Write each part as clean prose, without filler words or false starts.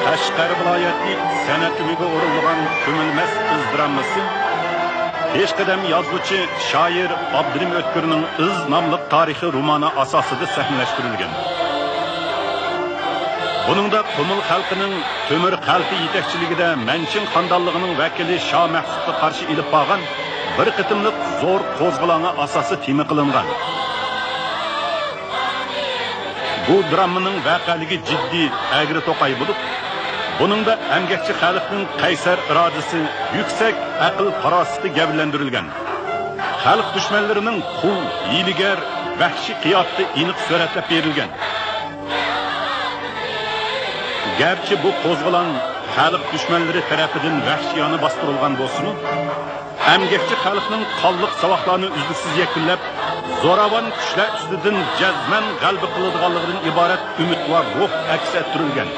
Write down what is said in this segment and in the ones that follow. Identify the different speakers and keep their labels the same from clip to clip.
Speaker 1: Qashqar viloyatlik san'at umiga o'rilgan ko'milmas izdiramasi hech qadam yozuvchi shoir Abdurim O'tkirning Iz nomli tarixiy romani asosida sahnalashtirilgan. Buningda Qumul xalqining Temur xalqi yetakchiligida Manchin xondanligining vakili Shoh Mahsudga qarshi ilib borgan bir qitimliq zo'r qo'zg'oloni asosi tema qilingan. Bu dramaning voqealigi jiddiy, agri to'qay bo'lib, buningda emgakchi xalqning qaysar irodasi, yuksak aql farosati gavlandirilgan. Xalq dushmanlarining qul, hiyligar, vahshiy qiyofati aniq suratlab berilgan. Gerçi bu qo'zg'olon xalq dushmanlari tarafidan vahshiyona bostirilgan bo'lsa-mu, emgakchi xalqning qonliq savoqlarini uzluksiz yakunlab, zo'ravon kuchlar ustidan jazman g'alaba qiladiganligidan iborat umid va ruh aks ettirilgan.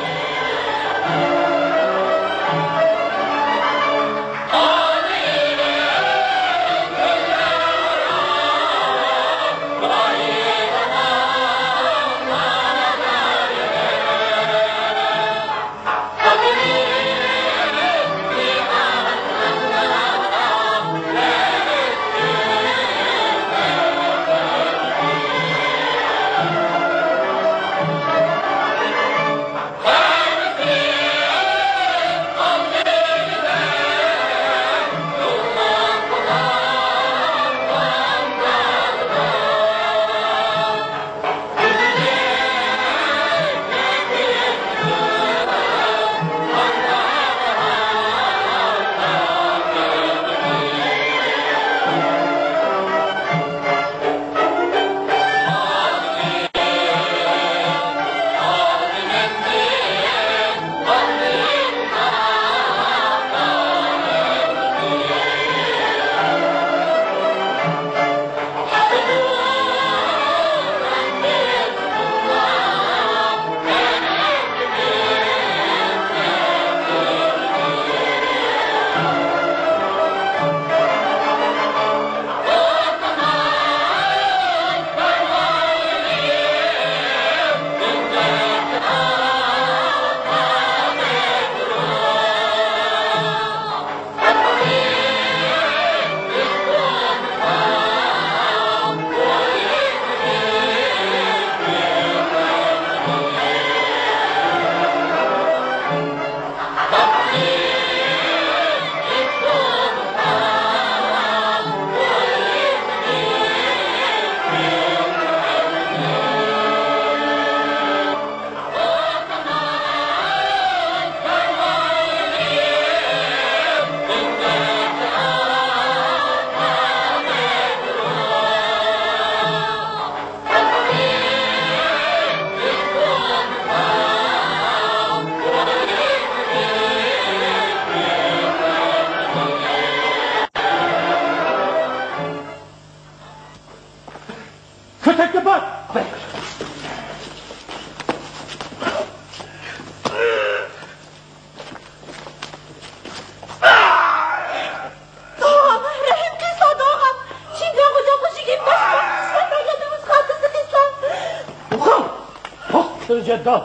Speaker 2: Doğam.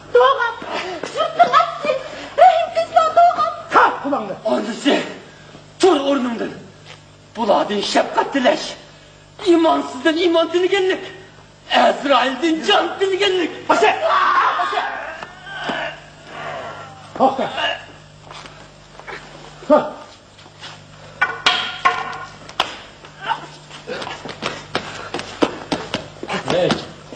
Speaker 2: Sırtın atsın. Rahim kızla doğam.
Speaker 3: Kalk kulağını.
Speaker 4: Annesi. Dur ornumdan. Buladın şefkatlileş. İmansızdan iman dilgenlik. Ezrail'den can dilgenlik.
Speaker 3: Başı. Kalk da. Kalk. Ne?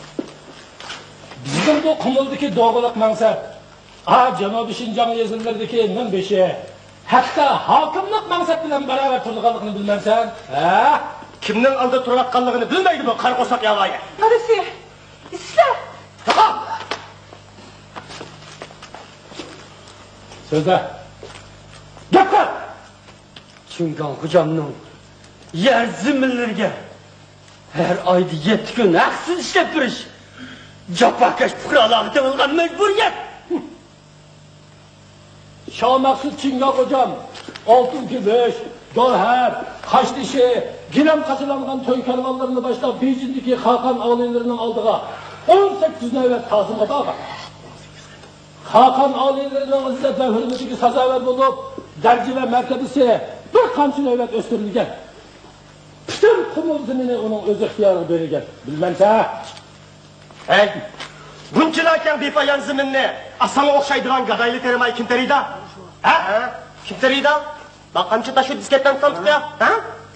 Speaker 3: Bizim bu Qumuldagi doğuluk mansat, Janubiy Shinjong yezillardagi minbeshi, hatta hokimlik mansat bilan baravar turganligini bilmaysan? Ha?
Speaker 5: Kimning oldida turayotganligini bilmaydi bu qarqo'saq yog'oyi.
Speaker 2: Narisi? İslam.
Speaker 5: Tamam.
Speaker 3: Sözde. Gaplar.
Speaker 4: Chungon hujamning yer ziminlarga her ayda 7 kun haqsiz ishlab turish jafokash fuqarolarga tug'ilgan majburiyat.
Speaker 3: Shoh Mahsud Chingog hocam, oltin kumush, dolhar, qashdishi, gilam qachilangan to'y karvonlarini boshlab Bejindagi Xaqon avliyalarining oldiga 18 navbat ta'zim qildi. Hakan alilerinin izzet ve hürmetine sazaver bulup, derci ve mertebesi bir kamçı nöbet östürülgen. Bütün kumul zimini onun öz ihtiyarı verilgen. Bilmemse.
Speaker 5: Hey, bunçılarken bir payan ziminni, asana okşaydıran gadaylı terimay kim teriydi? Ha? Kim teriydi? Bak kamçı taşı disketten tanıtık ya. Ha?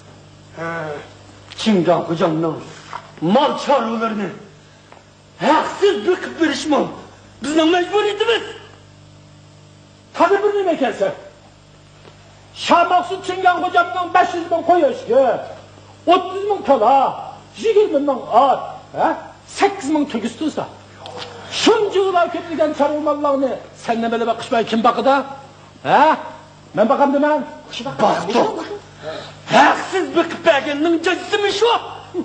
Speaker 4: Çingan hocamның mal çarılarını haksız bıkıp verişmem. Bizden mecburiyetimiz.
Speaker 3: Tabi bir nime kelse. Şah Maksud Çingan hocamның 500 bin koy eşki, 30 bin kala, 20 bin at, 8 bin tügüs tutsa. Şunca yıllar köprüden çarılmallarını sen ne böyle bakışmaya kim bakıda? Ben bakam demem.
Speaker 4: Baktık. Haksız bıkıp vergeninin cezimi şu.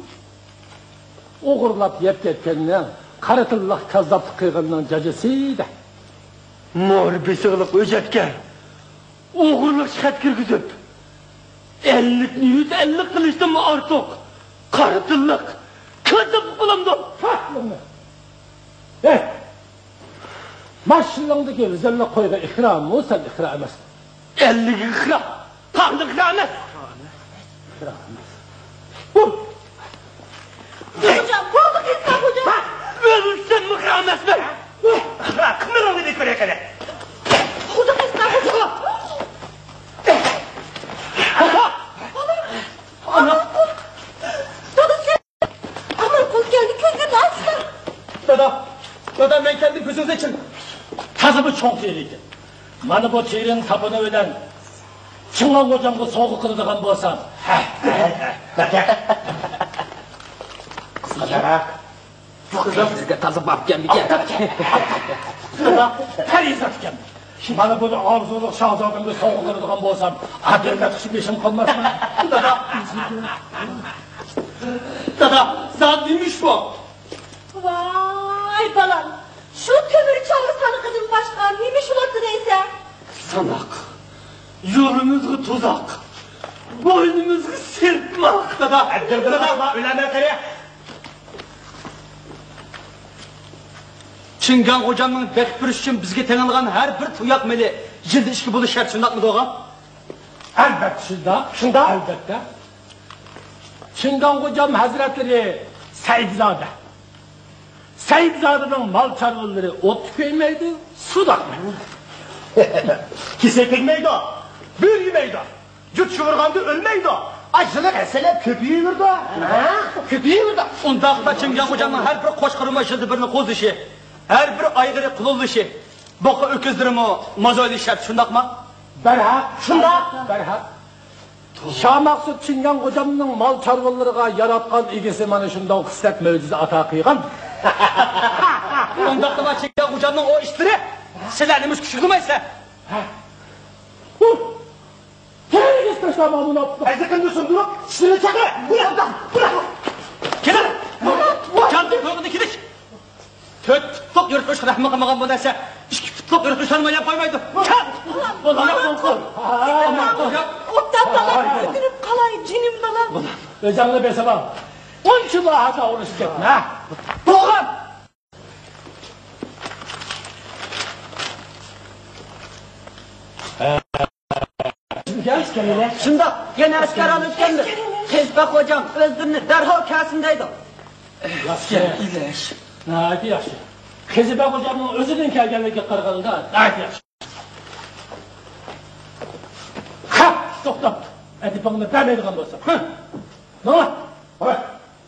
Speaker 3: Oğurlap yep ketkeninin, karatıllık kazzaplık kıyğının cacısıydı.
Speaker 4: Muharebesi ılık özetken, oğurluk şikat kirgizip, 150 kılıçtım artık, karatıllık, kazzaplık bulamdı.
Speaker 3: Fahlımı. Maşırlığındaki güzellik koyga ikram mı, sen ikram emez.
Speaker 4: 50 ikram, tam da ikram et.
Speaker 2: Hocam, bulduk İslam hocam.
Speaker 4: Ölürsen mi ikram etme?
Speaker 5: Kımır onu dik böyle kere.
Speaker 2: Bulduk İslam hocam. Ana. Dada sen. Aman kul geldi gözünü açsın.
Speaker 3: Dada ben kendi gözünüz için tazımı çok yeriydi. Bana bu çeyreğin tapını öden Çıngan hocamı soğuk kılıdığın bolsam.
Speaker 4: Sizge tazı bakken bir kere.
Speaker 3: Her izat geldi. Bana böyle arzuluk şahzadımda soğuk kılıdığın bolsam, adırına kışıp işim kalmaz mı?
Speaker 4: Dada, saat neymiş bu?
Speaker 2: Vay balam. Şu kömürü çağırsana kızım başkan. Neymiş ulatı neyse.
Speaker 4: Sanak, yolumuzgu tuzak, boynumuzgu sirtmak.
Speaker 5: Dada, dada, ölenler kere.
Speaker 4: Çingan hocamның bekbir üçün bizge tenilgan her bir tuyak meli yılda işki bulu şart şundak mı doğan?
Speaker 3: Elbette şunda. Elbette. Çingan hocam hazretleri Seydzade. Seyidzade'nin mal çarvılları ot tükeymeydi, su dakmaydı.
Speaker 5: Kise tekmeydi o. Bir yemeydi. Cüt şıvırgandı ölmeydi o. Acılık eseler köpüğü yürüdü.
Speaker 4: Köpüğü yürüdü. Ondakta Çingan hocamның her bir koşkarıma şıldı birini koz işi, her bir aygırı kulul işi, boku öküzdürümü mozoylu şart şundak mı?
Speaker 3: Berhak. Berhak. Şah Maksud Çingan hocamның mal çarvıllarına yaratkan ilgisi mana şundan kıslet mevcizi ata kıygan.
Speaker 4: Ondakta var Çingan hocamның o işleri, sizleriniz küçüldümaysa.
Speaker 3: Gel isteşem amına aptı.
Speaker 5: Ezekinde sundurup şunu çakı. Bırak.
Speaker 4: Kenar! Canlı koyduğunu kidik! Töt tutluk yürütmüş rahmı kamagan bu derse, işki tutluk yürütmüş hanıma yapamaydı. Çal!
Speaker 3: Ulan yapma.
Speaker 2: Ottan balam öldürüp kalay cinim balam.
Speaker 3: Özellikle besebam. 10 yıl daha uğraşacak ha.
Speaker 4: Doğan!
Speaker 3: Gel kendine.
Speaker 4: Şunda yine asker alıp geldi. Kezbek hocam öldürünü derhal kasındaydı.
Speaker 3: Asker.
Speaker 4: İleş.
Speaker 3: Hadi yaxşı. Kezibek hocamın özünün kelgenligi qırğında. Hadi yaxşı. Ha, to'xtab. Adipingni bermaydigan bo'lsam. Ha. Nima? Hoy.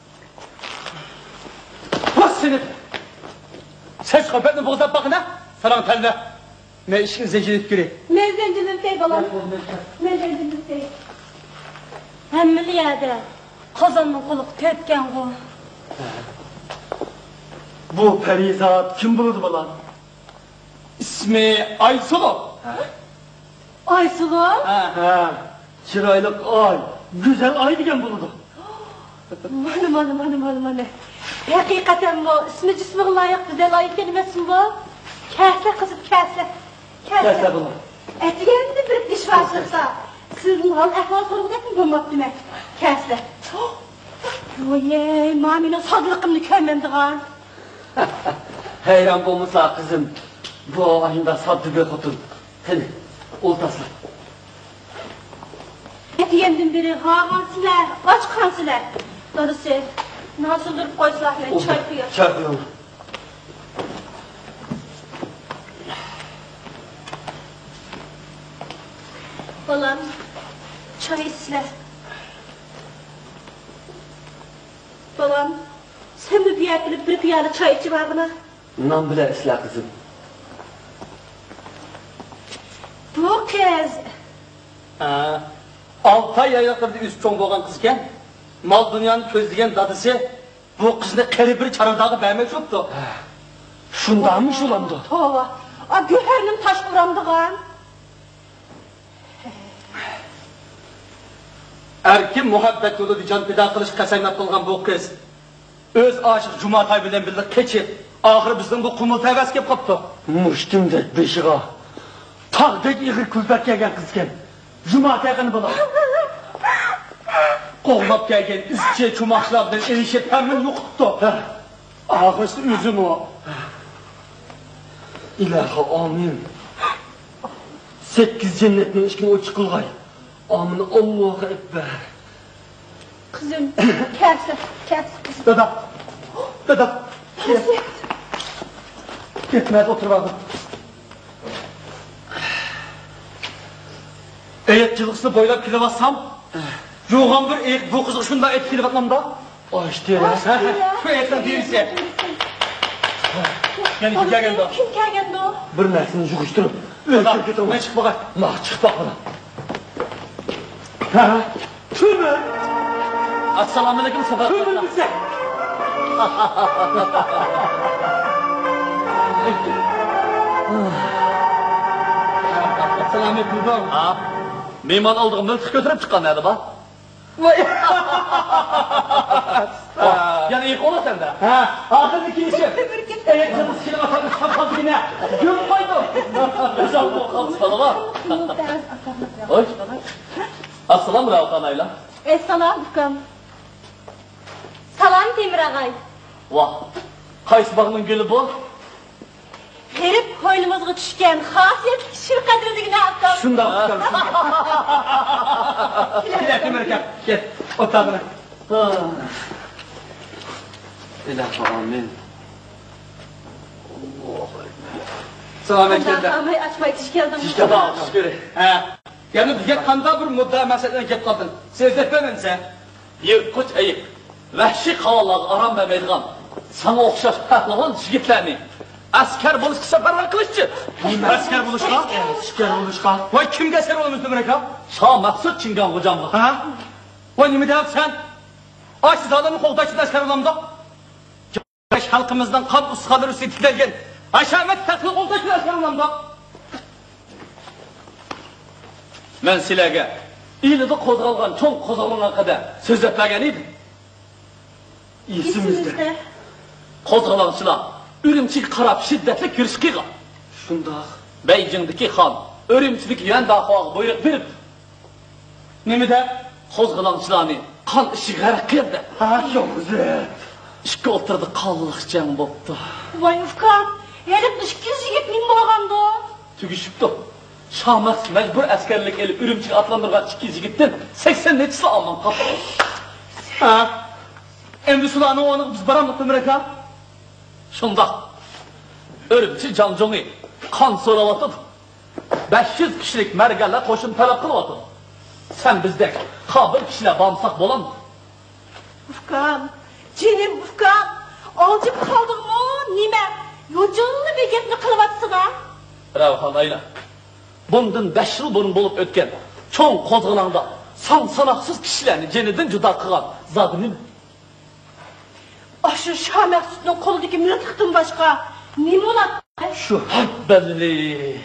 Speaker 3: Bas seni. Ses qapatni bo'g'zab baqina. Salom talba. Ne işin zencilik göre?
Speaker 2: Ne zencilik dey balam? Ne zencilik dey? Hemmili yerde. Kazanın kuluk tepken bu.
Speaker 4: Bu perizat kim buldu bana?
Speaker 3: İsmi Aysulu.
Speaker 2: Aysulu?
Speaker 4: Ha. Çıraylık ay. Güzel ay diyen buldu.
Speaker 2: Manı. Hakikaten bu ismi cismi layık güzel ayı kelimesi bu. Kâsle kızım kâsle.
Speaker 4: Kâsle bunu.
Speaker 2: Etigendi bir diş varsa. Sizin hal ehval sorgulatın bulmak demek. Kâsle. Oye, mamine sadlıkımını köymemdi gan.
Speaker 4: Heyran bulmuşsa kızım. Bu ayında sattı bir kutun. Hadi, oltasın.
Speaker 2: Etiyemden beri hağansılar, aç kansılar. Doğrusu, nasıl durup koysalar ben çay koyuyor.
Speaker 4: Çay koyuyor.
Speaker 2: Balam, çay içsiler. Balam, sen mi bir yer bilip bir piyale çay içi var bana?
Speaker 4: Nan bile isla kızım.
Speaker 2: Bu kez...
Speaker 4: 6 ay ayaklarda üst çoğun boğan kızken, mal dünyanın közleyen dadısı, bu kızını kere bir çaradağı vermek yoktu.
Speaker 3: Şundanmış ulandı.
Speaker 2: Tova, güherinin taş vuramdığın.
Speaker 4: Erkin muhabbet yolu can pida kılış kasaynat kılgan bu kız. Öz aşık Cumatay bilen birlik keçip, ahırı bizden bu kumul tevez kep kaptı.
Speaker 3: Muştumdek beşiğa. Tağdek iğir külbek gelgen kızken. Cumatay'ını bulan.
Speaker 4: Qoğlap gelgen üstçe çumaklardan erişe temin yoktu.
Speaker 3: Ağısı üzüm o. İlahi amin. 8 cennetin işkin o çıkılgay. Amin Allahu Ekber.
Speaker 2: Kızım, kersi, kersi kızım.
Speaker 3: Dada. Gitmez otur bakın.
Speaker 4: Eyetçilikse boylap kile bassam, yoğan bir eyek bu kızı şunda etkili batmam da.
Speaker 3: O işte ya.
Speaker 4: Şu eyekten değilse. Yani kim geldi o?
Speaker 2: Kim geldi o?
Speaker 3: Bir nersini yukuşturup.
Speaker 4: Dada, ben çık bakar.
Speaker 3: Nah çık bak bana. Ha? Tüme.
Speaker 4: Assalamu aleyküm sefer.
Speaker 3: Tüme bize.
Speaker 4: Assalamu aleyküm. Ha? Meyman aldığım mülk götürüp çıkan nerede bak? Yani ilk ola sende.
Speaker 3: Ha? Ağzındaki işi. Elektronu sikine bakalım şapkalı yine. Gün koydum.
Speaker 4: Güzel bu kaldı sana bak. Oy. Assalamu aleyküm.
Speaker 2: Salam bukam. Salam Temir ağay.
Speaker 4: Vah. Kayısı bağının gülü bu.
Speaker 2: Herip koynumuzga tushgan xosiyat kishir qadriligini aytdim.
Speaker 3: Şunda bakalım.
Speaker 4: Gel Temir gel. Gel. Otağına. İlahi amin. Selam aleyküm.
Speaker 2: Amay açmay tish keldim.
Speaker 4: İşte bak şükür. He. Yani bizge kanda bir mudda meseleden gep kaldın. Sezdirtmemem sen. Yırtqıç ayıp. Vahşi havalar aram vermeydiğen. Sana okşaş pahlavan jigitlerini. Asker buluş seferber kılıççı. Asker buluşka?
Speaker 3: Asker buluşka.
Speaker 4: Vay kimge asker olmuş demek ha? Şah Maksut Çingan hocamla.
Speaker 3: Ha?
Speaker 4: Vay nimi deyip sen? Açsız adamı koldaşçı asker olamda. Halkımızdan kan uskaları üstetilerken aşamet takılı koldaşçı asker olamda. Ben silerge İyilidi kozgalgan, çok kozgalgan kadar söz etmegen idim.
Speaker 3: İyisimizde.
Speaker 4: Kozgalançılar, ürümçik karab şiddetli kirşkiga.
Speaker 3: Şunda.
Speaker 4: Beijing'deki han, ürümçilik yüen dağığa buyruk verip. Nemide kozgalançılarını kan işi garak kırdı.
Speaker 3: Ha çok güzel.
Speaker 4: İşki oturdu kallık cem boptu.
Speaker 2: Vay ufkam, herip işkiz yigit nim bolgandı.
Speaker 4: Tügüşüptü. Şahmat mecbur askerlik elip ürümçik atlandırgan 2 yigittin 80 netisi alman kapı. Ha? Endi sulanı onu biz baramlık demirek ha? Şunda. Ürümçi cancongu kan soralatıp 500 kişilik mergelle koşun talep kılıvatıp. Sen bizdek kabir kişiyle bağımsak bolan mı?
Speaker 2: Ufkam, cenim ufkam, alcıp kaldın mı nime? Yocanlı begetini kılıvatsın ha?
Speaker 4: Ravhan ayla. Bundan 5 yıl burun bulup ötken çoğun kozgalanda sanaksız kişilerini cennetten juda kılan zadının.
Speaker 2: Aşı Şah Məxsud'un koludaki mırtıktın başka. Nime olat?
Speaker 4: Şu belli.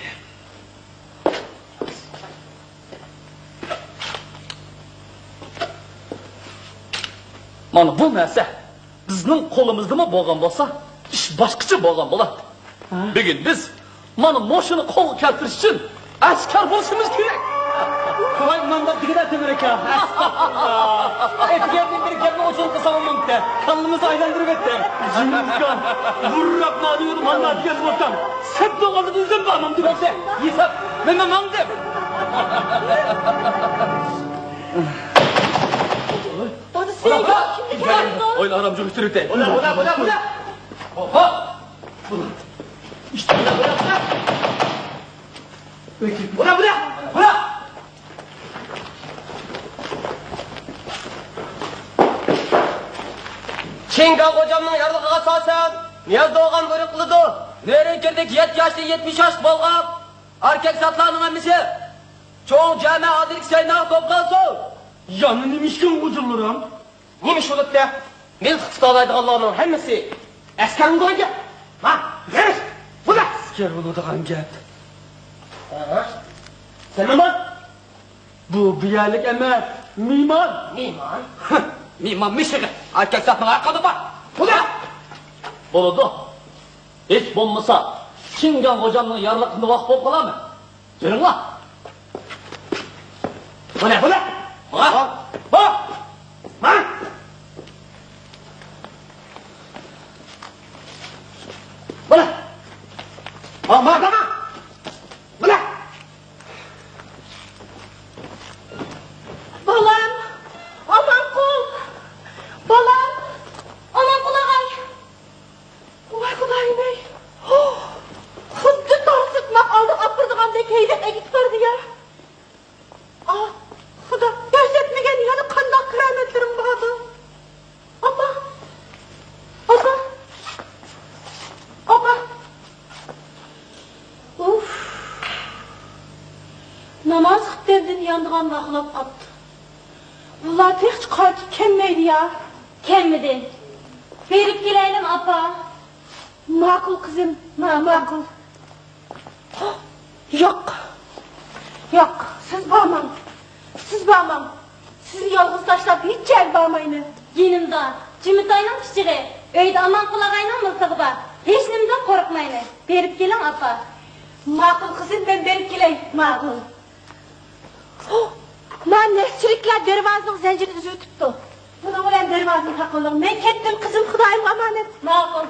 Speaker 4: Mana bu narsa bizning qo'limizda mı bo'lgan bo'lsa, ish boshqacha bo'lgan bo'ladi. Bugun biz mana moshini qo'lga keltirish uchun askar bo'lishimiz kerak. Kolay manda digide Amerika. Etkilerden bir kendine uçun kısamam de. Kanlımızı aylandırıp ettim.
Speaker 3: Jimkan, vurrak mı alıyorum Allah diye ortam. Sen de onu düzden bağlamam diye.
Speaker 4: Neyse, yiysem. Ben mandım.
Speaker 2: Bana söyle. Şimdi pardon.
Speaker 4: Oyla aramcı üstürükte.
Speaker 5: Buna.
Speaker 4: Oha!
Speaker 5: İşte buna. Buna. Çingan hocamның yarlığı asasen Niyaz Doğan buyruqlıdı.
Speaker 4: Nereye girdik 7 yaşlı 70 yaş bolğap. Erkek zatlarının emmisi. Çoğun cami adilik seynağ toplansı.
Speaker 3: Yanı nemişken huzurluram.
Speaker 5: Neymiş olup da? Biz Xitoydagi Allah'ın hemmisi askarın koydu. Ha? Gel. Buna.
Speaker 3: Asker oladigan gap.
Speaker 5: Sen mimar?
Speaker 3: Bu biyerlik emas, mimar.
Speaker 5: Mimar.
Speaker 4: Mimam mişiği. Erkek zatının ayakkabı var.
Speaker 5: Bu ne?
Speaker 4: Boludu. Hiç bulmasa Çingan hocamның yarlıqını vaq bol qala mı? Gelin la.
Speaker 5: Bu ne?
Speaker 4: Ha?
Speaker 5: Ha? Bu ne? Ama. Bu ne?
Speaker 2: Balam. Aman kul. Balam. Aman kulağay. Vay kulağay ney? Xuddi torsitmaq aldı apırdığamdek heydek egit vardı ya. Ah, Xudo, gözetmegen yana qandaq kerametlerim vardı. Apa. Uf. Namaz kıtterdin yandıgan vaqlap qaptı. Bunlar hiç qaytib kelmeydi ya. Kelmedi. Berip geleydim apa. Makul kızım, makul. Yok. Siz bağmam. Sizi yalnız taşlap hiç yer bağmayın. Yanımda. Cimitay'nın küçüğü. Öyde aman kulağayla mıltığı var. Hiç nimden korkmayın. Berip gelin apa. Makul kızım ben berip geleyim. Makul. Ben nesçilikler dervazının zincirini üzüğü tuttu. Buna olan dervazını takıldım. Ben kettim kızım Xudayım amanet. Makul.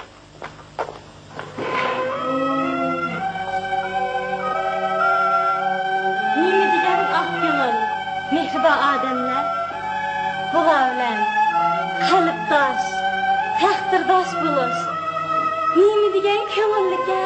Speaker 2: Nimi diyen ah gönül, mehriba ademler. Bu gavlen, kalıptaş, takdirdaş buluş. Nimi diyen kömürlüke.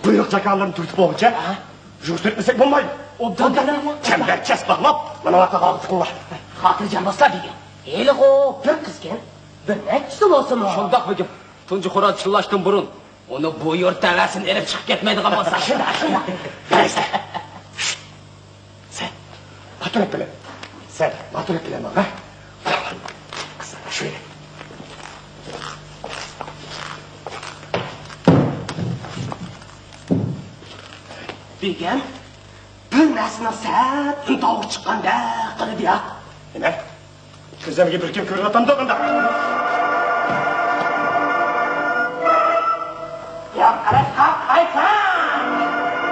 Speaker 5: kuyruk çakallarını tutup olunca yürütmesek olmaydı.
Speaker 4: Obdan da
Speaker 5: Çemberçes bağlap, bana vata kalktıklar.
Speaker 6: Hatırcan dostlar deyken. Eli o bir kızken bir neçisi olsun o.
Speaker 4: Şundak mı ki? Tuncu Kur'an çıllaştın burun. Onu bu yurt teversin erip çıkıp gitmeydi kalmasa.
Speaker 6: Şunda.
Speaker 5: Neyse. Sen, batır et bile. Sen, batır et bile bana. Kızlar şöyle.
Speaker 6: Deyken bir nesine sen tavuk çıkkanda kılıdı ya.
Speaker 5: Ne? Kızlarımı bir kim körün atamda bunda.
Speaker 6: Ya karet kalk haytan.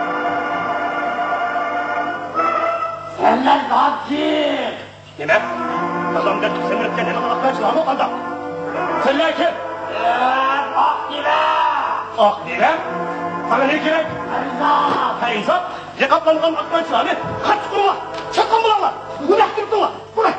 Speaker 6: Senler kalkın.
Speaker 5: Ne? Kazamda tüksemin etken hele kalaktan çılamı kanda. Senler kim?
Speaker 6: Kalk gibi.
Speaker 5: Ah direm. Sana ne gerek? Feyzat. Yakatlanılan akman çılamı. Kaç kurula. Çakın bulanlar. Bırak durdular. Bırak.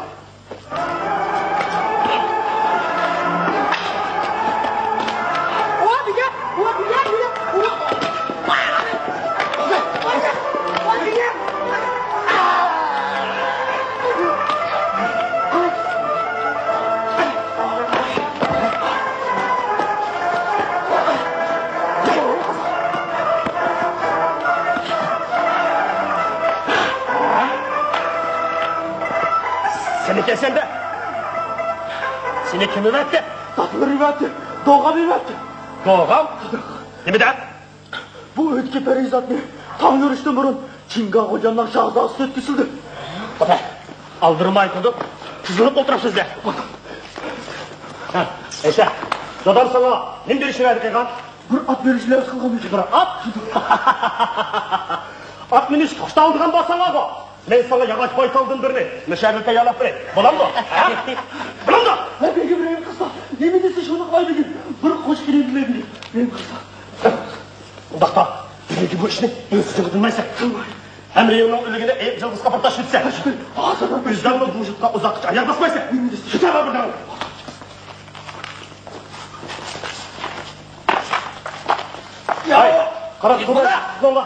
Speaker 5: Seni kesen de. Seni kim üretti?
Speaker 3: Tatlı üretti. Doğan üretti.
Speaker 5: Doğam. Değil mi de?
Speaker 3: Bu ötki perizat ne? Tam görüştüm burun. Çingan hocamdan şahzası etkisidir.
Speaker 5: Baba. Aldırmayın kodu. Kızılıp oturasınız de. Ha, işte. Dodam sana. Ne bir işi verdik Ekan?
Speaker 3: Bir at verişler kılgamış.
Speaker 5: Bir at. At miniş kaçta aldığın basana bu. Ben sana yavaş boy saldım birini. Meşerlikte yalap bire. Bulan mı? Bulan da.
Speaker 3: Ne peki benim kızlar? Yemin etsin şunu kaybedin. Bir hoş girebilir. Benim kızlar.
Speaker 5: Udakta. Bilgi bu işini üstüne kıdılmaysa. Hem reyonun ölügüne yıldız kapatta şütse. Üzden bu vücutta uzakça ayak basmaysa. Şütse var buradan. Ya. Karat kurma. Zolla.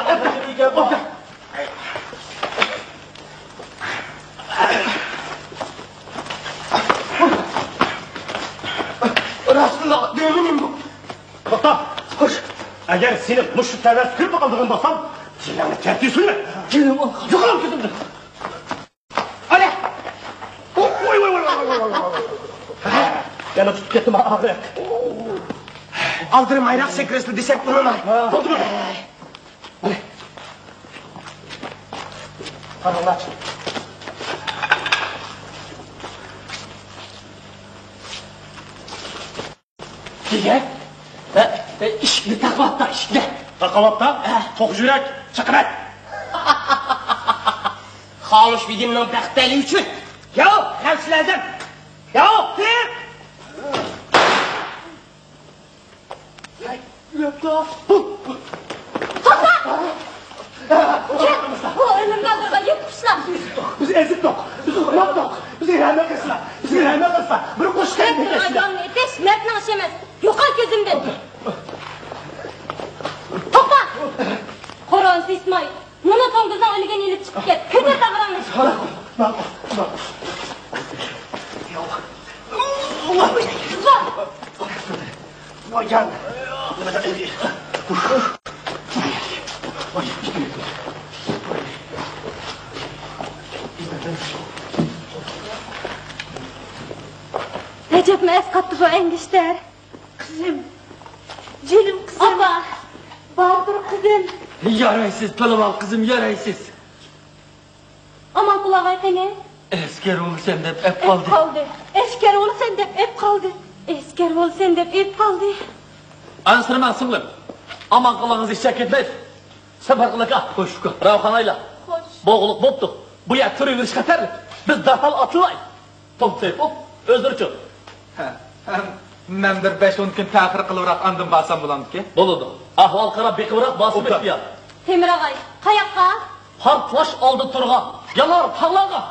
Speaker 6: Rasulullah deminim bu.
Speaker 5: Bakta. Hoş. Eğer seni muşu terörist kırıp kaldığın basam, silahını tertiyorsun mu?
Speaker 3: Gelin al.
Speaker 5: Yok lan kızım.
Speaker 6: Öyle.
Speaker 5: Oy. Yana tutup gittim ağrı.
Speaker 6: Aldırım ayrak sekresli desek bununla.
Speaker 5: Oldu mu? Hadi Allah aç.
Speaker 6: Diye. İşini takmatta işte.
Speaker 5: Takavatta, tok yürek, çıkın et.
Speaker 6: Kalmış bir dinle bekteli için. Ya hemşilerden. Ya bir.
Speaker 2: Bu ölümden durgan yıkmışlar.
Speaker 5: Biz ezik yok, biz uğrap yok. Biz irhame kısla, biz irhame kısla. Bir kuş kendi
Speaker 2: Hep
Speaker 5: keşle.
Speaker 2: ayağını eteş, mert naşemez. Yokal gözümden. Topla! Koronası İsmail. Bunu tonguzdan ölügen inip çıkıp gel. Kötü davranmış.
Speaker 5: Bak. Vay gel.
Speaker 2: Recep mi eskattı bu engişler? Kızım. Cilim kızım. Abba. Bahadır kızım.
Speaker 4: Yaraysız palaval kızım yaraysız.
Speaker 2: Aman kulağay seni.
Speaker 4: Esker oğlu sende hep
Speaker 2: Hep kaldı. Esker oğlu sende hep kaldı. Esker oğlu sende hep kaldı.
Speaker 4: Ansırman sınırım. Aman kulağınızı içecek etmez. Sefer kılık ah. Hoş. Ravhanayla.
Speaker 2: Hoş.
Speaker 4: Boğuluk boptu. Bu yer türü bir şekerlik. Biz derhal atılay. Top teyip hop. Özdürçü.
Speaker 7: Men bir 5-10 kun ta'xir qilibroq andim basam bo'lamdiki.
Speaker 4: Bo'ladi. Ahvol qarab beqivroq bosib etdi.
Speaker 2: Temir ağay. Kayakka.
Speaker 4: Partlash oldi turg'an. Yalar tag'larga.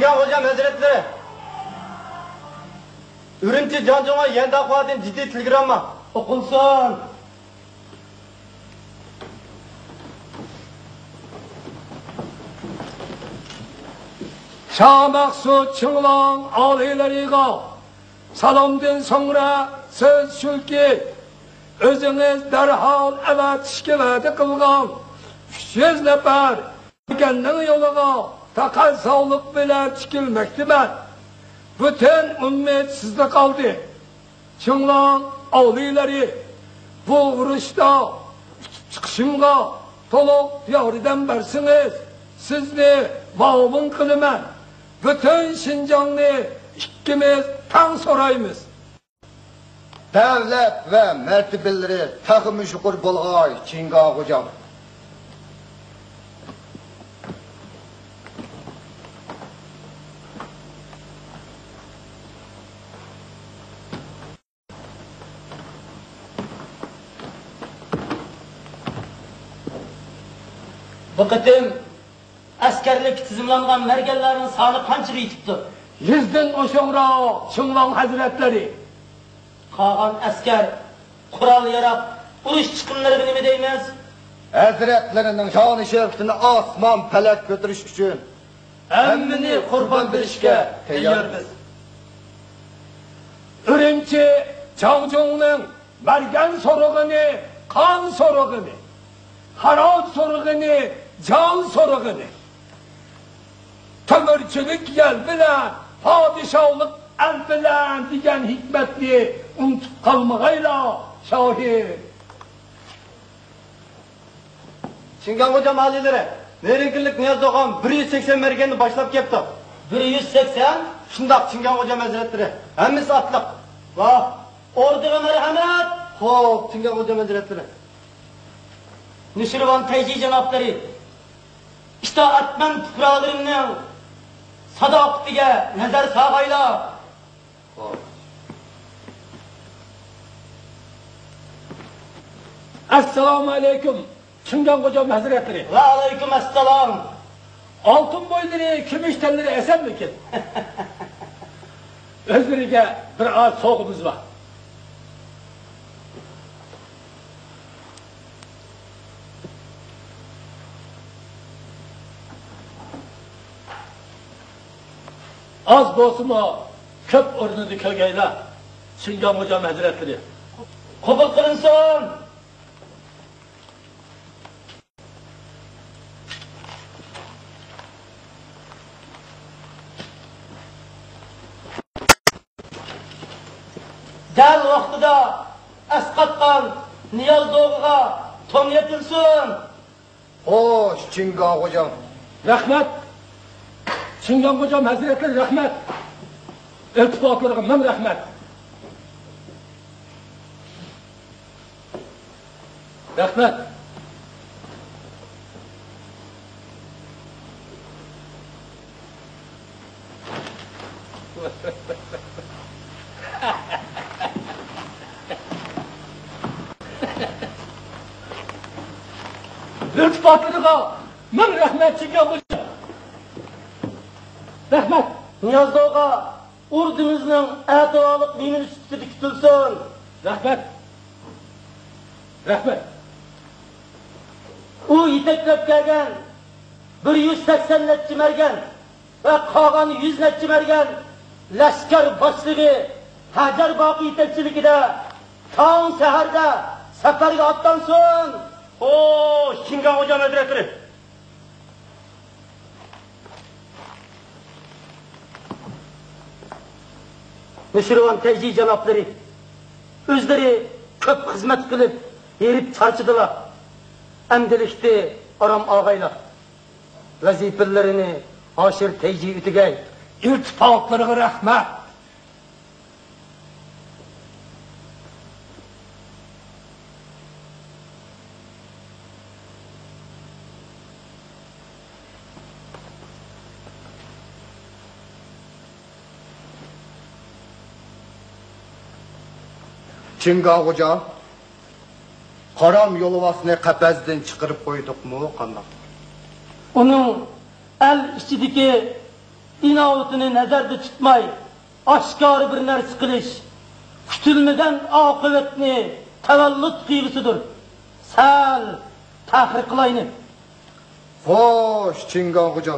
Speaker 5: Çingan Hocam Hazretleri. Ürümçi Cancon'a yendi akvatin ciddi telegramma. Okunsun.
Speaker 3: Şamaksut Çınlan ağaylariga salomdan sonra söz şulki özünüz derhal evatishga va'da qilgan 300 nafar ekanning yo'liga taqasovliq bilan tikilmoqdaman. Butun ummet sizda qoldi. Çınlan ağaylari bu urushda chiqishimga to'liq yordam bersangiz sizni ma'mun qilaman. Bütün Şinjan'ı ikkimiz tan so'raymiz.
Speaker 8: Davlat ve mertebeleri takımı şukur bolğay Çingan hocam.
Speaker 6: Bu qitim askerlik tizimlangan mergellerin sani qanchaga yetibdi?
Speaker 3: 100'den oşoğra Çınlan Hazretleri.
Speaker 6: Qolgan asker qural yarab urush chiqimlariga nima deymiz?
Speaker 8: Hazretlerinin şanı şerifini asman pelek götürüş için
Speaker 6: Hammani qurban berishga tayyormiz.
Speaker 3: Ürümçi Changchung'ning mergen sorug'ini, kan sorug'ini, haroj sorug'ini, can sorug'ini Tömürçülük yel bilen, padişahlık el bilen diyen hikmetli unutup kalmağıyla şahit.
Speaker 5: Çingan Hocam alileri. Nerinkilik Niyaz Doğan 180 mergenini başlap kepti.
Speaker 6: 180?
Speaker 5: Şundak Çingan Hocam Hazretleri. Hemmisi atlık. Vah.
Speaker 6: Orduga merhamet.
Speaker 5: Hop Çingan Hocam Hazretleri.
Speaker 6: Nishirvan Tayji janobları. İtaatman fuqarolarimning sadoqatiga nazar sog'aylar.
Speaker 3: Assalomu alaykum Çingan hocam hazretleri.
Speaker 6: Va alaykum assalom.
Speaker 3: Altın boyları, kumush tanlari esenmikin? O'zlariga bir oz so'g'imiz bor. Az bo'lsa ko'p o'rnida kelgaylar Çingan hocam hazretleri.
Speaker 6: Qabul qilinsin. Dal vaqtida Asqatqon Niyoz Doğu'ga to'n yetilsin.
Speaker 8: Hoş Çingan hocam.
Speaker 3: Rahmet. Çingan hocam hazretleri rahmet. İltifatlarına rahmet. Rahmet. İltifatlarına rahmet Çingan hocam. Rahmet.
Speaker 6: Niyoz Doğu'ga ordumuzning a'toliq dinin ustida tutilsin.
Speaker 3: Rahmet. Rahmet.
Speaker 6: U yetaklab kelgan 180 necha mergan va qolgan 100 necha mergan lashkar boshlig'i Hajar Boqiy yetakchiligida tong saharda safarga otlansin.
Speaker 5: Oo Çingan Hocam Hazretleri.
Speaker 6: Nishirvan Tayji janobları o'zlari ko'p xizmat qilib erib charchidilar. Amdilikda aram og'aylar. Vazifalarini Hoshir Tayji o'tigay.
Speaker 3: İltifatlarına rahmet.
Speaker 8: Çingan hocam. Haram yolovasını kapezden çıkarıp koyduk mu kanla?
Speaker 6: Onun el ichidagi
Speaker 4: inovatini nazarda tutmay, oshkora bir narsa qilish, kutilmagan oqibatni tavallud qiyg'usidir. Sal tahrir qilayni.
Speaker 8: Xo'sh, Chingon xo'jam.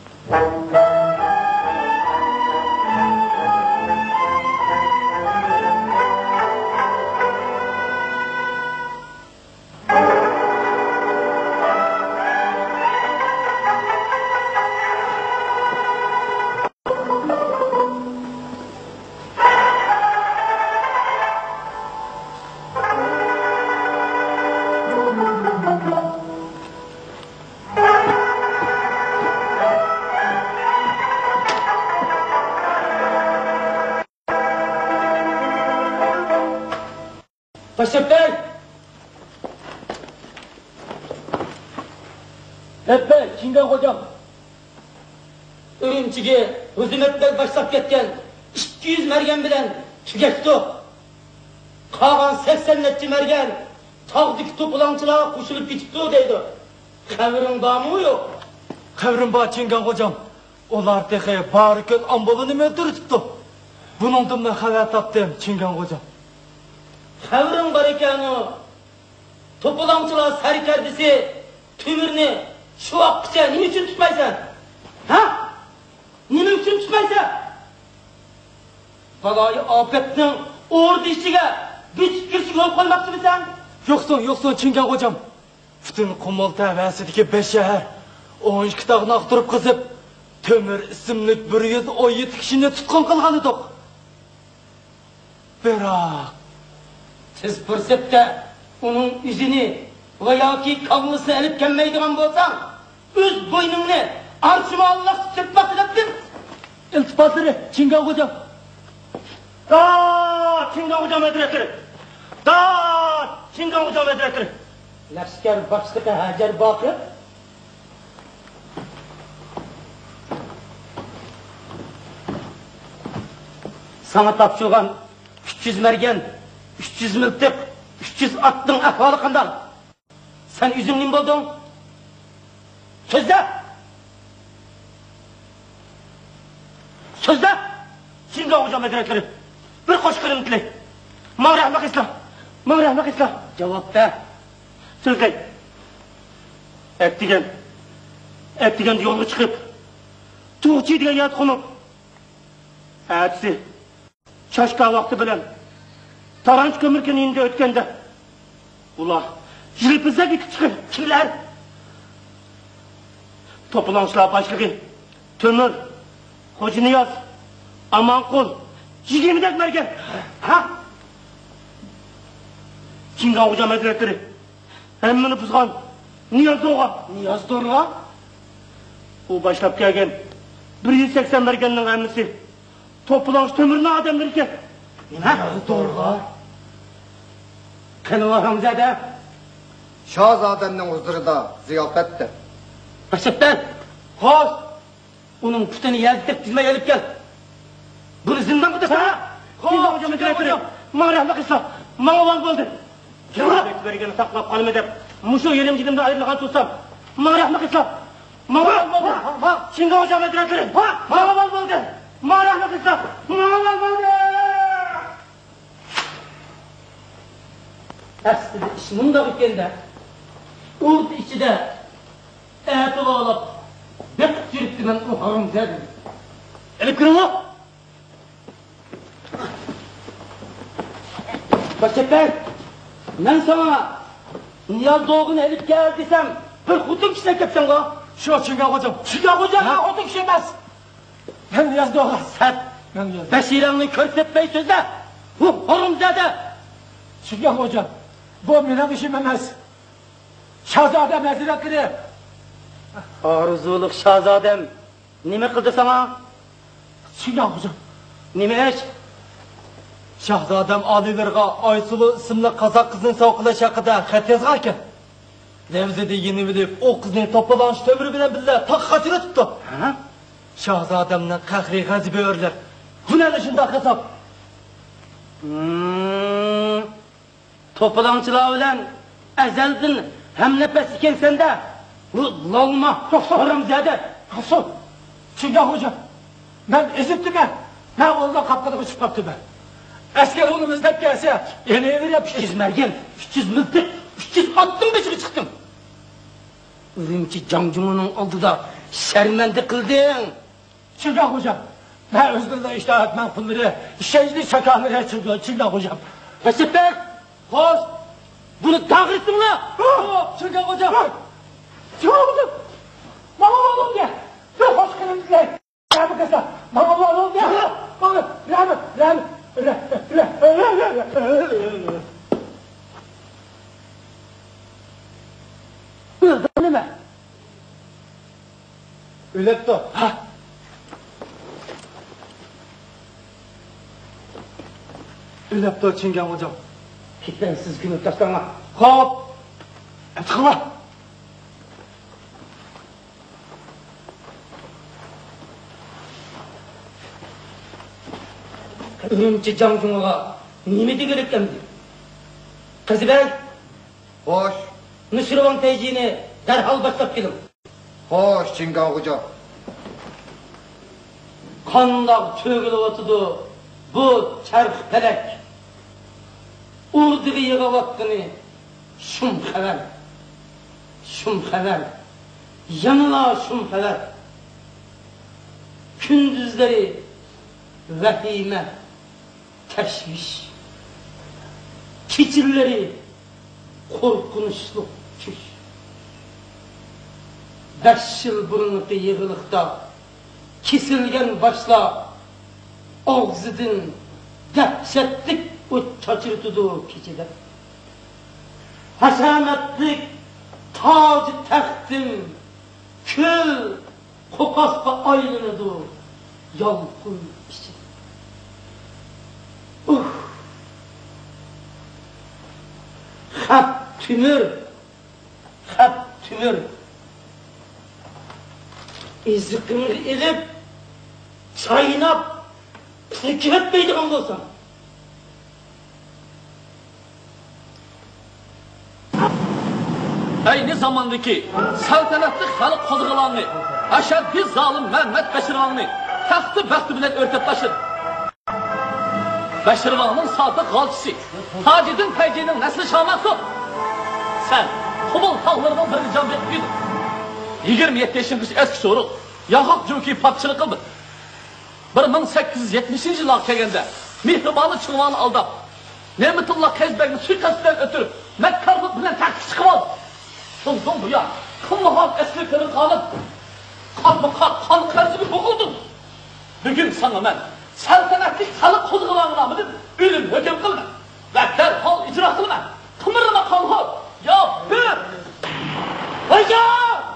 Speaker 4: Başakbey! Ebbey, Chingon hocam. Ürümchiga huzumatlar başlap ketgan 200 mergen bilen tugashdi. Qolgan 80 necha mergen tog'dagi to'polonchilar qo'shilib ketibdi deydi. Xabaring bormi yo'q? Xabarim bor Chingon hocam. Ular texe barikul ambolini o'ldiribdi. Buningdan men xabar topdim Chingon hocam. Xabaring bor ekan o. To'polonchilar sarkardisi Temirni shu vaqtgacha nima uchun tutmaysan? Ha? Nima uchun tutmaysan? Baloyi ofatning o'rdi ichiga bitib kirishga yo'l qo'ymoqchimisan? Yo'qson, Chingon hocam. Butun Qumol tavasidagi 5 shahar 12 tog'ni aqtirib qizib, Temir ismli 117 kishini tutqun qilgan edik. Biroq siz fursatda uning izini va yoki qavlisini olib kelmaydigan bo'lsang, o'z bo'yningni arshima Alloh tutib debdim. İltifatları Chingon hocam. Da Chingon hocam hazretleri. Da Chingon hocam hazretleri. Lashkar boshlig'i Hajar Boqir sana topshirgan 300 mergen, 300 miltiq, 300 atning ahvoli qanday? Sen üzüm nim bo'lding? So'zla! So'zla! Chingon hocam hazretleri. Bir qo'shiqni tilay. Ma'rifat islam. Javobda so'zlay. Ettigan yo'lga chiqib, Tuğchi degan yot qo'nib. Atsi Shoshqa vaqti bilan Taranch ko'mir kunida o'tganda ular yilpizga ketib chiqib, kimlar? To'polonchilar boshlig'i Temir, Xo'ja Niyoz, Amonqul 20 dak mergen. Ha? Chingon hocam hazretleri. Hemmini buzgan Niyoz Do'rg'a. U başlap kelgan 180 mergenning hammasi To'polonchi Temirning odamlari ekan. Nima? Do'rg'a. Qani Hamzada
Speaker 8: Shahzodamning huzurida ziyofatda.
Speaker 4: Başakdan. Xo'sh. Uning putini yazib tizmay olib kel. Buni zindan bitasana. Chingon hocam hazretleri. Ma'rifat islam. Ma'lum bo'ldi. Kimlik bergani saqlab qolma deb, mushu yelimjigimdan ayrilgan tursam, ma'rifat islam. Ma'lum bo'ldi. Chingon hocam hazretleri. Ma'lum bo'ldi. Ma'rifat islam. Ma'lum bo'ldi. Aslida ish bundoq ekanda, o'rt ichida aytib olib, biq yuribdiman u haromzada. Elib kiringlar. Başaklar, ben sana Niyoz Do'g'ini elib kel desam, bir xotin kishini kelsan go. Shu Chingon hocam. Chingon hocam, xotin kishi emas. Men Niyoz Do'g'a. Sat. Bashirangni ko'rsatmay so'zla. Bu haromzada. Chingon hocam, bu mening ishim emas. Shahzodam hazretleri. Orzuliq shahzodam nima qildi sana? Chingon hocam. Nima ish? Shahzodam olilarga Aysulu ismli qozoq qizning sovqulash haqida xat yozgan ekan. Nevzada yeni bilib, o qizning To'polonchi Temir bilan birga taqqa chiqibdi. Ha? Shahzodamning qahri g'azibi o'rlar. Bunani shunday hisob. To'polonchilar bilan azaldan hamnafas ekansan-da. Bu lolma haramzada. Hasan. Chingon hocam.
Speaker 3: Ben ezittim ben. Ben ondan kapkadığı çıkarttım ben. Asker onu izlep gelse, yeneğe ver ya
Speaker 6: 300 mergen, 300 mıltık, 300 attım beşiği çıktım. Ürümçi Cangcumu'nun aldıda şermendi kıldın.
Speaker 3: Çılgın hocam. Ben özgürlüğe iştah etmem bunları. Şecli çakahları çılgın hocam.
Speaker 6: Mesut Bey, hoş. Bunu dağıttın mı?
Speaker 3: Çılgın hocam. Çılgın hocam. Bana oğlum gel. Bir hoş geldin diye. Rahmi kızlar. Bana oğlum gel. Bana Rahmi.
Speaker 6: Öyle mi?
Speaker 8: Ületto.
Speaker 6: Ha.
Speaker 8: Ületto Çingen hocam.
Speaker 6: Kitlensiz günü taşlarına.
Speaker 3: Hop. Çıkma.
Speaker 6: Ürümçi Cangcumu'na nimeti gereklendi. Kızı Bey,
Speaker 8: Hoş.
Speaker 6: Nusrivan teyciğini derhal başlap gelin.
Speaker 8: Hoş Çingen hocam.
Speaker 6: Kandak tögülü otudu bu çarx pelek. Urdugu yığa vaktini şum haber. Yanıla şum haber. Kündüzleri vehime, teşviş. Keçirleri korkunçlu küş. 5 yıl burunluqda yığılıqda kesilgen başla ağzıdın dehşetlik o çaçırtıdı keçide. Haşametlik tacı taxtım kül kopaspa ayrılıdı yalqın içinde. Xap tümür izikini elip çayınap silkip etmeydiğin olsan
Speaker 4: Aynı zamandaki saltanatlı halk kozgalanını, aşağı zalim Mehmet Beşirvan'ını tahtı baktı bilen örtüp taşır. Beşirvan'ın sadık galçısı, Tacidin Teyci'nin nesli şaması. Sen Kubul tağlarının bir can bekliydin. 27 yaşındaki eski soru, Yahak Cüki patçılık kıldı. 1870 yıllar kelgende mihribanı çıngıvanı aldap, Nemetullah Kezbek'in suikastından ötürüp Mekkarlık bilen takip çıkıp aldı. Şundan bu ya, kımlıhan eski kırır kalıp, kan kırıcı boğuldun. Bugün sana ben, saltanatlı salık kozgalanına bilin, ölüm hüküm kılma. Ve derhal icra kılma. Kımırma kanhal, ya bir! Hocam!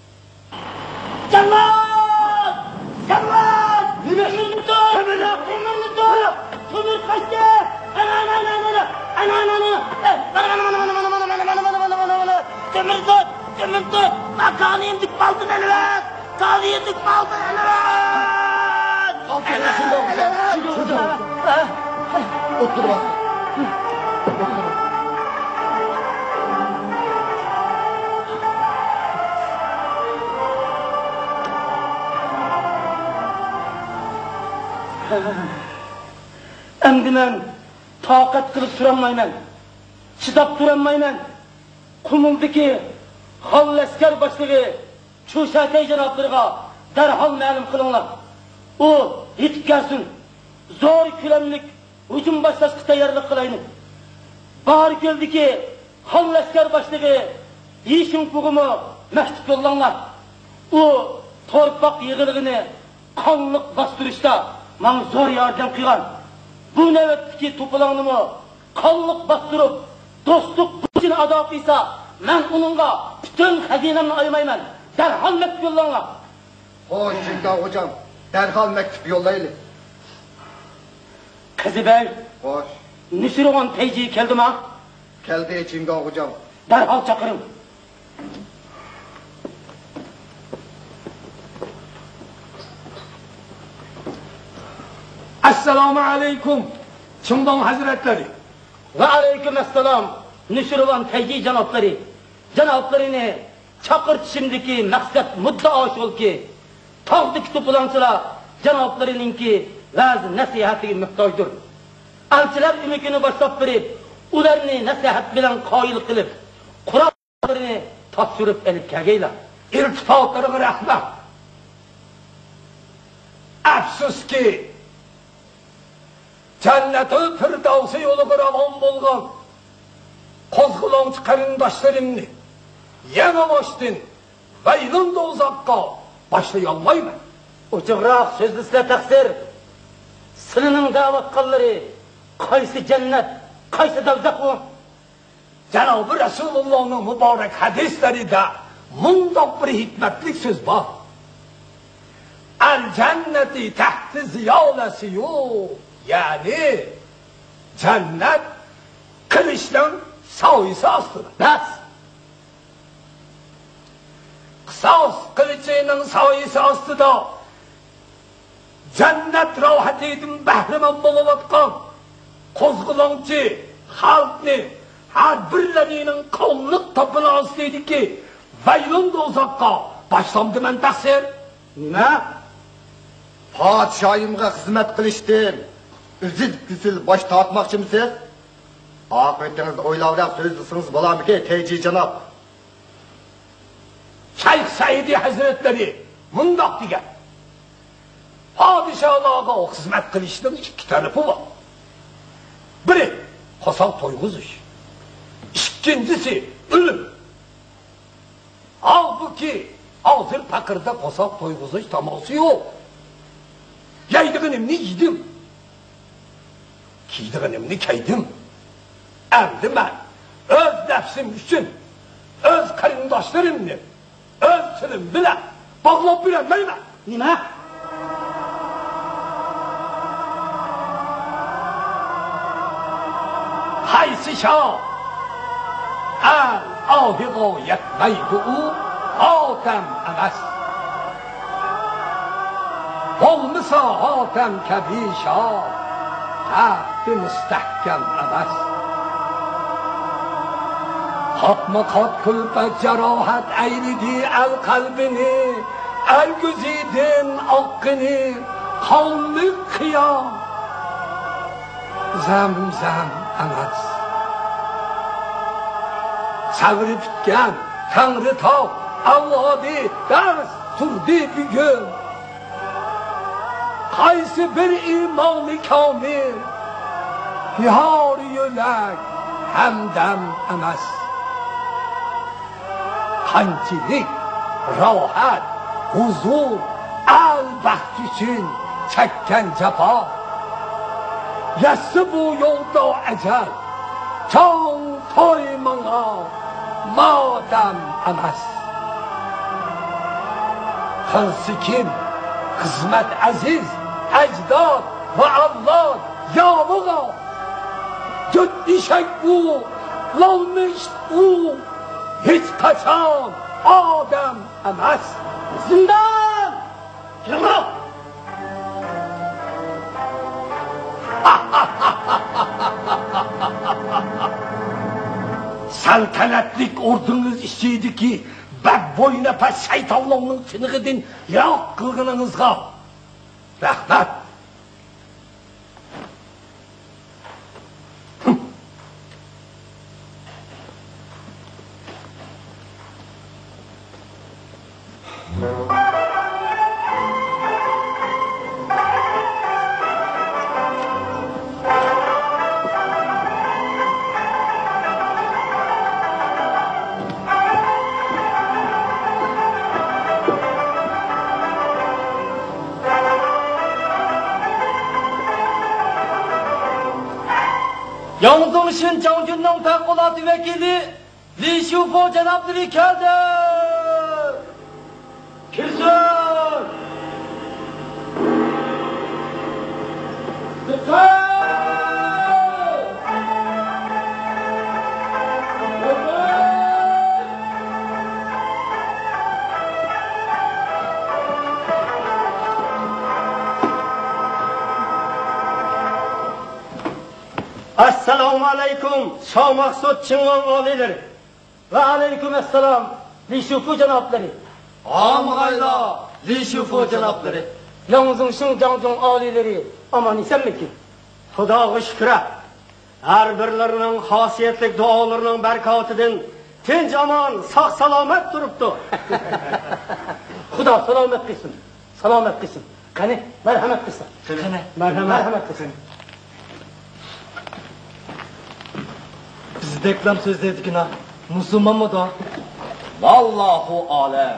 Speaker 4: Cellat! Cellat! Kömürünü tut! Kömürünü tut! Kömür kaçtı! Kömür tut! Bak kanı yedik baldın elvet! Kanı yedik baldın elvet!
Speaker 8: Otur bak.
Speaker 6: Endi men taqat qilib turolmayman. Chidab turolmayman. Qumuldagi hol askar boshlig'i Cho'shatay janoblariga darhol ma'lum qilinglar. U yetib kelsin. Zo'r ko'lamlik hujum boshlashga tayyorlik qilaylik. Bari keldiki hol askar boshlig'i Yishin Pug'umi maktub yo'llanglar. U torpaq yig'ilg'ini qonliq bostirishda men zo'r yordam qilgan. Bu navbatdagi to'polonini qonliq bostirib, do'stlik burchini ado qilsa, men uningga butun xazinamni aymayman. Darhol maktub yo'llanglar.
Speaker 8: Hoş Çingen hocam. Derhal mektup yollaylı.
Speaker 6: Qizi Bey,
Speaker 8: Hoş.
Speaker 6: Nusrivan Teyci keldimi?
Speaker 8: Keldi Çingen hocam.
Speaker 6: Darhol chaqiring.
Speaker 3: Esselamu aleyküm. Çından hazretleri.
Speaker 6: Ve aleyküm esselam. Nusrivan Teyci janobları. Janoblarini chaqirtishimdagi maqsad muddao shuki, tog'dagi to'polonchilar canoblarininki va'z nasihatiga muhtojdir. Elchilar umikini boshlab berib, ularni nasihat bilan qoyil qilib, Qur'onlarini topshirib elib kelgaylar.
Speaker 3: İltifatlarına rahmet. Afsuski, cennet-i firdavsi yolu kıravan bulgan, kozgulanç karındaşlarımni, yana baştın, vaylın dozakka başlayalmayım.
Speaker 6: Uçuqroq so'zni sizlar taqsir. Sizlarning da'vatqanlari qaysi jannat, qaysi do'zax bu?
Speaker 3: Cenab-ı Resulullah'ın mübarek hadislerinde mundaq bir hikmetlik söz var. El cenneti tahti ziyalesiyu, yani cennet kılıçların sayısı astıdır.
Speaker 6: Bas.
Speaker 3: Kısas kılıçının sayısı astıda cennet rahatidin behrimen buluvatkan kozgulançı halkni her birlerinin kanlık tapınağısıydı ki vaylun dozakka başlamdı men taksir.
Speaker 6: Ne?
Speaker 8: Padişahımga hizmet kılıştım. Üzül güzül baş tartmakçı mısınız? Akıbetiniz oylavrak sözlüsünüz bolamı ki teci canap.
Speaker 3: Şeyh Saidi Hazretleri mundaq digen. Padişahlığa o hizmet kılıştığın iki tarafı var. Biri kosal toyguzuş. İkincisi ölüm. Halbuki hazır pakırda kosal toyguzuş taması yok. Yaydıqınımni yedim. Kiydiqınımni kaydım. Endi ben öz nefsim üçün, öz karındaşlarımni, öz tilim bilen bağlap bilenmeyim.
Speaker 6: Nima?
Speaker 3: Haysi şah, el ahiqa yetmeydi u, hatem emes. Olmasa hatem kebişa, tahti müstehkem emes. Hatma kat külfet cerahat eylidi el kalbini, el gözidin hakkını, kanlı kıyam. Zemzem emes. Sabri bitken, Tanrı tağ, Allah'ı ders turdi bir gün. Qaysi bir imani kamil, yar yölek, hemdem emes. Qanchalik, rahat, huzur, al-baxt üçün çekken cefa. Yassı bu yolda ecel, can toymana, madem emes. Qilsi kim, hizmet aziz, ecdad ve avlad, yavığa. Göt işek bu, lalmış bu, hiç kaçan Adem emes.
Speaker 6: Zindan!
Speaker 3: Yılan! Saltanatlik ordunuz işiydi ki bak boyuna pas şeytanlığının çınıgıdın yok kılgınınızga. Rahmet.
Speaker 6: Yangzongşin Changjun'un Fevkalade Vekili Li Shufo Cenapları geldi. Kirsin! Dikkat!
Speaker 5: Assalamu alaikum, Şah Maksud Çingan valileri.
Speaker 6: Ve aleyküm esselam Li Shufu Cenapları.
Speaker 8: Amgayla Li Şufu cenapları.
Speaker 6: Yalnızın Şinjanjong alileri aman isenmikin?
Speaker 5: Xudoga shukr. Har birlarining xosiyatli duolarining barakatıdan tinch amon, sog' salomat turibdi.
Speaker 6: Xudo salomat qilsin. Salomat qilsin. Qani, marhamat qilsin.
Speaker 4: Qani,
Speaker 6: Marhamat qilsin.
Speaker 4: Biz deklam so'zlaydigina musulmonmi da?
Speaker 5: Vallahu alam.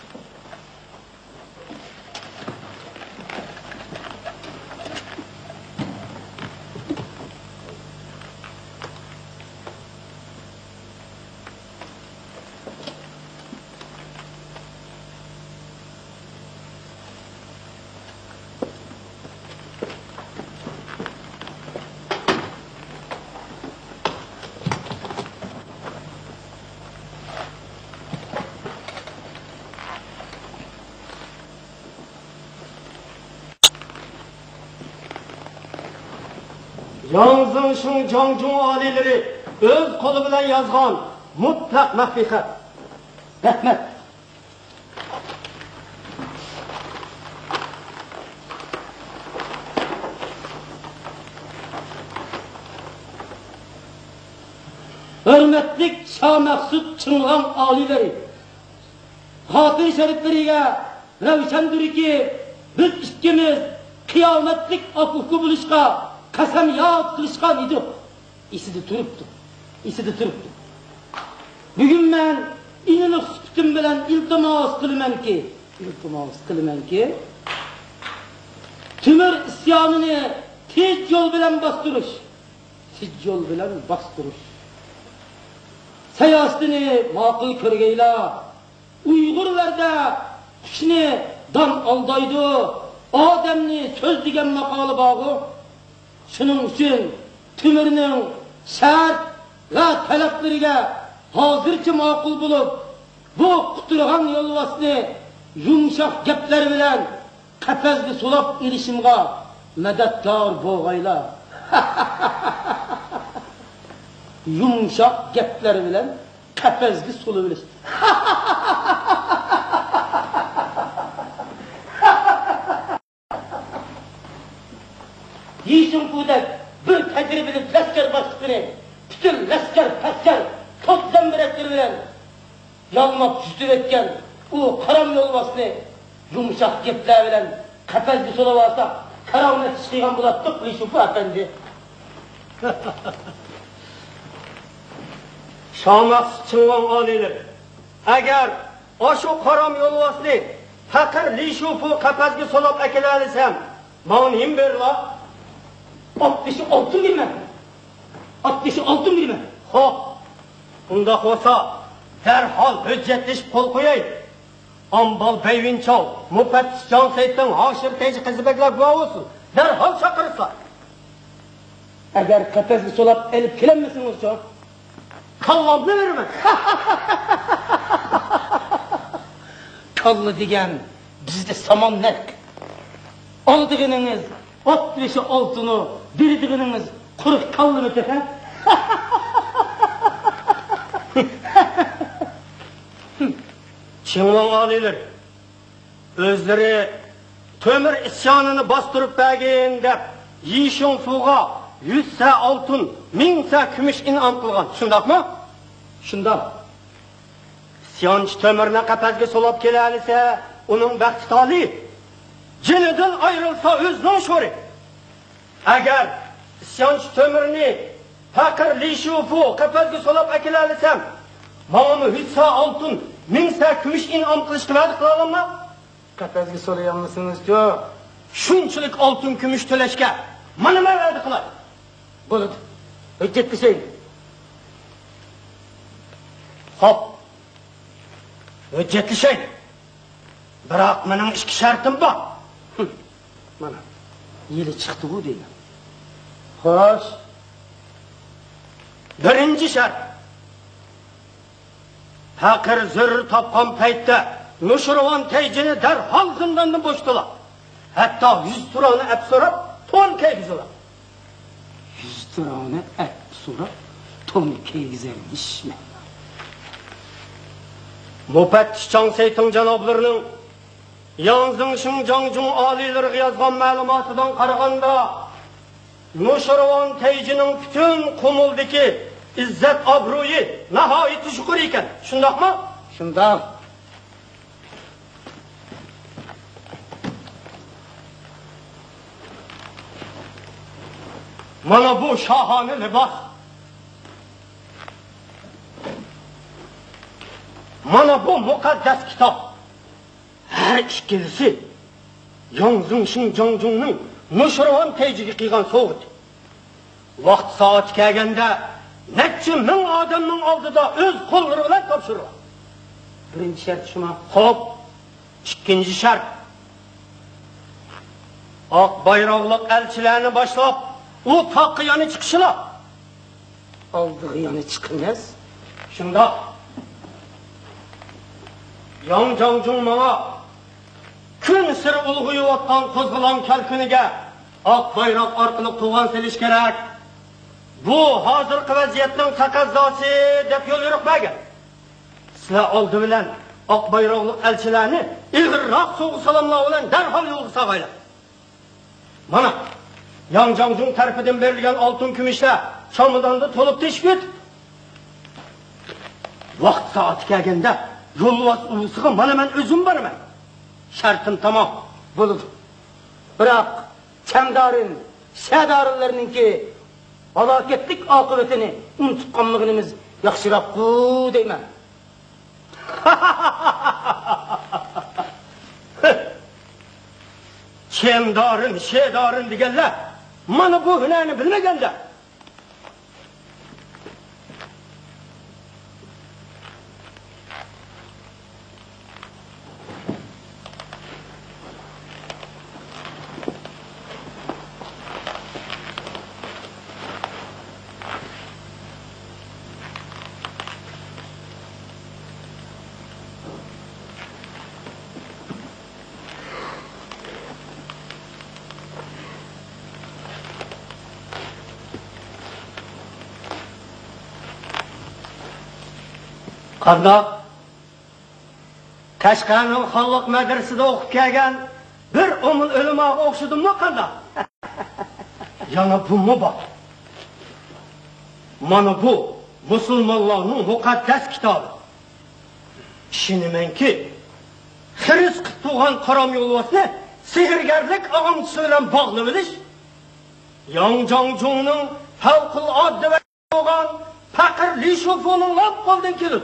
Speaker 5: Yalnızın Şinjanjong alileri öz qo'li bilan yozgan mutlaq maxfiy xat.
Speaker 6: Rahmat. Hürmetlik Şah Maksud Çıngan alileri, hatır şerifleriga ravshandir ki biz ikkimiz qiyomatlik huquqi bulishga qasamyod qilishgan edik. Esida turibdi. Bugun men iniq sukutim bilan iltimos qilamanki, Timur isyonini tez yo'l bilan bostirish. Siyosatini ma'qul ko'rgaylar. Uyg'urlarda qushni don aldaydi, odamni so'z degan maqoli bor. Shuning uchun Timurning shart va talablariga hozircha ma'qul bo'lib, bu quturgan yo'lvosni yumshoq gaplar bilan qafasga solab erishimga madadkor bo'lg'aylar. Yumshoq gaplar bilan qafasga solib erish. Yishun Kudak bir tajribeli laskar başlıkları, bütün laskar paskar, top zemberekleri bilen yalmap sütüp etken o karam yolvasını yumuşak gepler bilen kafesli sola varsa karavmet işleyen bulattık Lişufu Efendi.
Speaker 5: Şahmat Çıngan aliler, eğer o şu karam yolvasını fakir Lişufu kafesli solap ekelelisem, bana neyim ver la?
Speaker 6: 66 bilmem. 66 bilmem.
Speaker 5: Hop, bunda olsa derhal hüccetleşip kol koyayım. Ambal Beyvinçal, Müfettiş Can Seyit'ten haşir teyci kızıbekler bu olsun. Derhal çakırırsa.
Speaker 6: Eğer kafesli solap elip kilenmesiniz çok.
Speaker 5: Kallam ne vermez?
Speaker 6: Kallı diyen bizde saman nerk. Aldığınız 66'ını dirdiğiniz kırık kallı mı tefen?
Speaker 5: Çingan aliler özleri tömür isyanını bastırıp bergen dep Yishun Fuga 100 sa altın, 1000 sa kümüş inam kılgan. Şundak mı?
Speaker 6: Şundan.
Speaker 5: İsyançı tömürüne kapezge solap kelalise onun vakti tali. Ciniden ayrılsa özünün şori. Eğer isyançı tömürünü fakir Lişufu kapezge solap ekelalisem bana 100 sa altın, 1000 sa kümüş inam kılışkı verdik kılalım mı?
Speaker 6: Kafesli solayan mısınız ki?
Speaker 5: Şunçılık altın kümüş töleşke bana mı verdik kılay?
Speaker 6: Bulut. Hüccetli şey.
Speaker 5: Hop. Hüccetli şey. Bırak benim işki şartım bak.
Speaker 6: Bana. Yeli çıktı bu değil. Hoş.
Speaker 5: Birinci şart. Fakir zırr tapkan peytte Nuşurvan teycini derhal zindanını boştular. Hatta 100 turanı ep sorap ton keygiziler.
Speaker 6: 100 turanı ep sorap ton keygizermiş mi?
Speaker 5: Müfettiş Can Seyit'in canablarının Yangzing Xinjiang oliylariga yozgan ma'lumotidan qaraganda, Nusharvan Teyjining bütün Qumuldagi izzat obro'yi nihoyat shukur ekan. Shundaqmi?
Speaker 6: Shundoq.
Speaker 5: Mana bu shohona libos. Mana bu muqaddas kitob. Har ikkisi Yangzing Xinjiangning Nusharvan Teyjiga qilgan sovg'at. Vaqt soat kelganda necha ming odamning oldida o'z qo'llari bilan topshirdi.
Speaker 6: Birinchi shart shuna.
Speaker 5: Xo'p, ikkinchi shart. Oq bayroqliq elchilarni boshlab, u toqqa yana chiqishlar.
Speaker 6: Oldiga yana chiqingiz.
Speaker 5: Shundoq. Yangzing mana kun siri ulg'ayotgan qo'zg'olon kalkuniga oq bayroq orqali to'g'on selish kerak. Bu hozirgi vaziyatning taqozosi deb yo'l yuribmagan. Sizlar oldi bilan oq bayroqli elchilarni ig'irroq so'g'u salomlar bilan darhol yo'lga sag'aylar. Mana Yangzing tarafidan berilgan oltin kumushlar chamadonda to'lib teshib vaqt soati kelganda yo'lvoz ulusiga mana men o'zim boraman. Shartim tamom.
Speaker 6: Bo'ldi. Biroq Çamdarin, Şadarinlarninki halokatlik oqibatini unutib qolmaganimiz yaxshiroq-ku deyman.
Speaker 5: Çamdarin, Şadarin deganlar mana bu hunarni bilmaganlar. Qandoq? Qashqarning xalq madrasasida o'qib kelgan bir umul o'limaga o'xshadimmi qandoq? Yana bu bor. Mana bu musulmonlarning muqaddas kitobi. Ishonamanki, xiris qilib tug'an qaram yo'lvosni sehrgarlik og'amchisi bilan bog'lab bilish Yangzingning favqulodda va bo'lgan faqir Li Shufuning lab qo'ldan kelib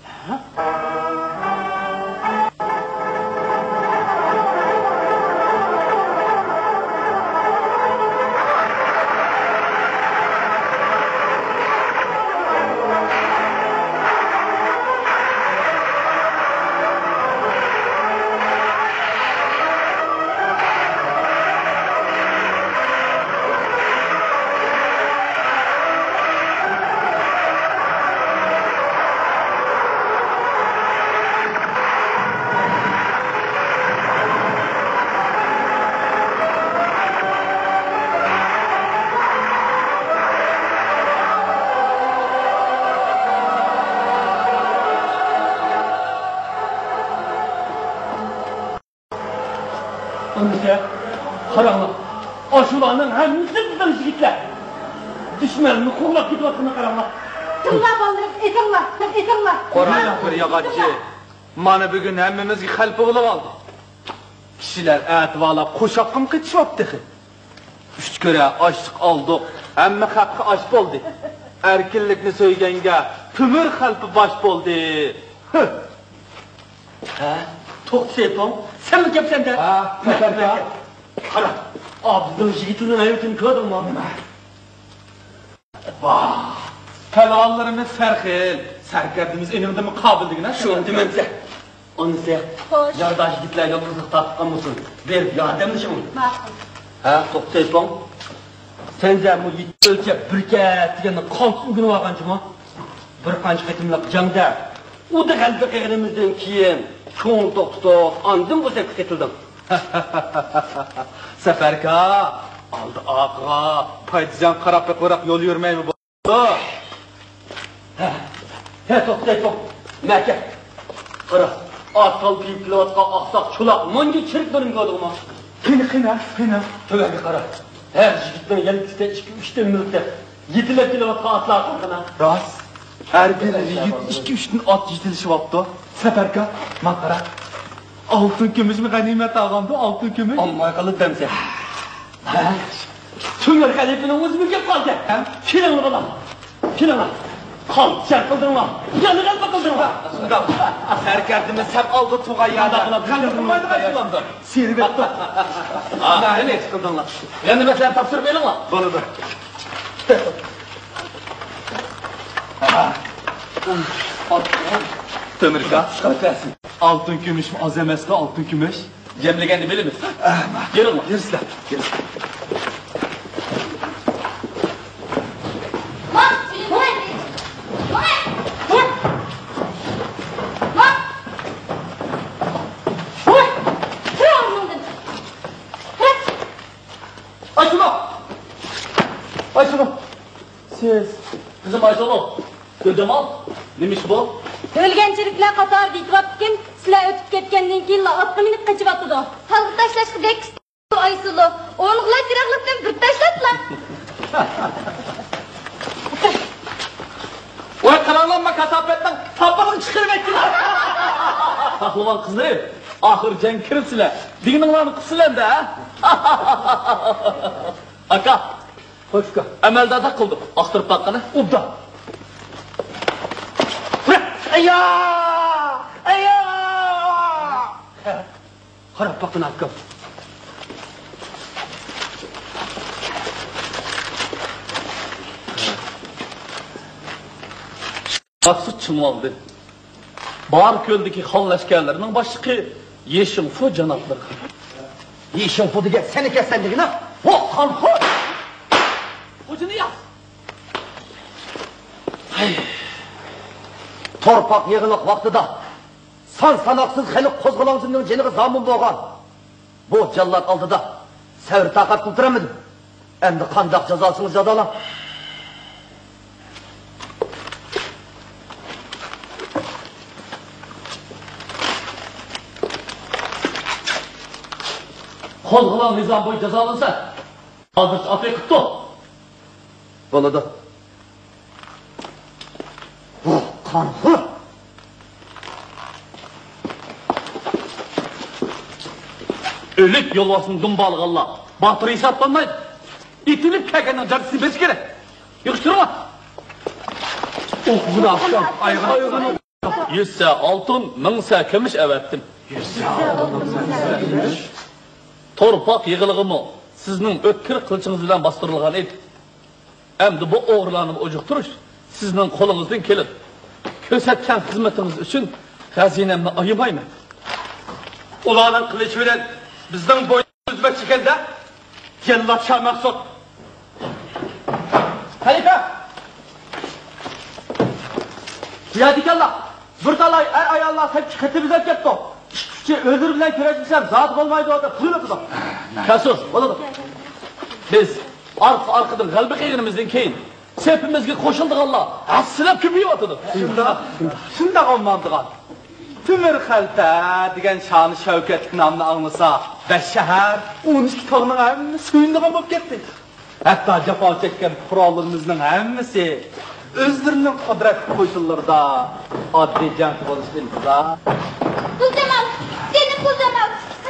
Speaker 3: Anne, qaranglar. Ashularning hammasi bizdan yigitlar. Dushmanni qo'llab ketayotganini qaranglar.
Speaker 2: Tilla baldırıp etinglar.
Speaker 7: Qoraylar bir yog'ochchi. Mana bugun hammamizga xalpa bo'lib oldi. Kishilar atvalab qo'shoqqa ketishyapti. 3 ko'ra ochliq oldik. Hamma haqqi osh bo'ldi. Erkinlikni so'yganga tumur xalpi bosh bo'ldi.
Speaker 6: Ha? To'xtaypon. Sen mi gapsan da?
Speaker 3: Ha, Safarka.
Speaker 6: Qara. Abdul yigitning hayotini ko'rdingmi? Nima?
Speaker 7: Vah! Talonlarimiz sarxil. Sarkardimiz enimda muqobilligini
Speaker 6: Shu demensa. Onisi.
Speaker 2: Xo'sh.
Speaker 6: Yardash yigitlarga qiziq taqқан bo'lsin. Berib yordamlashim.
Speaker 2: Ma'qul.
Speaker 6: Ha, to'xtaypon. Senja bu yittilcha birkat deganni qonsin ugini olganchimi? Bir qancha qitimliq jangda uda g'alba qilganimizdan keyin cho'ng to'xtab, andin bo'lsa ketildim.
Speaker 7: Safarka, oldi oqqa, paytizan qarab qo'raq yo'l yurmaymi bo'ldi?
Speaker 6: Ha, to'xtaypon. Maka. Qara. Atal büyük kilovatqa aqsaq çulaq, monga chiriklarni ko'rdingmi?
Speaker 3: Qina.
Speaker 6: Töväge qara. Her yigitlar yelkisida 2-3 minutda 7 kilovatqa atlar qilqina.
Speaker 7: Ras. Her biri 2-3 at yetilişi vaptı. Seferka, makara. Altın gümüş mü ganimet ağamdı, altın gümüş?
Speaker 6: Amma qalıp demse. Tümür xəlifinin özü gəlib qaldı. Kirin qala. Qal, sen qıldırma. Yanı qalma qıldırma.
Speaker 7: Şunda, serkerdimiz hep aldı tuğa yağda. Kalırmaydı başlandı. Siri bekti.
Speaker 6: Ne qıldınlar? Yani mesela tapsır verin la.
Speaker 7: Bana da. Tömürka.
Speaker 6: Kalkarsın.
Speaker 7: Altın gümüş mü, azemesli altın gümüş?
Speaker 6: Cemlegendi bilir misin? Gelin la.
Speaker 7: Yürüsler.
Speaker 6: Ayşunu. Siz. Kızım Ayşunu. Gözüm al. Neymiş bu?
Speaker 2: Ölgençilikler qatar deyip kim sizler ötüp ketkendan keyin 60 minut kaçıp atıdı. Halkı taşlaştı dek Aysulu. Oğluklar silahlıktan bir taşlatlar.
Speaker 6: Oy karanlanma kasapetten tabanın çıkırıvettiler. Saklıvan kızları. Ahır cenk kiripsiler. Dininlerini kısılen de ha. Aka.
Speaker 4: Hoşka.
Speaker 6: Emelde de kıldık. Aktırıp bakkana.
Speaker 4: Ubda. Harap bakın hakkım.
Speaker 6: Baksı çımvaldı. Bar köldeki hal askerlerinin başlığı Yeşilfu canatları.
Speaker 8: Yeşilfu diye seni kesendiğin ha?
Speaker 6: Oh kanhu! Ucunu yaz.
Speaker 8: Torpak yığılık vaktida sanaksız xelik kozgalansının jeniği zamun boğan. Bu jallar aldıda sevir taqat kıltıramadım. Endi qandaq cazasını jadalan.
Speaker 6: Kozgalan nizam boyu cezalansa hazır afiyet kutlu.
Speaker 8: Boladı. Oh kanhu!
Speaker 6: Ölük yolvasını dumbalık Allah. Batırı hesaplanmaydı. İtilip kekenden carısını beş kere. Yıkıştırma.
Speaker 4: Oh bunu akşam. Ayağına.
Speaker 6: Yüzse altın, mingse kümüş evettim. Torpak yığılığımı sizin ötkür kılıçınız bilen bastırılgan edi. Emdi bu oğurlanıp ocuqturuş sizin kolunuzdan kelip. Kösetken hizmetiniz için hazinemni ayımayım.
Speaker 4: Ulanın kılıç bilen bizden boyun üzmek çekende Cellat Şah Maksut. Halife! Yadikallah! Bir talay ayallah hep çıkıtı bize ketto. Özür bilen köreşmişsem zatı olmaydı orada. Buyurun kızım.
Speaker 6: Kasur, oladı. Biz arkadan kalbi kıyınımızdan keyin sepimizge koşulduk Allah. Asılap küpüyü atıdı.
Speaker 7: Şunda olmamdıgan. Tümür xalta degan şanı Şevket namını anlasa, beş şehir, 12 tağının hemini suyunluğa bop ketdi. Hatta cefa çekкен kurallarımızın hemisi özlerinin kudret koşullarda adli can konuştuğunda.
Speaker 2: Kul Cemal, senin Kul Cemal.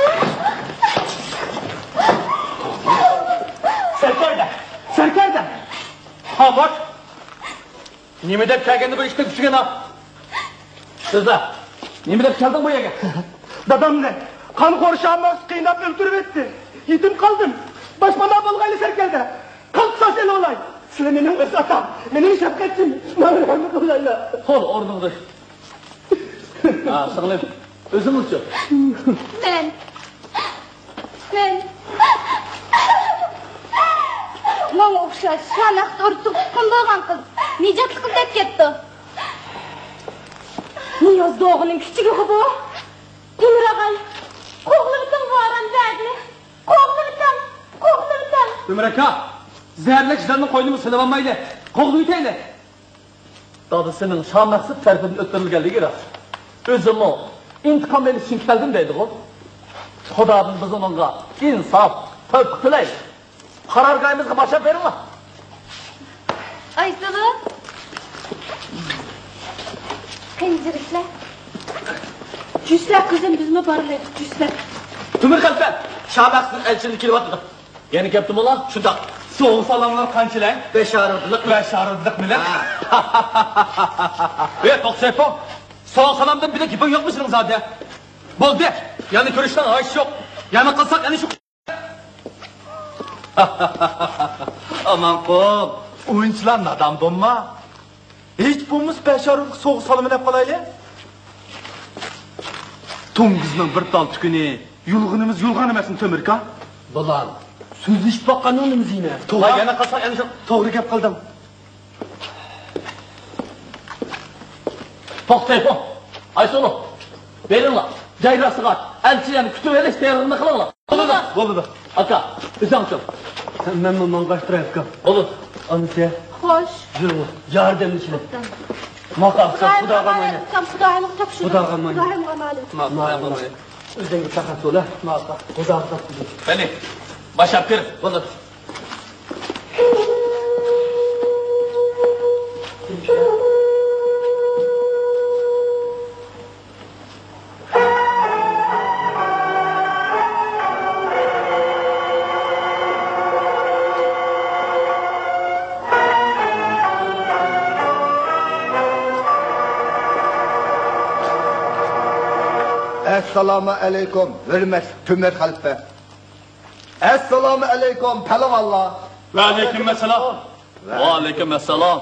Speaker 7: Serkerde. Ha bak. Nime dep kelgende bir işte küçügen ha.
Speaker 6: Sizler, nemi de geldin bu yege?
Speaker 3: Dadam ne? Kan korşağımız kıynap öldürüp etti. Yetim kaldım. Başmana balgaylı serkelde. Kalksa sen olay. Sen benim öz atam. Benim şefkatim. Mağrurlarını kılayla.
Speaker 6: Hol ornundu. Ha, sığınayım. Özüm uçuyor.
Speaker 2: Ben. Mama okşaş, şanaq tortuq kun bo'lgan qiz. Nejat qildab ketdi. Niyoz doğuning kichigi bu. Temir og'ay. Qo'g'liqdan varan berdi. Qo'g'liqdan.
Speaker 7: Ömreka, zehirli kişilerin koynumu sınavanmaydı. Kovdu iteyle.
Speaker 6: Dadısının Şah Maksut tarafından ötürülgenliği rast. Özüm o.
Speaker 4: intikam veriş için geldim deydi o. Xudodan biz onunla insof, tövbe tilaymiz. Qarorgohimizga boshlab beringlar.
Speaker 2: Aysulu. Qanchiriklar. Jusslar kızım bizmi borilaydi, jusslar.
Speaker 4: Tumir Qalpan, Shahbazning elchini kelyapti. Yana kelibdimi ular? Shunda. So'g'in salomlar qanchalar?
Speaker 8: 5 arıdılık.
Speaker 4: 5 arıdılık bilan. Ey to'xtaypon. So'g'in salomdan bir de gaping yo'qmi sizning zodi? Bo'ldi. Yana ko'rishdan oyish yo'q. Yana qilsak ana shu. Aman qo'm, o'yinchilar nadam bo'lma. Hech bo'lmas 5 arıdılık so'g'in salomini deb qolaylik. To'ngizning bir tal tukuni, yulg'unimiz yulg'on emasin To'mirka.
Speaker 6: Bular so'zlashib boqqanimiz yine.
Speaker 4: To'g'ri yana qilsak ana shu to'g'ri gap qildim. To'xtaypon. Aysulu. Beringlar. Jayrasiga elchini kutib olish tayyorligini qilinglar. Bo'ldi. Aka, o'zingchi.
Speaker 5: Men mang'ashtirayapti.
Speaker 4: Bo'ldi.
Speaker 5: Anisiya.
Speaker 2: Xo'sh.
Speaker 5: Yordamchini.
Speaker 4: Maqsadsa xudoga mayli.
Speaker 2: Xudoyim topshir.
Speaker 5: Xudoga mayli.
Speaker 2: Xudoyim ma'lum.
Speaker 5: O'zingga faqat to'la. Xudoga topshir.
Speaker 4: Beni. Bashab kir. Bo'ldi.
Speaker 8: Assalomu alaykum, hurmat To'mir Qalpa. Assalomu alaykum, palavallar.
Speaker 4: Va alaykum assalom. Va alaykum assalom.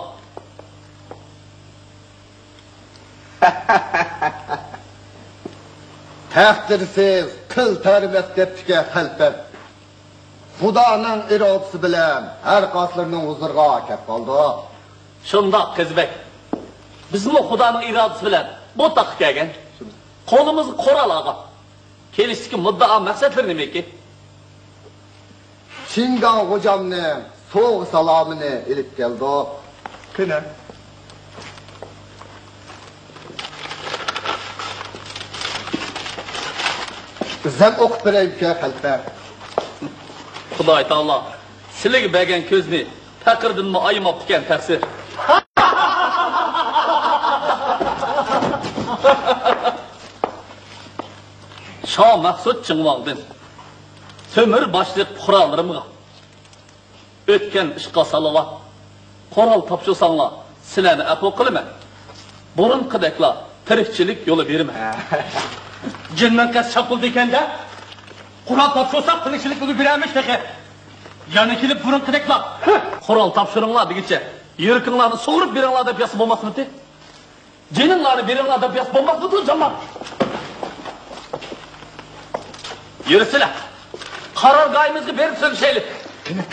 Speaker 8: Taqdirsiz, qil tarbiya debdiga Qalpa. Xudoning irodasi bilan har qoslarning huzuriga kelib qoldi.
Speaker 4: Shundoq qizbek. Bizmi Xudoning irodasi bilan bu taqqa kelgan. Qo'limizni qo'ral olgan. Kelishdagi muddao maqsadlar nimaki?
Speaker 8: Chingan hocamning so'g' salomini ilib keldi. Qani. Bizdan o'qib beraylik Qalpa.
Speaker 4: Xudoy taolo sizlarga bergan ko'zni faqirdanmi ayamabdi ekan taqsir. Shoh Maqsud Chingvoqdan To'mir boshliq qurollarimga o'tgan ishqa salovat qurol topshirsanglar sizlarni afv qilaman. Burunqidaklar tirikchilik yo'li berma. Jinman qas chaqildi ekanda qurol topshirsak tirikchilik yo'li beramiz dexe. Yana kelib burunqidaklar qurol topshiringlar degicha yurkinglarni so'rib beringlar deb yasab bo'lmasmidi? Jininglarni beringlar deb yasab bo'lmasmidi jamon? Yürüsüler. Qarorgohimizga berib so'rashaylik.
Speaker 3: Qani.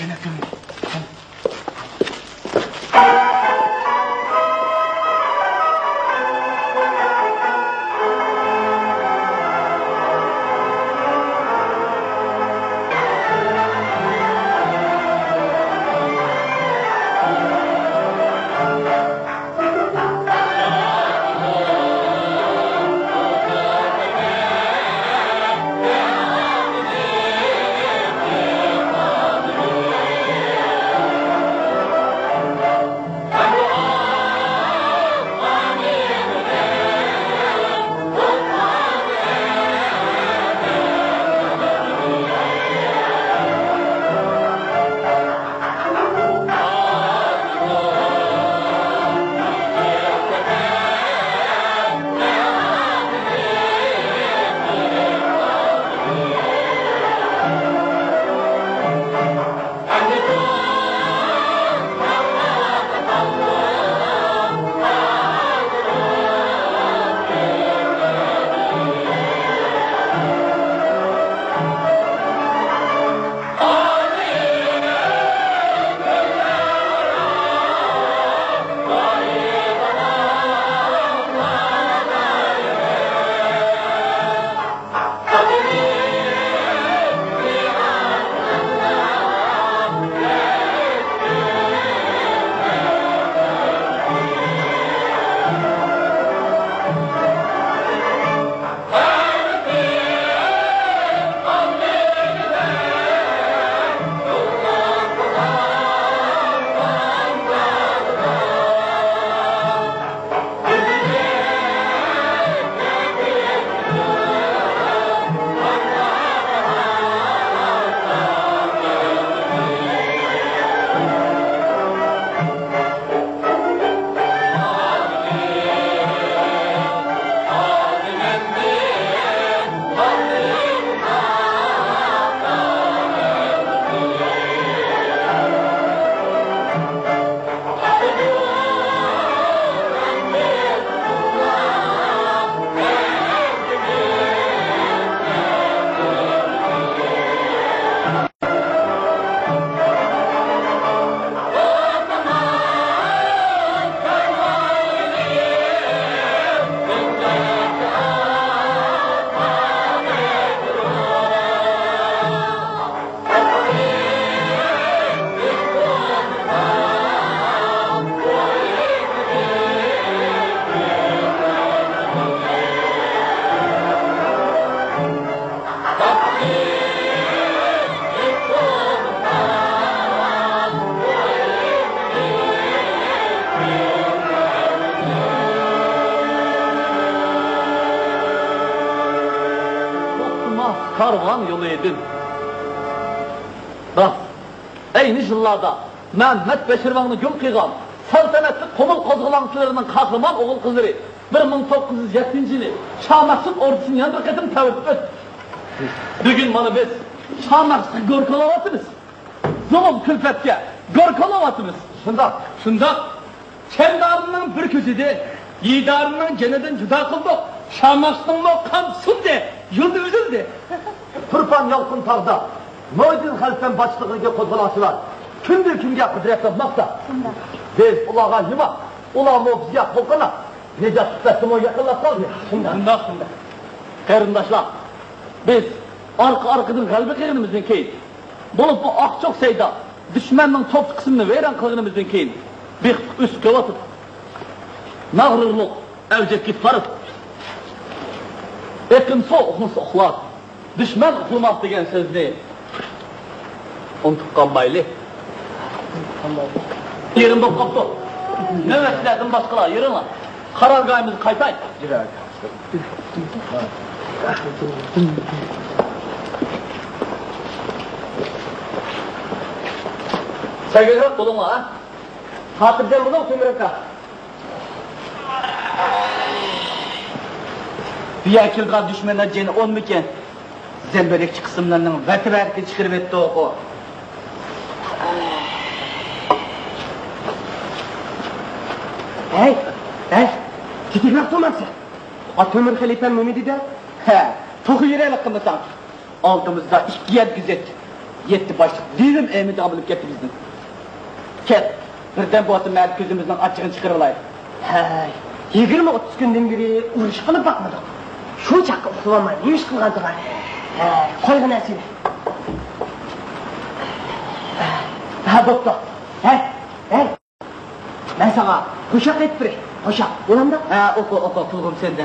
Speaker 4: karvan yolu edin. Bak, eyni yıllarda Mehmet Beşirvan'ı gül kıygan, saltanatlı Komul kozgulancılarının kahraman oğul kızları 1907 yılı Şahmaksut ordusunun yanında kadın tavırdı öt. Bugün bana biz Şahmaksut'u gorkalavatınız. Zulüm külfetke gorkalavatınız. Şundak, kendarından bir köşede, yiğidarından ceneden cüda kıldık. Şahmaksut'un o kansın de, yıldı üzüldü.
Speaker 8: Turpan yalkın tağda, Noydin halfen başlığıga kozgalancılar, kündür künge kudret yapmakta. Biz ulağa yıma, ulağa bizge kolkana, Necat tutmasın o yakınlaşsal ya.
Speaker 4: Şundak. Karındaşlar, biz arkadan kalbi kıyınımızın keyin, bulup bu akçok seyda, düşmanın top kısmını veren kılığımızın keyin, bir üst kövatıp, nağrırlık, evcek gitkarıp, ekin soğukun soğuklar, düşman kılmak degen sözünü, unutup kalmaylı. Yerim bu koptu. Nöbetçilerden başkalar yürün lan. Karargahımızı kaytay. Sevgiler bulun ha. Hatırdan bulun Tümrük'a. Bir yakılga düşmana ceni olmuken zemberekçi kısımlarının vetiverki çıkırıp etti o.
Speaker 5: Hey, titikrak olmazsa. Atımır Halifen Mehmet'i de.
Speaker 4: Toku yürek kımısan. Altımızda iki yer güzet. Yetti başlık. Dilim emidi abılıp gitti bizden. Ket, birden bu atı mert gözümüzden açığını çıkarılayım.
Speaker 5: 20-30 günden beri uğraş kılıp bakmadık. Şu çakı usulanma neymiş kılgandı var. Koygun esini. Doktor. Hey. Ben sana kuşak et biri. Kuşak. Ulan da?
Speaker 4: Oku, kulgum sende.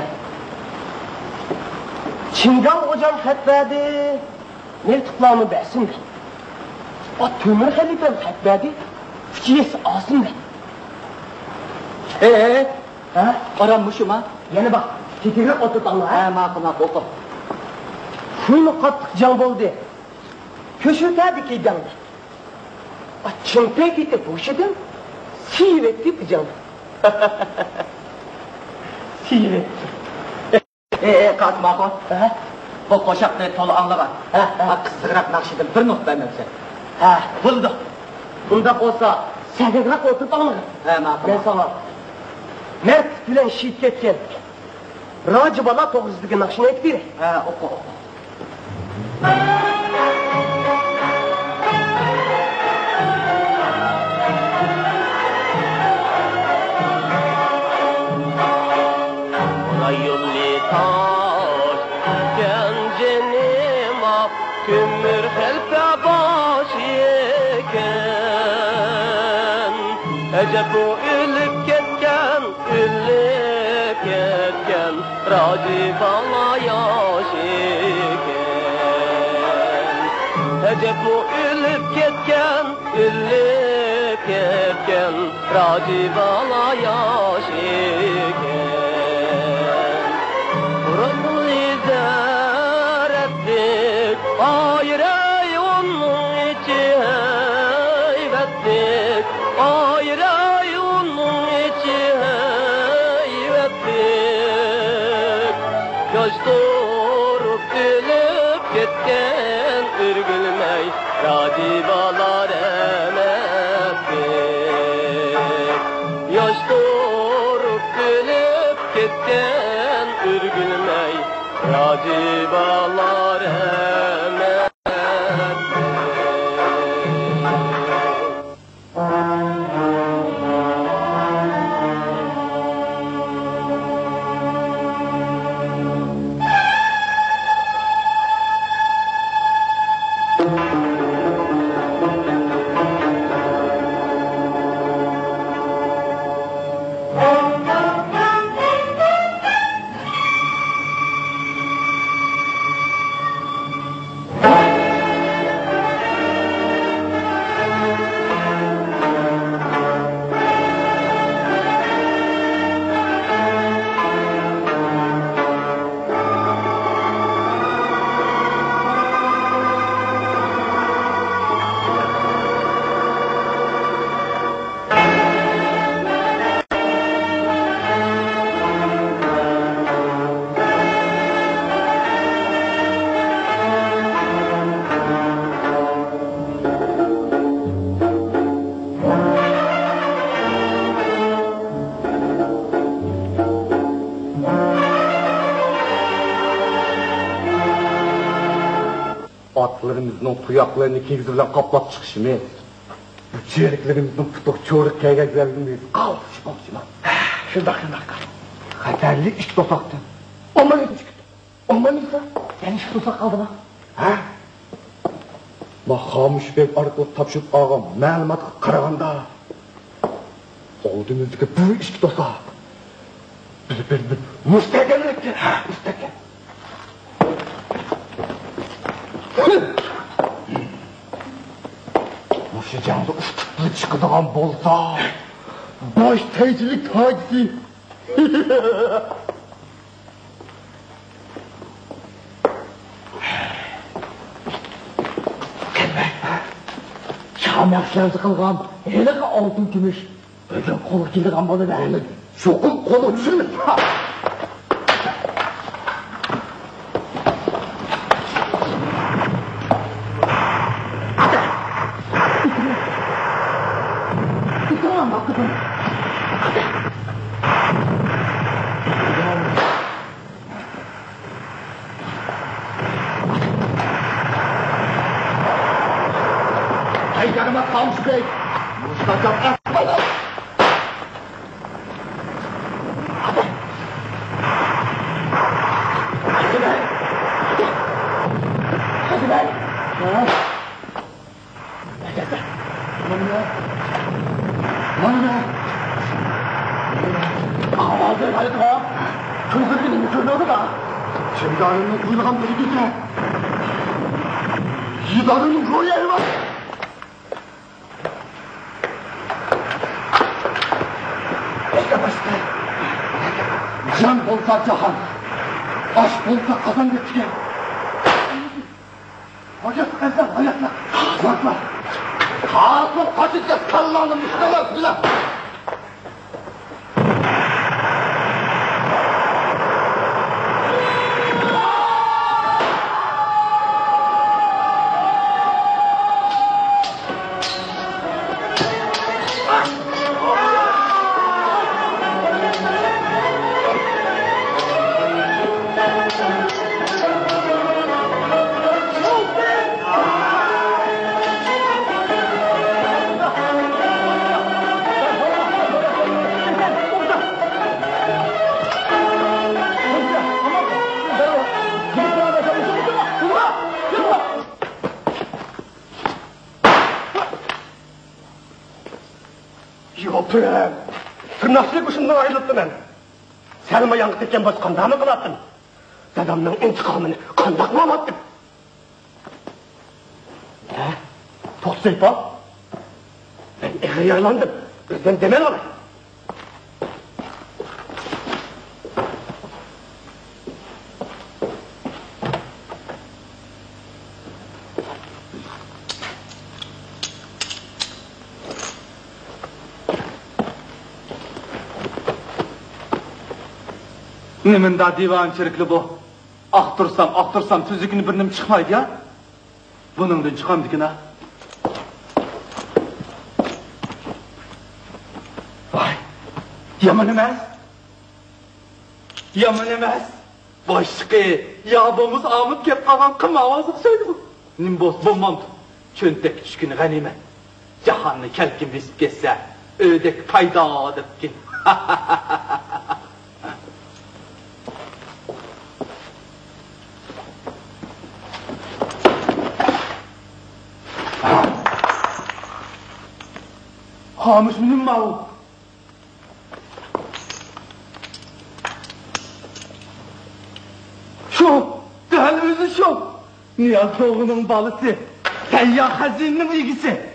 Speaker 5: Çingan hocam fetverdi. Ne tıklamı besin ben. O Tümür Halifem fetverdi. Fıçıyesi ağzım ben.
Speaker 4: Aranmışım ha.
Speaker 5: Yine bak. Titirek oturtanlar ha.
Speaker 4: Makul, oku.
Speaker 5: Kuyunu kattık can boldu. Köşürterdi ki canlı. Çınpek eti boşadım. Sivetti bir canlı. Sivetti.
Speaker 4: Kalk makul. Bu koşakta tolu anlama. Kızdırak nakşedim bir not vermemse. Buldu.
Speaker 5: Bunda olsa sədəqraq oturup anlarım.
Speaker 4: Makul.
Speaker 5: Ben sana Mert bilen şiit ketken Racı bala toğuzluğun nakşını et biri.
Speaker 4: Oku.
Speaker 6: Ayıllı taş gencinim ak kümür helpe başıyken Ece bu ölüp ketken Raci bana yaşiken Ece bu ölüp ketken Raci bana yaşiken Burası izler ettik Hayır ey onun içi heyvettik Hayır ey onun içi heyvettik Göz durup gülüp gitken ürgülmey Radibalar emettik Göz durup gülüp gitken ürgülmey Radibalar emettik
Speaker 8: ayaklarımızın tuyaklarını kegzi bilen kaplap çıkışımız. Bu çeyreklerimizin tutuk çoğuruk kegezlerimiz. Al, şıma. Şırdak. Haterli iş tosaktı. Aman ne çıktı? Aman neyse. Yani iş tosak kaldı mı? Ha? Bak Hamış Bey arıqlıq tapşırıp ağam məlumat qaraganda oldumuzdaki bu iş tosak. Bir müstəqillikdir. Müstəqil. Şu canlı uçtuklu çıkıdığan bolsa baş teycilik tacisi. Şam yaxşılarınızı qılğan, hele ki altın gümüş, ögün kolu kildiğen bana da. Şokun kolu düşürmüş. Yanıma Hamış Bey, Mustafa Akbalı. Hadi Bey. Ağzı hadi ha. Çocuk benim çocuğu da. Şimdi anının kuyruğun biri gitti. Yiğidanın ruhu yeri var. Can olsa cahan, aşk olsa kazan getiriyor. Hayatla. Bakma. Kalkın kaçacağız kallanın müşteler filan. Yoprem, tırnakçılık başından ayrılıttı ben. Senin ayağını tekken başkanda mı kılattın? Dedemden intikamını kandak mı alattın? Ne? Toksaypa? Ben eğri yaylandım. Bizden demen olay.
Speaker 7: Nemin da divançılıklı bu. Aktırsam tüzükünü birinin çıkmaydı ya. Bunundan çıkamdı ki ne? Vay, yaman emez. Başkı, yabamız amıp kep kalan kım avazlık söyledi bu. Nimbos bulmamdı. Çöntek küçükünü ganime. Cahanını kelkim risk kesse, ödek payda adıp ki. Hamış benim malım. Şu, değil özü şu. Niyaz Doğu'nun balısı. Seyyah Hazine'nin ilgisi.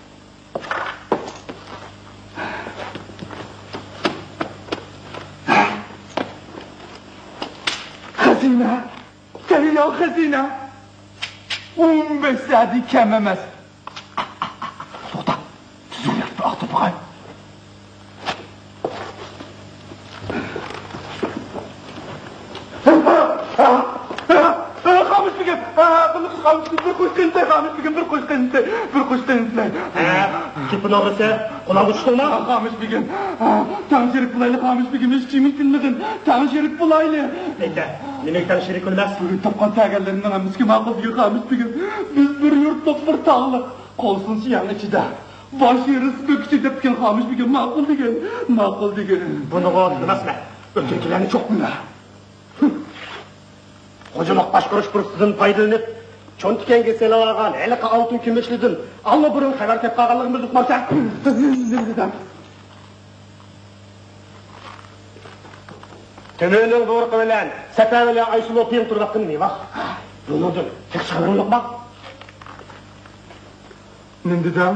Speaker 7: Hazine, Seyyah Hazine. 15 saati kememez. Atıp bakayım. Kamış bir gel. Kılıç kamış bir kuş kındı kamış bugün bir kuş kındı. Bir kuş kındı.
Speaker 5: Kimin ağrısı? Kulağın uçtu mu?
Speaker 7: Kamış bugün. Tanrı şerif bulaylı kamış bugün. Eşçimin dinledin. Tanrı şerif bulaylı.
Speaker 5: Neyse. Nemekten şerik olmaz.
Speaker 7: Bugün tapkan tağerlerinden amız ki makul diyor kamış bugün. Biz bir yurtluk bir tağlı. Kolsun siyan içide. Baş yeriz bökçe depken kamış bugün makul digen. Makul digen.
Speaker 5: Bunu koğdurmaz mı? Ötürkilerini çok mu? Kocamak başkuruş bursuzun paydalanıp çontikenge selalagan, elaka altın kümüşlüdün. Alma burun haber tep kağalığımız tutmazsa. Tümünün doğru kıvılan, sepevele Ayşulu opiyin turbakkın mı bak? Bunudun, tek çıkarınlık bak.
Speaker 7: Ne dedim?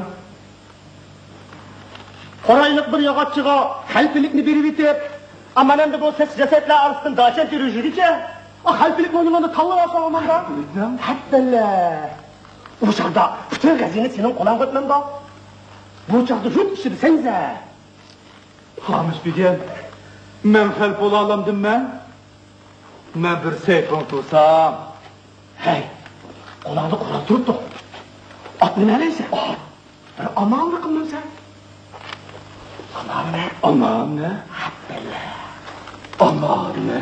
Speaker 5: Koraylık bir yağatçığa, halpilikni biri bitip, ama hem de bu ses cesetle arasın daşen yürüyüşüdükçe, o halpilik oyunlarını tallı varsa olmam da. Hatta bu çağda bütün gazini senin kolan koytmam da. Bu çağda yurt işi desenize.
Speaker 7: Kamış bugün. Men help olalımdım ben. Men bir seyfon tutsam.
Speaker 5: Hey, kolağını kolan durup da. At ne neyse. Bir aman bakımdan sen. Aman ne?
Speaker 7: Aman ne? Aman ne?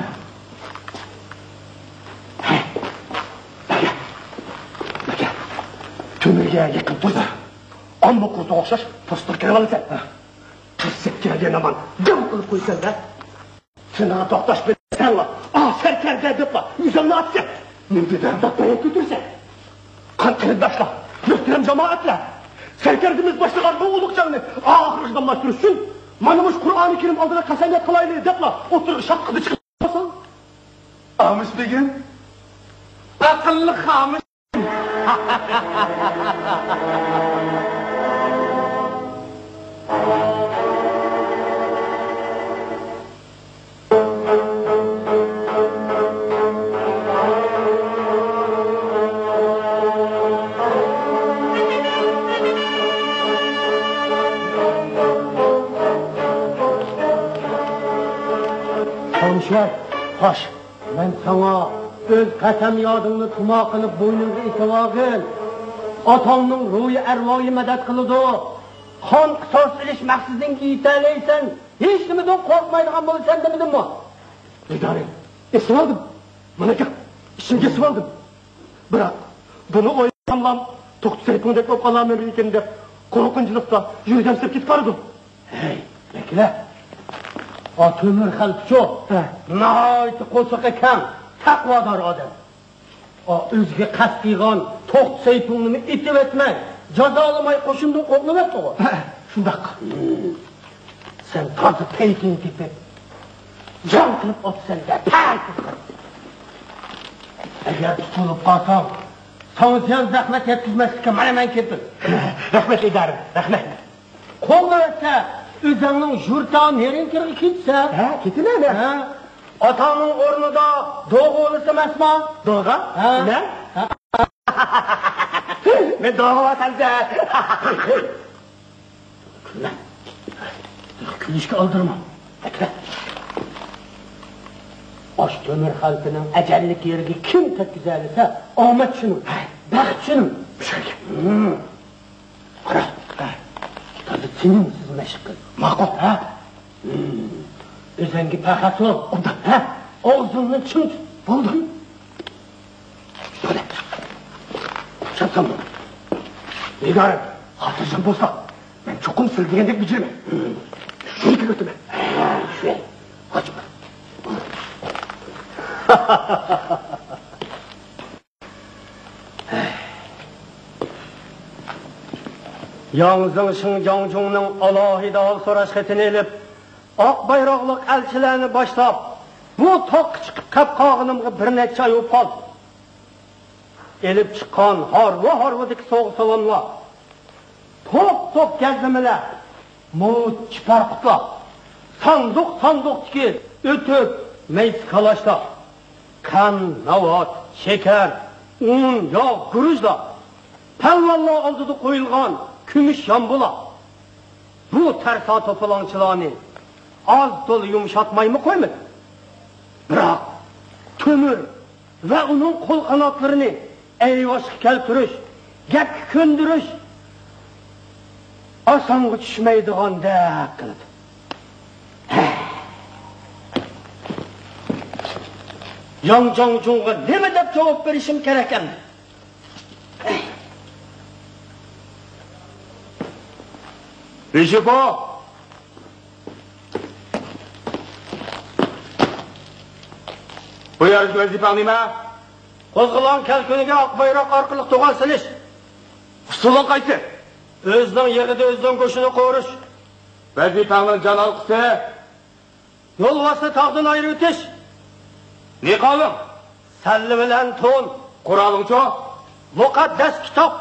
Speaker 5: Bakın, tümürge yakın dursa. Amma kurdu okşaş, fıstık kere alın sen. Tırsık geldiğin aman, gam kılıp koysan da. Sına doktaş bir sen la, serker derdip la, yüzümünü at sen.
Speaker 7: Ne dedim?
Speaker 5: Doktoraya götürsen. Kan kırıkdaşla, götürem cemaatle. Serkerdimiz başlayan bu uluk canını, ahırıcıdan başlıyorsun. Manımış Kur'an-ı Kerim aldığına kasenet kılaylı dep la, otur şapkıdı çıkıyorsan.
Speaker 7: Kamış bugün. Akıllı kamış.
Speaker 5: Komşular, hoş. Ben sana öz kasem yadını tuma kılıp boynunuzu itibagın. Atamның ruhi ervayı medet kılıdı. Kan kısas iliş maksızın ki iteleysen, hiç kimiden korkmaydıgan bunu sen demedin mi? İdare, esir aldım. Bana gel, işimge esir aldım. Bırak, bunu oylamam, toktu seyfini dek olup Allah'ın emri ikeninde, korkunculukta yürüyeceğim sep git vardım. Hey, bekle. O tümür halkçı, nahayeti koçak eken, takvadar adam. O özge kastıygan, toht seypununu itip etmek, cazalamay koşundun koğlum etti o. Şundak. Sen tazı peykini tipip, can kılıp ot sen de, eğer tutulup kalsam, sana sen zahmet yetkizmezlik ki bana ben ketim. Rahmet ederim, rahmet. Koğlum etse, özünün jurtağın yerin kiri kitse. He, kiti ne? He. Atamın ornu da doğu olursa mesma. Doğuğa? Ne? Ne doğu vatanca? Külle. Külüşke aldırma. Bekle. Aş kömür halkının ecellik yergi kim tek güzelise Ahmet şunun, baxt şunun. Bir şey ki. Kara. Tadı senin siz meşgul. Makul. Özengi pakası ol. Ondan. Ağzının çın. Buldun. Böyle. Çapsam bunu. İdarem. Hatırcam bozma. Ben çokum sildiğinde bitirme. Şunu ki götürme. Şuraya. Kaçma. Yalnızın Şinjanjung'un alahide al soraş xetini elip, ak bayraqlıq elçilerini başlap, bu tok çıkıp kap kağınımı bir neçe ay opal. Elip çıkan harva-harvadık soğuk salamla, top gezmemeler, mut çıpar kutla, sandık ki ötüp meyz kalaşla, kan, navat, şeker, un, yağ, gurujla, pelvalla aldıdı koyulgan, kümüş yambula. Bu tersa topalançılarını az dolu yumuşatmayı mı koymadı? Bırak, kömür ve onun kol kanatlarını eyvoshga keltirish, gapga ko'ndirish osonga tushmaydigandek qiladi. Yang Jongjong'a nima deb javob berishim kerak endi?
Speaker 7: Rishipo! Bu yergi vazifang nima?
Speaker 5: Qo'zg'olon kalkuniga oq bayroq orqali to'g'on silish.
Speaker 7: Usulun qaysi?
Speaker 5: O'zining yerida o'zidan qo'shini qo'rish.
Speaker 7: Vazifangning jon olqisi
Speaker 5: Yo'l vosita tog'dan ayirib o'tish.
Speaker 7: niqobing,
Speaker 5: Salli bilan to'n,
Speaker 7: qurolingchi,
Speaker 5: muqaddas kitob.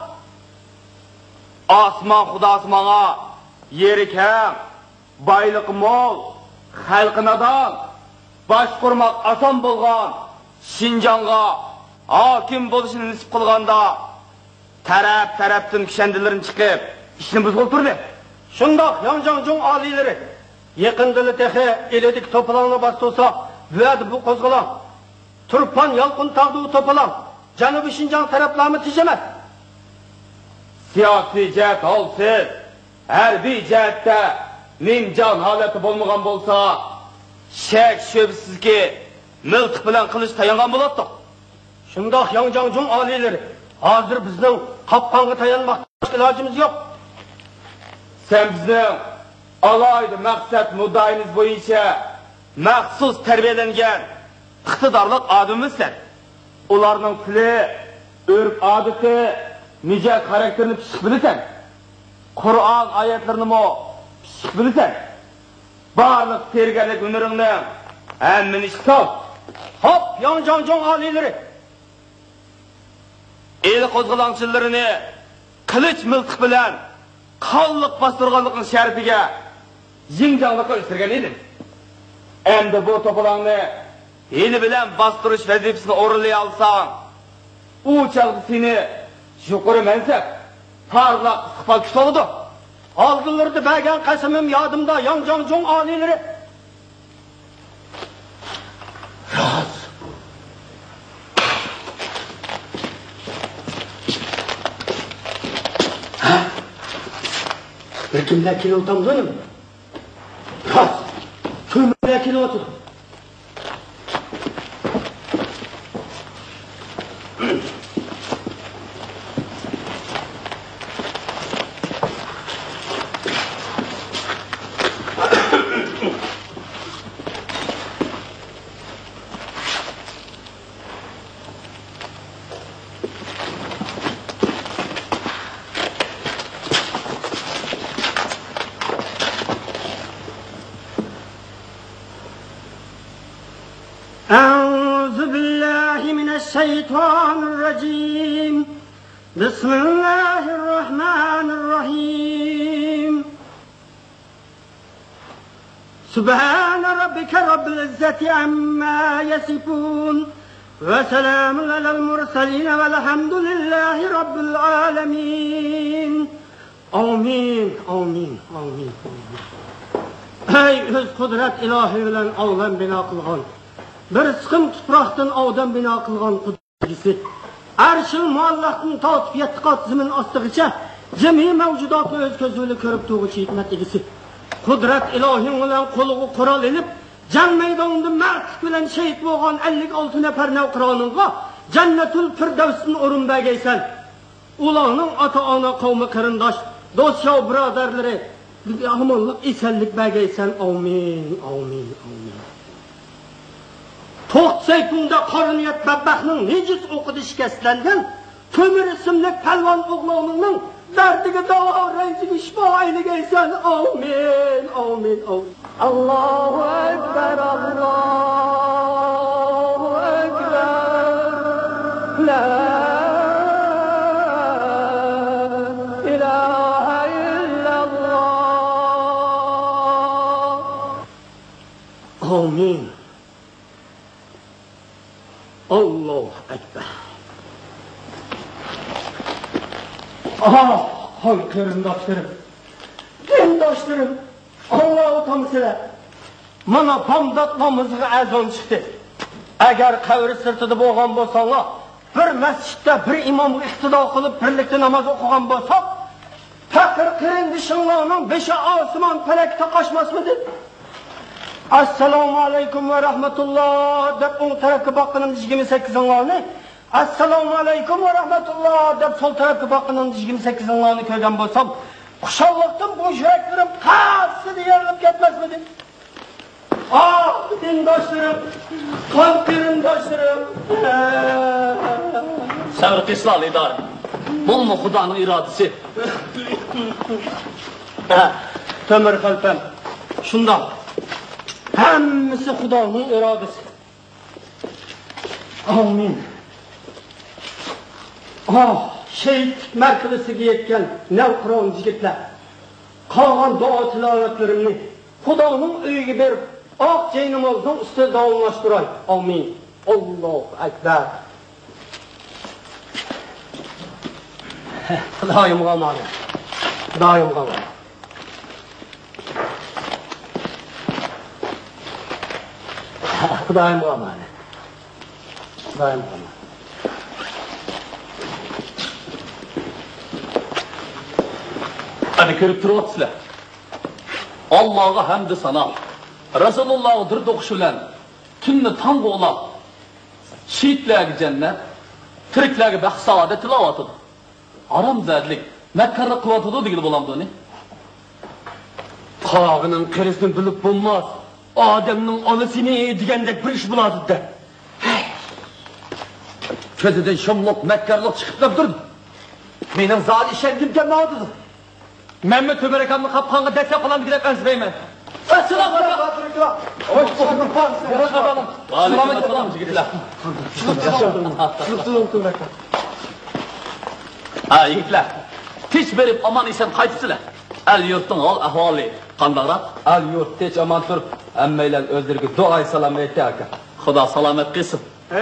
Speaker 7: osmon xudosi menga yeri keng, boyliqi mo'l, xalqi nodon, boshqurmoq oson bo'lgan Shinjonga hokim bo'lishini nisib qilganda taraf-tarafdan kishandilarim chiqib, ishni buzib turdi.
Speaker 5: Shundoq Yonjongjong oliylari yaqindili tehi eledik to'polonni bostolsa, bu qo'zg'olon Turpan Yolqin tog'da to'polon Janubiy Shinjon taraflarni tijamas.
Speaker 7: Siyosiy jihat olsiz, harbiy jihatda nimjon holati bo'lmagan bo'lsa, shak shubsizki miltiq bilan qilish tayangan bo'ladi.
Speaker 5: Shundoq Yonjongjong oliylari hozir bizning qopqonga tayanmoqqa ilojimiz yo'q.
Speaker 7: Sen bizning alayda maqsad muddayimiz bo'yicha maxsus tarbiyalangan iqtidorli odamimizsan. Ularning tili, urf-odati, mijat xarakterini pishib bilasan. Qur'on oyatlarini mo pishib bilasan. Barliq tergalik hunaringni hammani kitob.
Speaker 5: Hop, Yonjongjong oliylari.
Speaker 7: El qo'zg'olonchilarini qilich miltiq bilan qonliq bostirganlikning sharifiga yingjonlikqa o'stirgan edim. Endi bu to'polonni eli bilan bostirish vazifasini o'rinlay olsang, u chog'da seni yuqori mansab, parlaq istiqbol kutadi.
Speaker 5: Oldinlarda bergan qasamim yodimda Yonjongjong oliylari.
Speaker 7: Roz.
Speaker 5: Bir kimler kilo otamdınım? Roz. Kimler kilo otur? أعوذ بالله من الشيطان الرجيم بسم الله الرحمن الرحيم سبحان ربك رب العزة عما يصفون وسلام على المرسلين والحمد لله رب العالمين آمين آمين آمين Ey öz kudret ilahi bilen avlan bina kılgan bir sıkım tupraqdan avdan bina qilgan qudretisi arshil muallaqning tatib yettiqat zimin ostigacha jami mavjudotni o'z ko'ziga ko'rib turuvchi hikmat egisi qudrat ilohing bilan qo'liga qurol ilib jang maydonida mard bilan shahid bo'lgan 56 nafar navqironingga jannatul firdavsning o'rin bergaysan. Ularning ota-ona qavmi qarindosh do'st yo'q birodarlari omonlik esenlik bergaysan. Amin amin amin. To'qsaytunda qoriniyat babbaqning nejiz o'qidi shikastlangan Ko'mir ismli palvon o'g'lonining dardiga davo ranjiga shifo aylagaysan. Amin amin amin. Allohu akbar Allohu akbar. La ilaha illallah. Amin. Allahu Ekber. Aha, hay qarindoshlarım, dindoshlarım, Alloh utamsizlar. Mana bomdod namozga azon chiqdi. Agar qabr sirtida bo'lgan bo'lsanglar, bir masjidda bir imomga iqtido qilib birlikda namoz o'qigan bo'lsak, faqir qirindishinglarning 5 osmon falakda qochmasmidi? Assalomu alaykum va rahmatulloh deb o'ng tarafga boqqanim 28-inglarni, assalomu alaykum va rahmatulloh deb sol tarafga boqqanim 28-inglarni ko'rgan bo'lsam, xushalliqdan bu yuraklarim qasdi yerilib ketmasmidi? Ah, dindoshlarım, qalb qarindoshlarım.
Speaker 4: Sabr qilsizlar idora. Bo'lma Xudoning irodasi.
Speaker 5: Temir qalbim. Shunda hammasi Xudoning irodasi. Amin. Şehit merkezine yetken nevkron yigitlar. Qolgan duo tilovatlarimni Xudoning uyiga berib, oq jaynamozning ustida davomlashtiray. Amin. Allohu akbar. Xudoyim g'amani. Xudoyim g'amani. Xudoyim g'amani. Xudoyim g'amani.
Speaker 4: Hadi ko'rib turibsizlar. Allohga hamd sana. Rasulullohning dir o'qishi bilan tunni tong o'lab, shehidlarga jannat, tiriklarga baxt saodat tilovati. Haramzadlik, makkarra qilyotdi degan bo'lamdi-ni.
Speaker 5: Qog'ining qirisini bilib bo'lmas. Odamning olisini degandek bir ish bo'ladi-da.
Speaker 8: Ko'zidan shumliq, makkarlik chiqib turdi. Mening zali ishangimga nodidi.
Speaker 4: Menmi to'barakamni qapqonga dastlab qo'yam deb ansirayman. Assalomu alaykum. Assalomu alaykum yigitlar. Ha yigitlar. Tinch berib omon eson qaytibsizlar. Al yurtning hol ahvoli qandayroq?
Speaker 6: Al yurt tinch omon turib, hammanglar o'zlariga duo salom aytdi aka.
Speaker 4: Xudo salomat qilsin.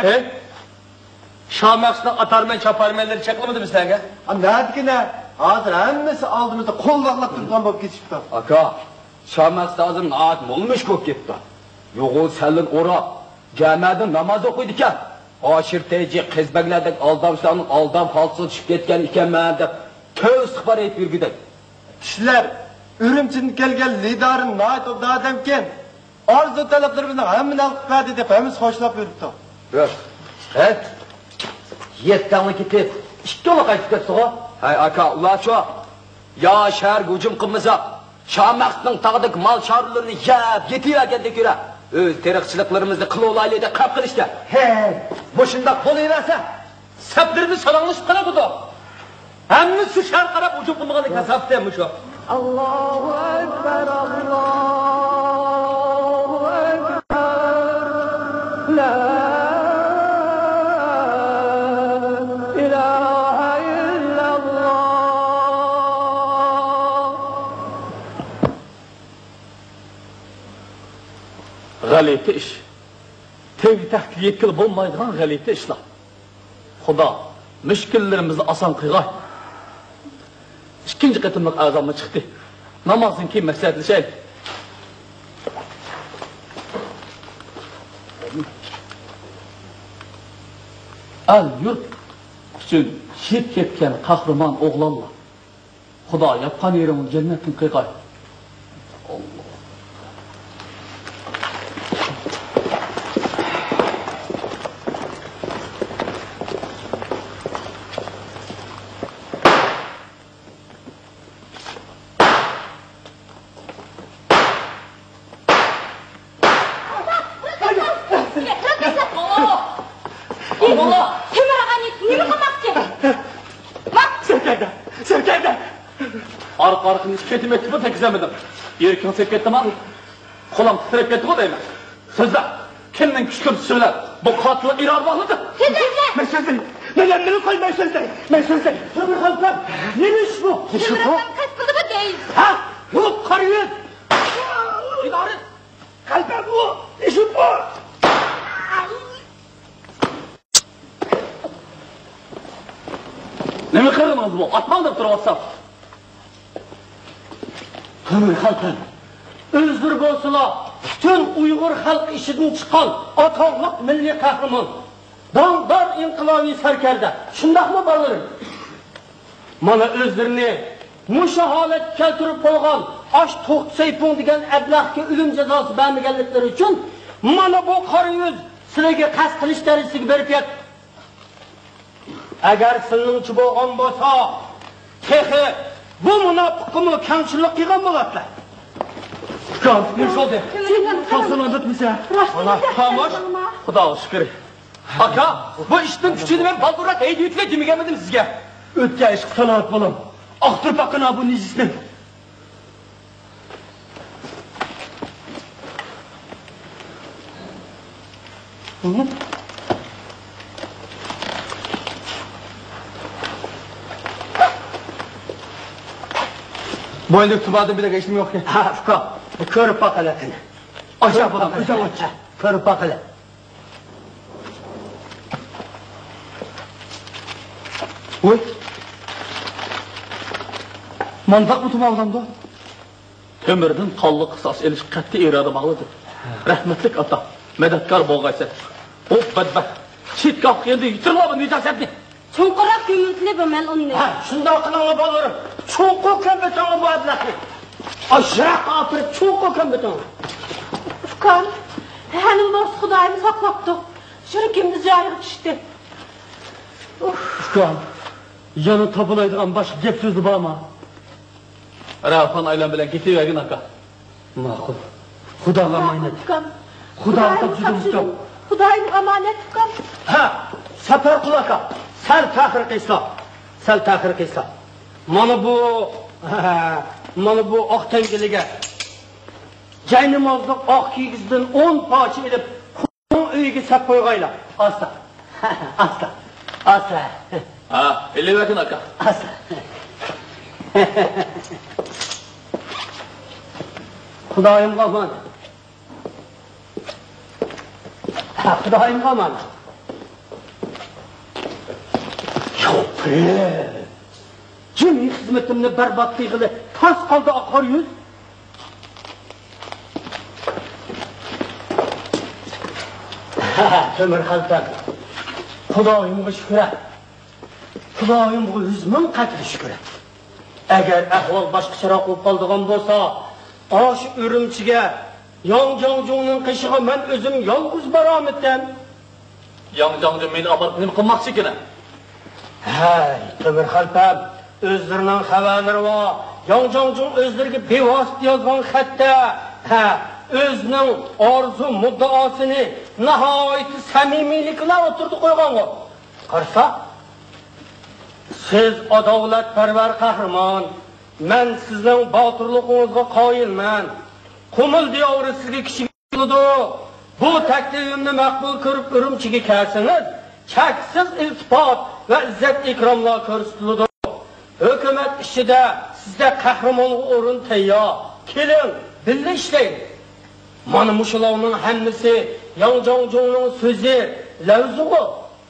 Speaker 6: Şamaqsdan atarman chaparmanlar chaqlamadi bizlarga.
Speaker 8: Nədikine hazır hammasi oldimizda qo'llaqlab turgan bo'lib ketishibdi.
Speaker 6: Aka, Şamaqsda hozir naat bo'lmish ko'p ketdi. Yo'g'u salin o'rab, jamada namoz o'qiydi ekan. Oshir teji qizbaglardek aldamlarning aldam falsiz tushib ketgan ekanman deb to's xabar aytib yurgidek.
Speaker 8: Kishilar Urumchidan kelgan lidarim nayt odamken arzu talablarimizni hammani olib berdi deb hammamiz xo'shlab yuribdi.
Speaker 6: Yo'q. Evet. Yettanlik ketib, ikki yo'la qaytib ketdi-ku. Hay aka, ularcha yo shahar hujum qilmasa, Şamaqsning tog'dek mol chorlarini yeb, yetiyagandek yura. O'z teriqchiliklarimizni qila olaylik deb qap qilishdi.
Speaker 8: He, bu shundoq bo'laversa,
Speaker 4: Sabdirni salonlashib qoladi-ku. Hammasi shu shahar qarab hujum qilmaganlik tasavvurmi shu?
Speaker 8: Allohu akbar, Allohu akbar. La ilahe illallah.
Speaker 4: G'alati ish. Tevhidga yetkil bo'lmaydigan g'alati ishlar. Xudo mushkullarimizni oson qilg'ay. İkinci qatimliq azamı chiqdi. Namozdan keyin maslahatlashaylik. Al yurt uchun shehid ketgan qahramon o'g'lonlar. Xudo yapgan yerimni jannatdan qilg'ay. Alloh. Arqarqını tüketim etti mi tekizlemedim. Yerken sevk ettim abi. Kolam titrek etti mi deyim. Sözler. Kendin küşkürt söyler. Bu katlı irar bağlıdır. Ben sözlerim. Neden beni koymayı sözlerim. Ben sözlerim. Sömür halklar. Neymiş bu?
Speaker 2: Sömür halklar kaç kıldı mı değil?
Speaker 4: Ha? Yok karıyız. İdare. Kalbe bu. İşim bu. Ne mi kırılmaz bu? Atmalıdır duramazsam.
Speaker 5: Kömür halklar. Özgür bo'lsalar, bütün Uyg'ur xalq ishidan chiqqan atog'liq milliy qahramon
Speaker 6: dangdor inqilobiy sarkarda. Shundaqmi bolalar? Mana o'zlarini mushu holat keltirib qo'ygan ash to'qsaypon degan ablahga o'lim jazosi bermaganliklari uchun mana bu qora yuz sizlarga qasd qilish darajasiga berib yat. Agar sizning bo'lgan bo'lsa, texi bu munofiqmi kamchilik qilgan bo'larlar. Kan, ne oldu? Kalsın anlatmışsa. Allah, tamam. Xudoga shukr. Aka, bu ishning kuchini men baldurak haydayotgan demaganmidim sizga. O'tgan ish qanoat bo'lam. Aqtir paqina bu nizisni. Bu elde tubadı bile geçtim yok ki.
Speaker 5: Ha, Fuka. Körüp bak hele.
Speaker 6: Aşağı falan, aşağı bak.
Speaker 5: Körüp bak hele.
Speaker 6: Oy. Mandak mı tumaldan da? Tömürden tallı kısas eliş kattı irada bağlıdır. Rahmetlik ata, medetkar boğaysa. Of bedbeh. Çit kalk geldi, yitirla necasetni.
Speaker 2: Çoğurak gümüntülü bu men onu.
Speaker 5: Ha, şunda kılığına balırım. Çok kokan betonu bu adlaki. Aşağı kapırıp çok kokan betonu.
Speaker 2: Furkan, henim dost Xudayımı saklaptı. Şirkimiz yayıp düştü.
Speaker 6: Furkan, yanı tapulaydıgan baş gep sözlü bağma. Rafan aylan bilen getivergin aka. Makul. Xudaga emanet.
Speaker 2: Furkan,
Speaker 6: Xudaga tapşırdım çok.
Speaker 2: Xudayım emanet Furkan.
Speaker 5: Ha, sefer kulaka. Sel tahrik isla. Sel tahrik isla. Mana bu ak tengilige. Caynimazlık ak kiyizden 10 parça edip kulağın öyle sep koygayla. Asla. Asla. Asla.
Speaker 6: Ha, elivergin aka.
Speaker 5: Asla. Xudayım qaman. Ha, Xudayım qaman. Yok be. Cemi hizmetimni berbat qilg'ili tas qoldi oqar yuz. Temir xaltan. Xudoyimga shukr. Xudoyimga 100 ming qatl shukr. Agar ahvol boshqacharoq bo'lib qoldigan bo'lsa, osh Urumchiga Yongjongjungning qishig'i men o'zim yolg'iz boraman.
Speaker 6: Yongjongjung meni olib nima qilmoqchi ekan?
Speaker 5: Hay, Temir xaltan. O'zlarining xabarlari va Yongjongjung o'zlariga bevosita yozgan xatda o'zining orzu muddaosini nihoyat samimiylik bilan o'tirdi qo'ygan. Qarsa, siz adolatparvar qahramon, men sizning botirligingizga qoyilman. Qumul diyori sizga kishiga bo'ldi. Bu taklifimni maqbul ko'rib Urumchiga kelsiniz, cheksiz iltifot va izzat ikromlar ko'rsatildi. Hükümet işide sizde kahramonluq o'rin tayyor. Keling, birga ishlaylik. Mana mushularning hammasi Yongjongjungning so'zi, lavzugi.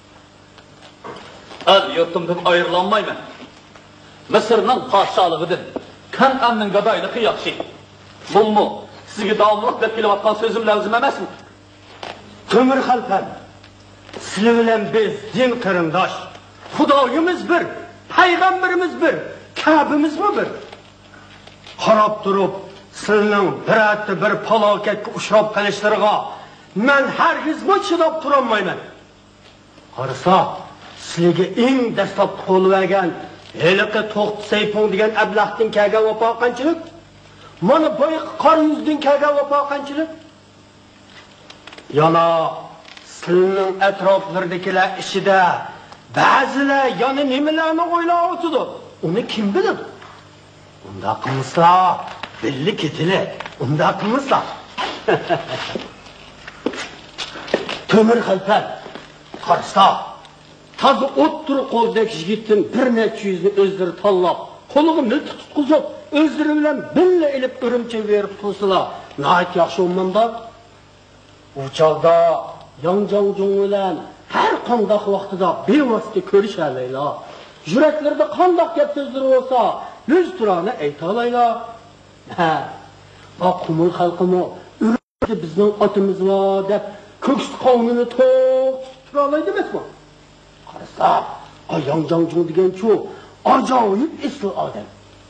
Speaker 6: El yurtimdan ayrılanmayman. Mısırning podshohligidan Kan'anning gadoyligi yaxshi. Bunmi sizga davomliq deb kelayotgan so'zim lozim emasmi?
Speaker 5: Temir xaltan. Sizlar bilan biz din qarindosh. Xudoyimiz bir. Peygamberimiz bir, Kâbimiz mi bir? Qarab turib, sizning bir falokatga uchrab qolishlariga men hargizmi chidab turolmayman. Qarasa, sizlarga eng dastlab qo'llangan heliqi to'qsaypon degan ablahdan kelgan vafo qanchalik? Mana bu qora yuzdan kelgan vafo qanchalik? Yana sizning atroflardagilar ishida ba'zilar yana nimalarni o'ylab o'tdi. Uni kim biladi? Unda qilmislar, billi ketili. Unda qilmislar. Temir xaltan. Qarsa, tazi o'ttirib qo'ldagi yigitning bir necha yuzni o'zlari tanlab, qo'liga miltiq tutqizib, o'zlari bilan billa ilib Urumchiga berib qo'ysalar, nahayat yaxshi o'manda. U chog'da Yongjongjung bilan her qandoq vaqtida bevosita ko'rishalaylar. Yuraklarida qandoq gap so'zlar bo'lsa, yuz turani aytalaylar. Ha, va qumul xalqimi Urumchi bizning otimiz va deb ko'ks qonini to'q
Speaker 3: tura olaydı emasmi? Qarasa, Yang Zhangzhong degan chu ajoyib esli odam.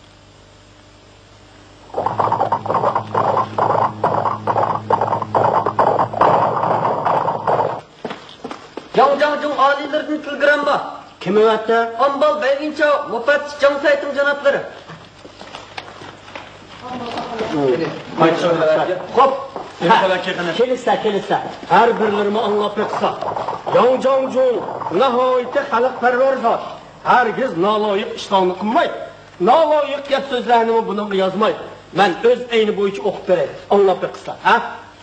Speaker 5: Yang Zhangzhong alilerden tilgiren var.
Speaker 3: Kimi hatta?
Speaker 5: Ambal Belginçe müfettiş Can Sayt'ın canatları.
Speaker 3: Hop. Kelisa. Her birlerimi anlap etsa. Yang Zhangzhong nihoyatda xalqparvar zot. Hergiz naloyiq ishlarni qilmaydi. Naloyiq gap so'zlarni buni yozmaydi. Men o'z ayni bo'yicha o'qib beray. Anlap etsa, ha?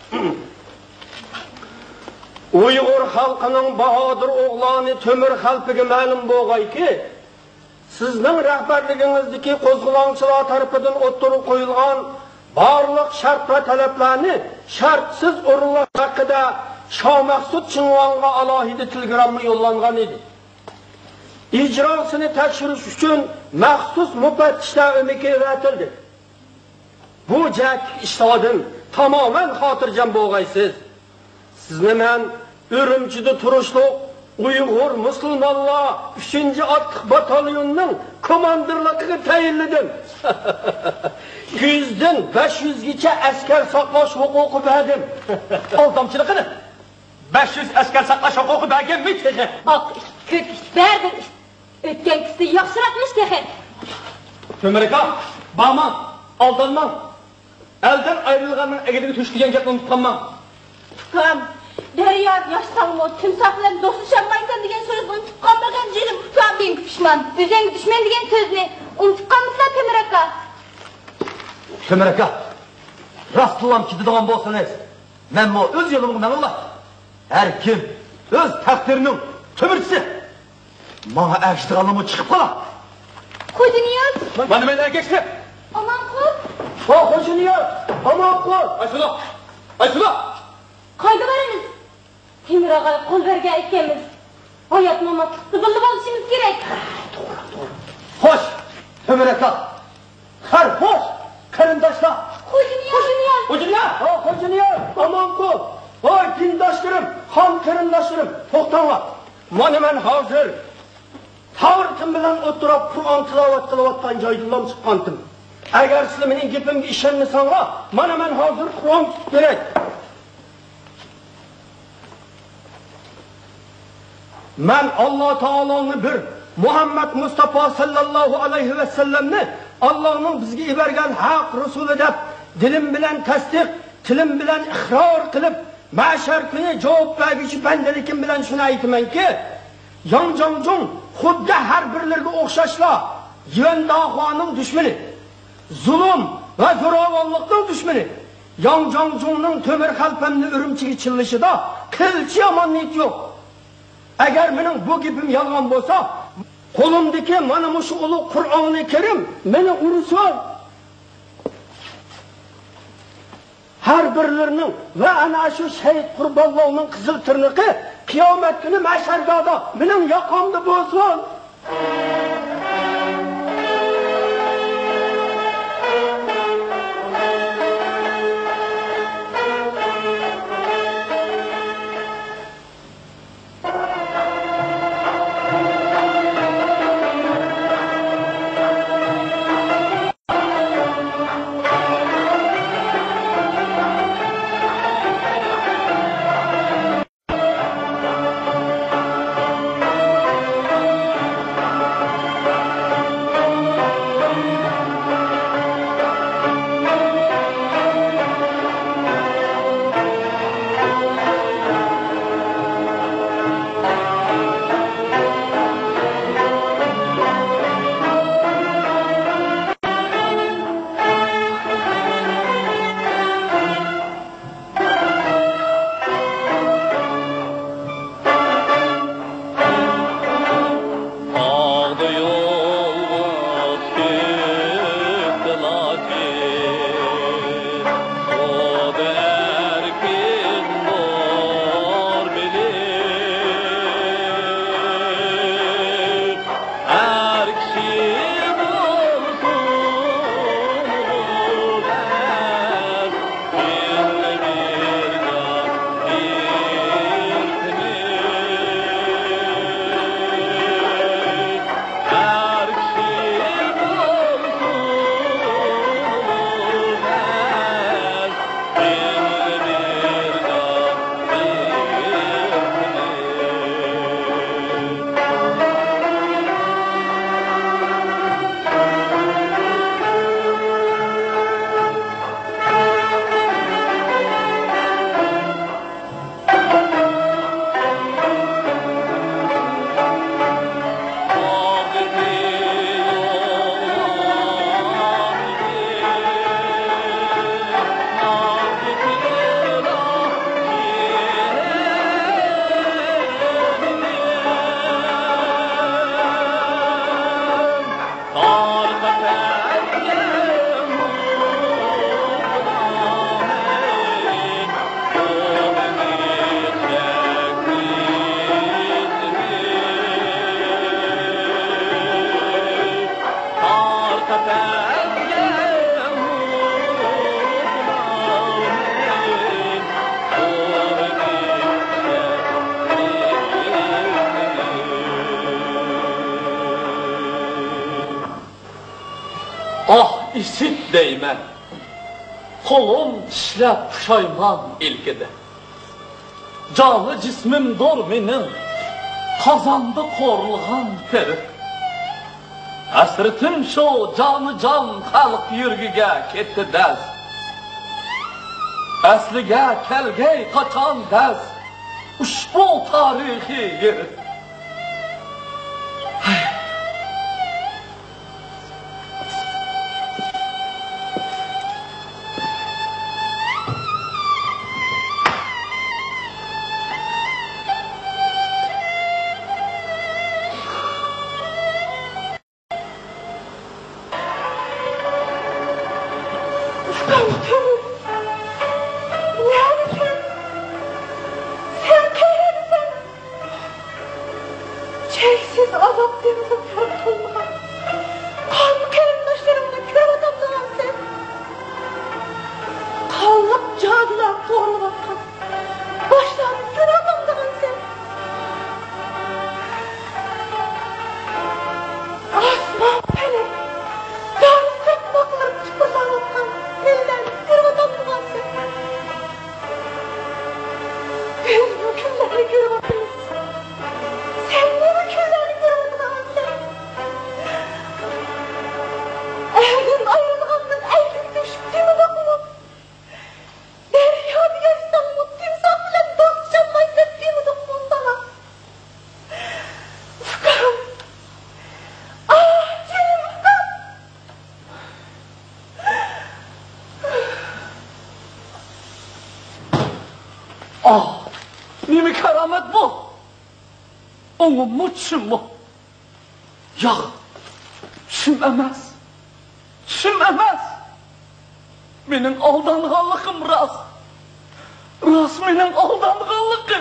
Speaker 3: Uyg'ur xalqining bahodir o'g'loni Temur xalqiga ma'lum bo'lganki, sizning rahbarligingizdagi qo'zg'olonchilar tomonidan o'ttirib qo'yilgan barliq shart va talablarni shartsiz o'rinlash haqida Shoh Maqsud Ching'onga alohida telegramma yo'llangan edi. Ijrosini tekshirish uchun maxsus mufattishlar o'mika yaratildi. Bu jak ishlardan tamoman xotirjam bo'lg'aysiz. Sizni men Ürümçide turuşluq Uyg'ur musulmonlar 3-atliq batalyonning komandorligiga tayinladim. 100dan 500 gacha askar saqlash huquqi berdim. Aldamchiligini 500 askar saqlash huquqi berganmi?
Speaker 2: Ak, ko'p berdim. O'tgankisi yaxshiroqmish texe.
Speaker 4: Tömereka, bağman, aldanman. Elden ayrılganın egedige tüştügen gapni unutqanman.
Speaker 2: Tutam, derya yaşsanmo, timsahlar dostuşanmaysan degan so'zni unutib qolmagan jenim. Tutam men pishman. O'zing dushman degan so'zni unutib qolmaslar Tömereka.
Speaker 8: Tömereka, rastlılam ki dediğim bolsanız, men o öz yolumu menullah. Her kim öz takdirinin tömürçisi. Bana erştiğanımı çıkıp kala.
Speaker 2: Ko'ziniyaz.
Speaker 4: Bana men geçti.
Speaker 2: Aman qul.
Speaker 3: Ho'jiniyaz, aman qul.
Speaker 4: Aysula.
Speaker 2: Qayda boramiz? Temur og'a qo'l bergan ekanmiz. Hayot mamotlikni bilib olishimiz kerak.
Speaker 3: Hoş, Tömereka. Har hoş, qarindoshlar. Ho'jiniyaz, aman qul. Voy, dindoshlarım, xon qarindoshlarim, to'xtanglar. Mana men hozir Tavritim bilan o'tirib Qur'on tilovat qilayotgan joydan chiqqandim. Agar sizlar mening gapimga ishonmasanglar, mana men hozir Qur'on tutib beray. Men Alloh taoloning bir Muhammad Mustafa sallallohu alayhi va sallamni Allohning bizga yuborgan haq rasuli deb dilim bilan tasdiq, tilim bilan iqror qilib, mahshar kuni javob beruvchi bandalikim bilan shuni aytamanki, Yang Zhangzhong xuddi har birlariga o'xshashlar Yuandaxoning dushmani, zulm va zo'ravonlikning dushmani. Yang Zhangzhongning Temur xalqamni Urumchiga chillishida qilchi yomon niyat yo'q. Agar mening bu gapim yolg'on bo'lsa, qo'limdagi mana shu ulug' Qur'oni Karim meni ursin. Har birlarining va ana shu shahid qurbonlarning qizil tirniqi qiyomat kuni mahshargohda mening yoqamda bo'lsin.
Speaker 4: işit deymen. Kolum işlep puşayman ilkide. Canlı cismim dor menin, kazandı korulgan teri. Asritim şu canı can halk yürgüge ketdi dez. Asliga kelgey kaçan dez, ushbu tarihi yer.
Speaker 2: Çeksiz azap denizin fırtılma. Kanlı kelimdaşlarımla kör adamlanan sen. Kanlık cadılar doğru bakan. Başlarını kör adamlanan sen. Asman felek. Dağlı kırpmakları çıkmadan bakan. Eller kör adamlanan sen. Biz bu günleri kör adamlanan. Sen ne mükemmel göründün sen? Evden ayrılığımdan elbim düştüğümü bakımım. Derya diye İstanbul timsah bile dostçanma hissettiğimi dokunum sana. Ufkam. Ah canım ufkam.
Speaker 4: Ah, nimi keramet bu? Onun mu çüm mu? Ya, çüm emez. Çüm emez. Benim aldanğanlığım rast. Rast benim aldanğanlığım.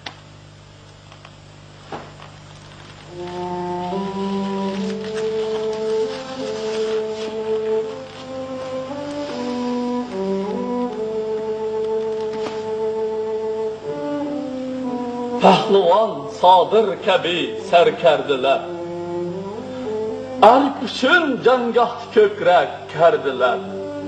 Speaker 4: Pəhlivan Sadır kəbi sərkərdilər. Ərk üçün cəngah kökrək kərdilər.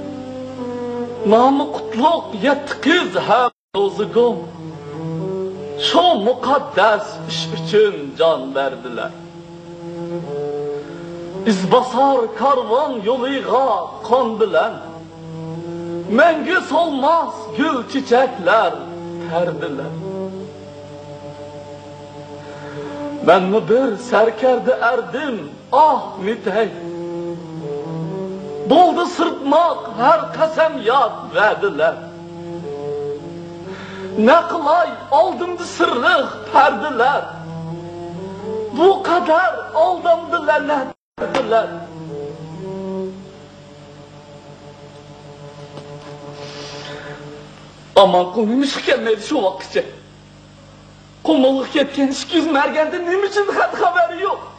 Speaker 4: Namı qutluq yetkiz həm rozugum. Şu muqaddes iş üçün can verdilər. İzbasar karvan yoluğa kondular. Məngü solmaz gül çiçekler perdiler. Ben mi bir serkerde erdim, ah nitey. Doldu sırtmak her kasem yad verdiler. Ne kılay aldımdı sırrık perdiler. Bu kadar aldımdı lanet verdiler. Aman konuymuş gelmedi şu vakitçe. Komoluk yetken şikiz mergende ne için haberi yok.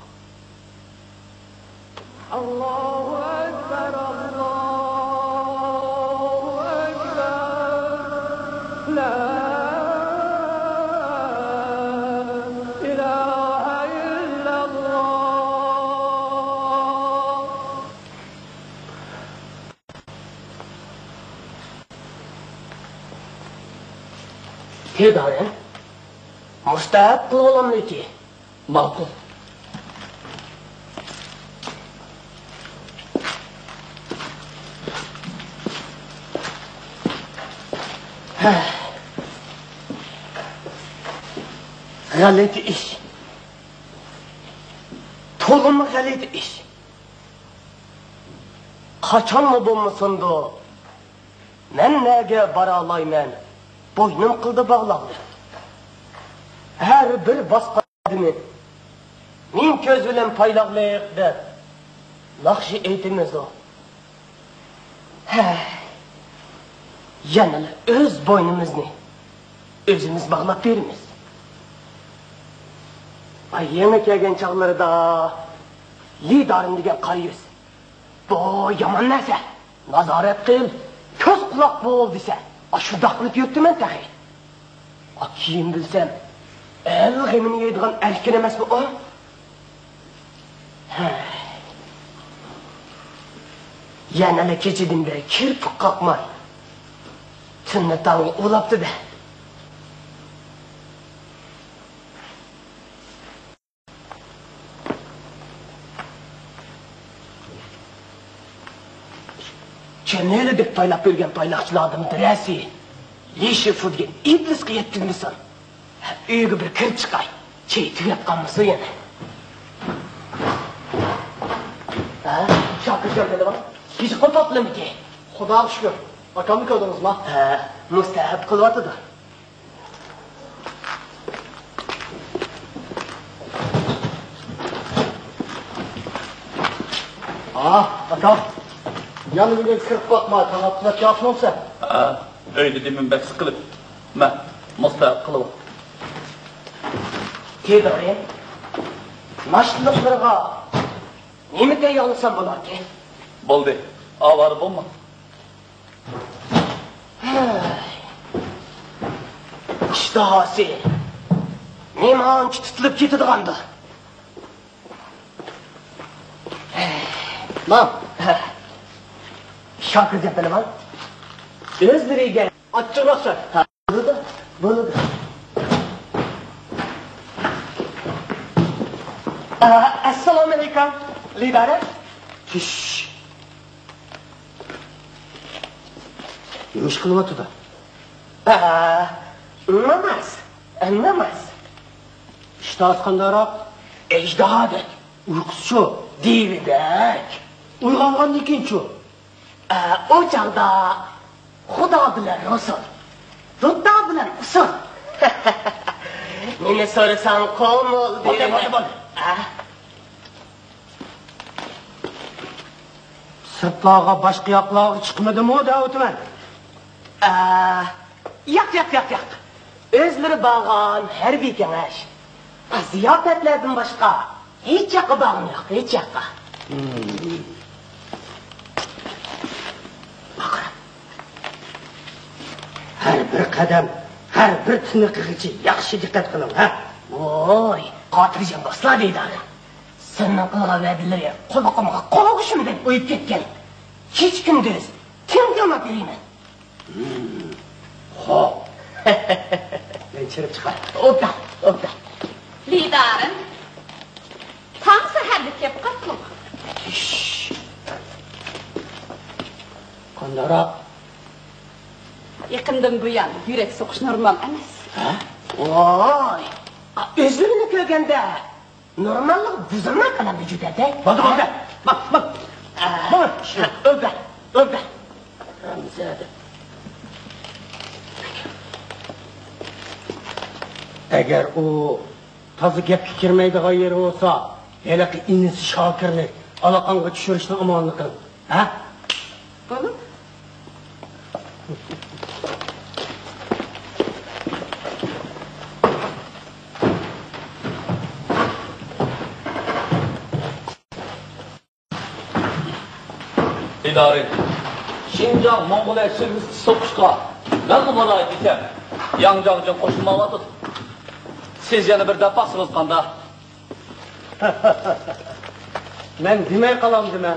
Speaker 4: Allahu Ekber, Allahu Ekber, La ilahe illallah.
Speaker 6: Tedaren, müstahap kıl olamıyor ki.
Speaker 4: Makul.
Speaker 6: Galeti iş. Tolumu galeti iş. Kaçan mı bulmasın da? Men nege baralaymen, boynum kıldı bağlandı. Her bir basqadını, min köz bilen paylaqlayıq der. Nakşı eytimiz o. Yanılı öz boynumuzni, özümüz bağlap verimiz. Ay yemek yegen çağları da, lidarım degen qarıyız. Bu yaman nerse, nazaret kıl, köz kulak boğul dese, aşudaqlık yürttü men təxi. Kim bilsem, el gemini yediğen erken emez mi o? Yanala kechadan beri kirpik qoqmay. Tunni tong'i ulabdi-da. Çeneli deb toylab bergan toyloqchilardan birasi. Yeshi futgan iblis qiyatdingmisan. Uyga bir kirib chiqay. Chey tugatganmisan yana. Ha? Şarkı söyledi bak. Hiç kopatlı mı ki?
Speaker 3: Xudoga shukr. Akamni ko'rdingizmi?
Speaker 6: Ha, mustahab qilyapti-da.
Speaker 3: Akam. Yana bir kirib qoqma, tanatlat yapmamsa.
Speaker 4: Öyle demin bek sıkılıp. Ben mustahap kılıp.
Speaker 6: Tedari. Maşlıqlarga nima deyolsam bo'larki?
Speaker 4: Bo'ldi. Avar bo'lma.
Speaker 6: İştahası. Nemanchi tutilib ketadigandir.
Speaker 3: Man,
Speaker 6: Shokir deb bilaman. O'zlariga
Speaker 3: achchiqroqcha.
Speaker 6: bo'ladi. Assalomu alaykum. Lidara. Tish. Nima qilyapti-da? Namaz. İştahı qandayroq? Ejdahodek. Uyqusi deyidak. Uyg'ongandan keyin-chi? O chaqda Xudo bilan Rasul, Xudo bilan usul. Meni so'rasang qo'mol deyman. Sirtlarga boshqa yoqlarga chiqmadimi o Davudman? Yo'q. O'zlari borgan harbiy kengash. Ziyofatlardan boshqa hech yoqqa borgim yo'q, hech yoqqa. Her bir qadam, her bir tiniqigacha yaxshi diqqat qiling, ha? Voy, xotirjam do'stlar deydi. Sening qilgan va'dalari quloqimga qog'ishim deb o'yib ketgan. Hech kunduz kimga javob berayman? Xo'p. Men chirib chiqar. O'pda.
Speaker 2: Lidarim. Tam saharda kelib qoldim.
Speaker 6: Qandaroq?
Speaker 2: Yaqindan buyon yurak so'qish normal emas.
Speaker 6: Ha? Voy! O'zlarini ko'rganda normallik buzilmay qoladi juda-da.
Speaker 3: Bo'ldi. Bak.
Speaker 6: O'pda. Ramzada. Agar u toza gapga kirmaydigan yeri bo'lsa, haliqi inisi Shokirni aloqamga tushirishni omonlik qil. Ha?
Speaker 2: Bo'ldi.
Speaker 4: İdare. Şinjan Mongoliya sürgüsü sokuşqa. Ben bu bana desem. Yangjang'cın qo'shilmayapti. Siz yana bir dafasınız qanda.
Speaker 6: Men demay qolam dema.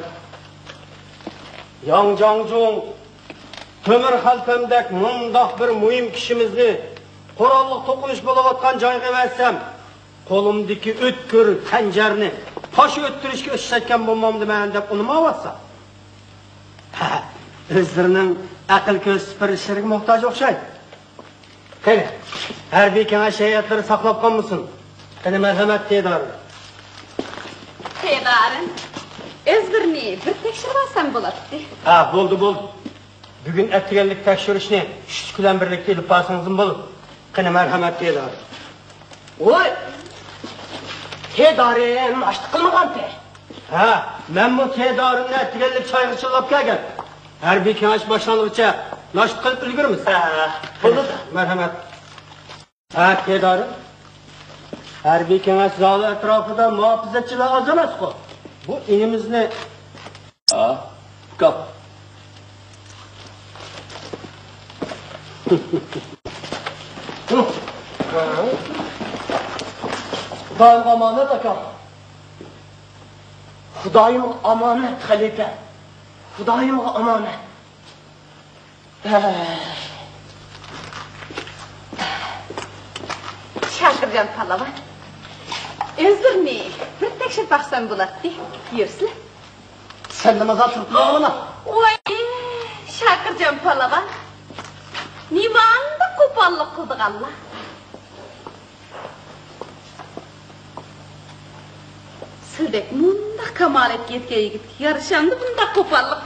Speaker 6: Yangjang'cun Tömür xaltamdak mundaq bir muhim kishimizni qurolliq to'qinish bo'layotgan joyga versem, qo'limdagi o'tkir xanjarni tosh o'ttirishga ishlatgan bo'lmamdi men deb unmayapsa. O'zlarining aql ko'z supirishlarga muhtoj o'xshaydi. Qani, harbiy kengash hayotlari saqlab qolmasin. Qani marhamat Tedor.
Speaker 2: Tedarim. O'zlarini bir tekshirib olsam bo'ladi.
Speaker 6: Ha, bo'ldi. Bugün etkilenlik tekshirishni shu bilan birlikda ilib borsangiz bo'ladi. Qani marhamat Tedor. Voy! Tedorim ashti qilmagan-te. Ha, men bu Tedorimni etkilenlik choyga chillab kelgan. Harbiy kengash boshlanguncha noshit qilib ulgurmiz. Ha, bo'ldi. Marhamat. Ha, Tedorim. Harbiy kengash zali atrofida muhofizachilar oz emas-ku. Bu inimizni
Speaker 4: Kap.
Speaker 6: Xudoyim omonat akam. Xudoyim omonat xalifa. Hudayım'a amanet.
Speaker 2: Şakircan palava. Özür ne? Bir tekşir baksan bulatdı. Yürüsün.
Speaker 5: Sen namaza turtma bana.
Speaker 2: Oy, Şakircan palava. Nimanda kopallık kıldık Allah. Sıldek munda kamalet yetkeye git. Yarışandı bunda kopallık.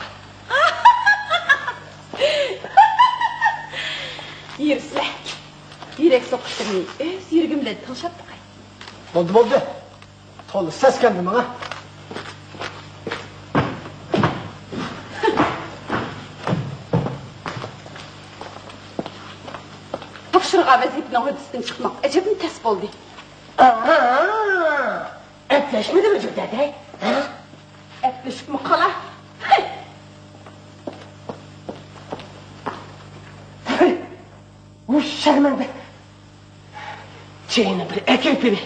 Speaker 2: Yürüsün. Yürek sokuşturmayı öz yürgümle tılşattı kay.
Speaker 5: Oldu. Tolu ses geldi bana.
Speaker 2: Tapşırığa vaziyetine hudistin çıkmak. Ecebim tesip oldu.
Speaker 6: Etleşmedi mi cürdede?
Speaker 2: Etleşik mi kala?
Speaker 6: Bu şermende. Çeyini bir ekip biri.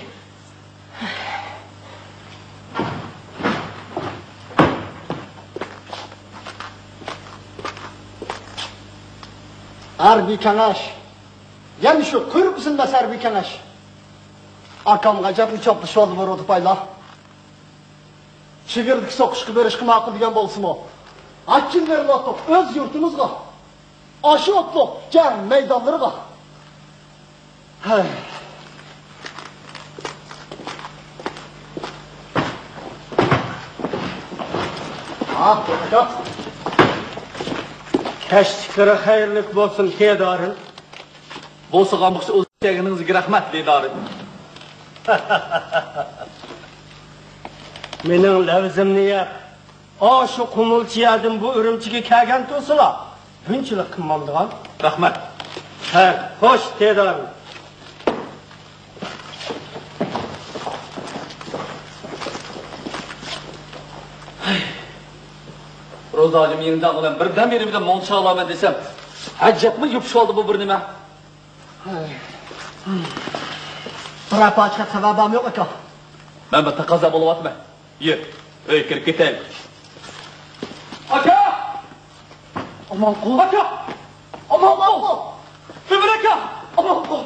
Speaker 5: Harbi kanaş. Yani şu kuyruk musun harbi kanaş. Akam gacaplı çaplı şoldu var odu payla. Çigirdik sokuşku berişki makul diyen bolsun o. Akkinlerin otu öz yurtumuzga. Aşı otlu gel meydanlarıga.
Speaker 6: Yok. Keşkiri hayırlık bolsun tedarın.
Speaker 7: Bolsa qamışı o'z çeginizga rahmat deydarim.
Speaker 6: Mening lavzimni yap. Shu qumulchiyadan bu Urumchiga kelgan to'sila. Bunchalik qilmamdigan.
Speaker 7: Rahmat.
Speaker 6: Ha, xo'sh, tedarim.
Speaker 7: Rozacım yeniden ulan birden beri bir de monça alaman desem. Acayip mi yupuşu oldu bu bir nime?
Speaker 5: Bırak açık sebebim yok ki.
Speaker 7: Ben bir takaza buluvatma. Yer, öy kirip gidelim. Aka!
Speaker 5: Aman kul.
Speaker 7: Aka! Aman kul! Ömür aka! Aman kul!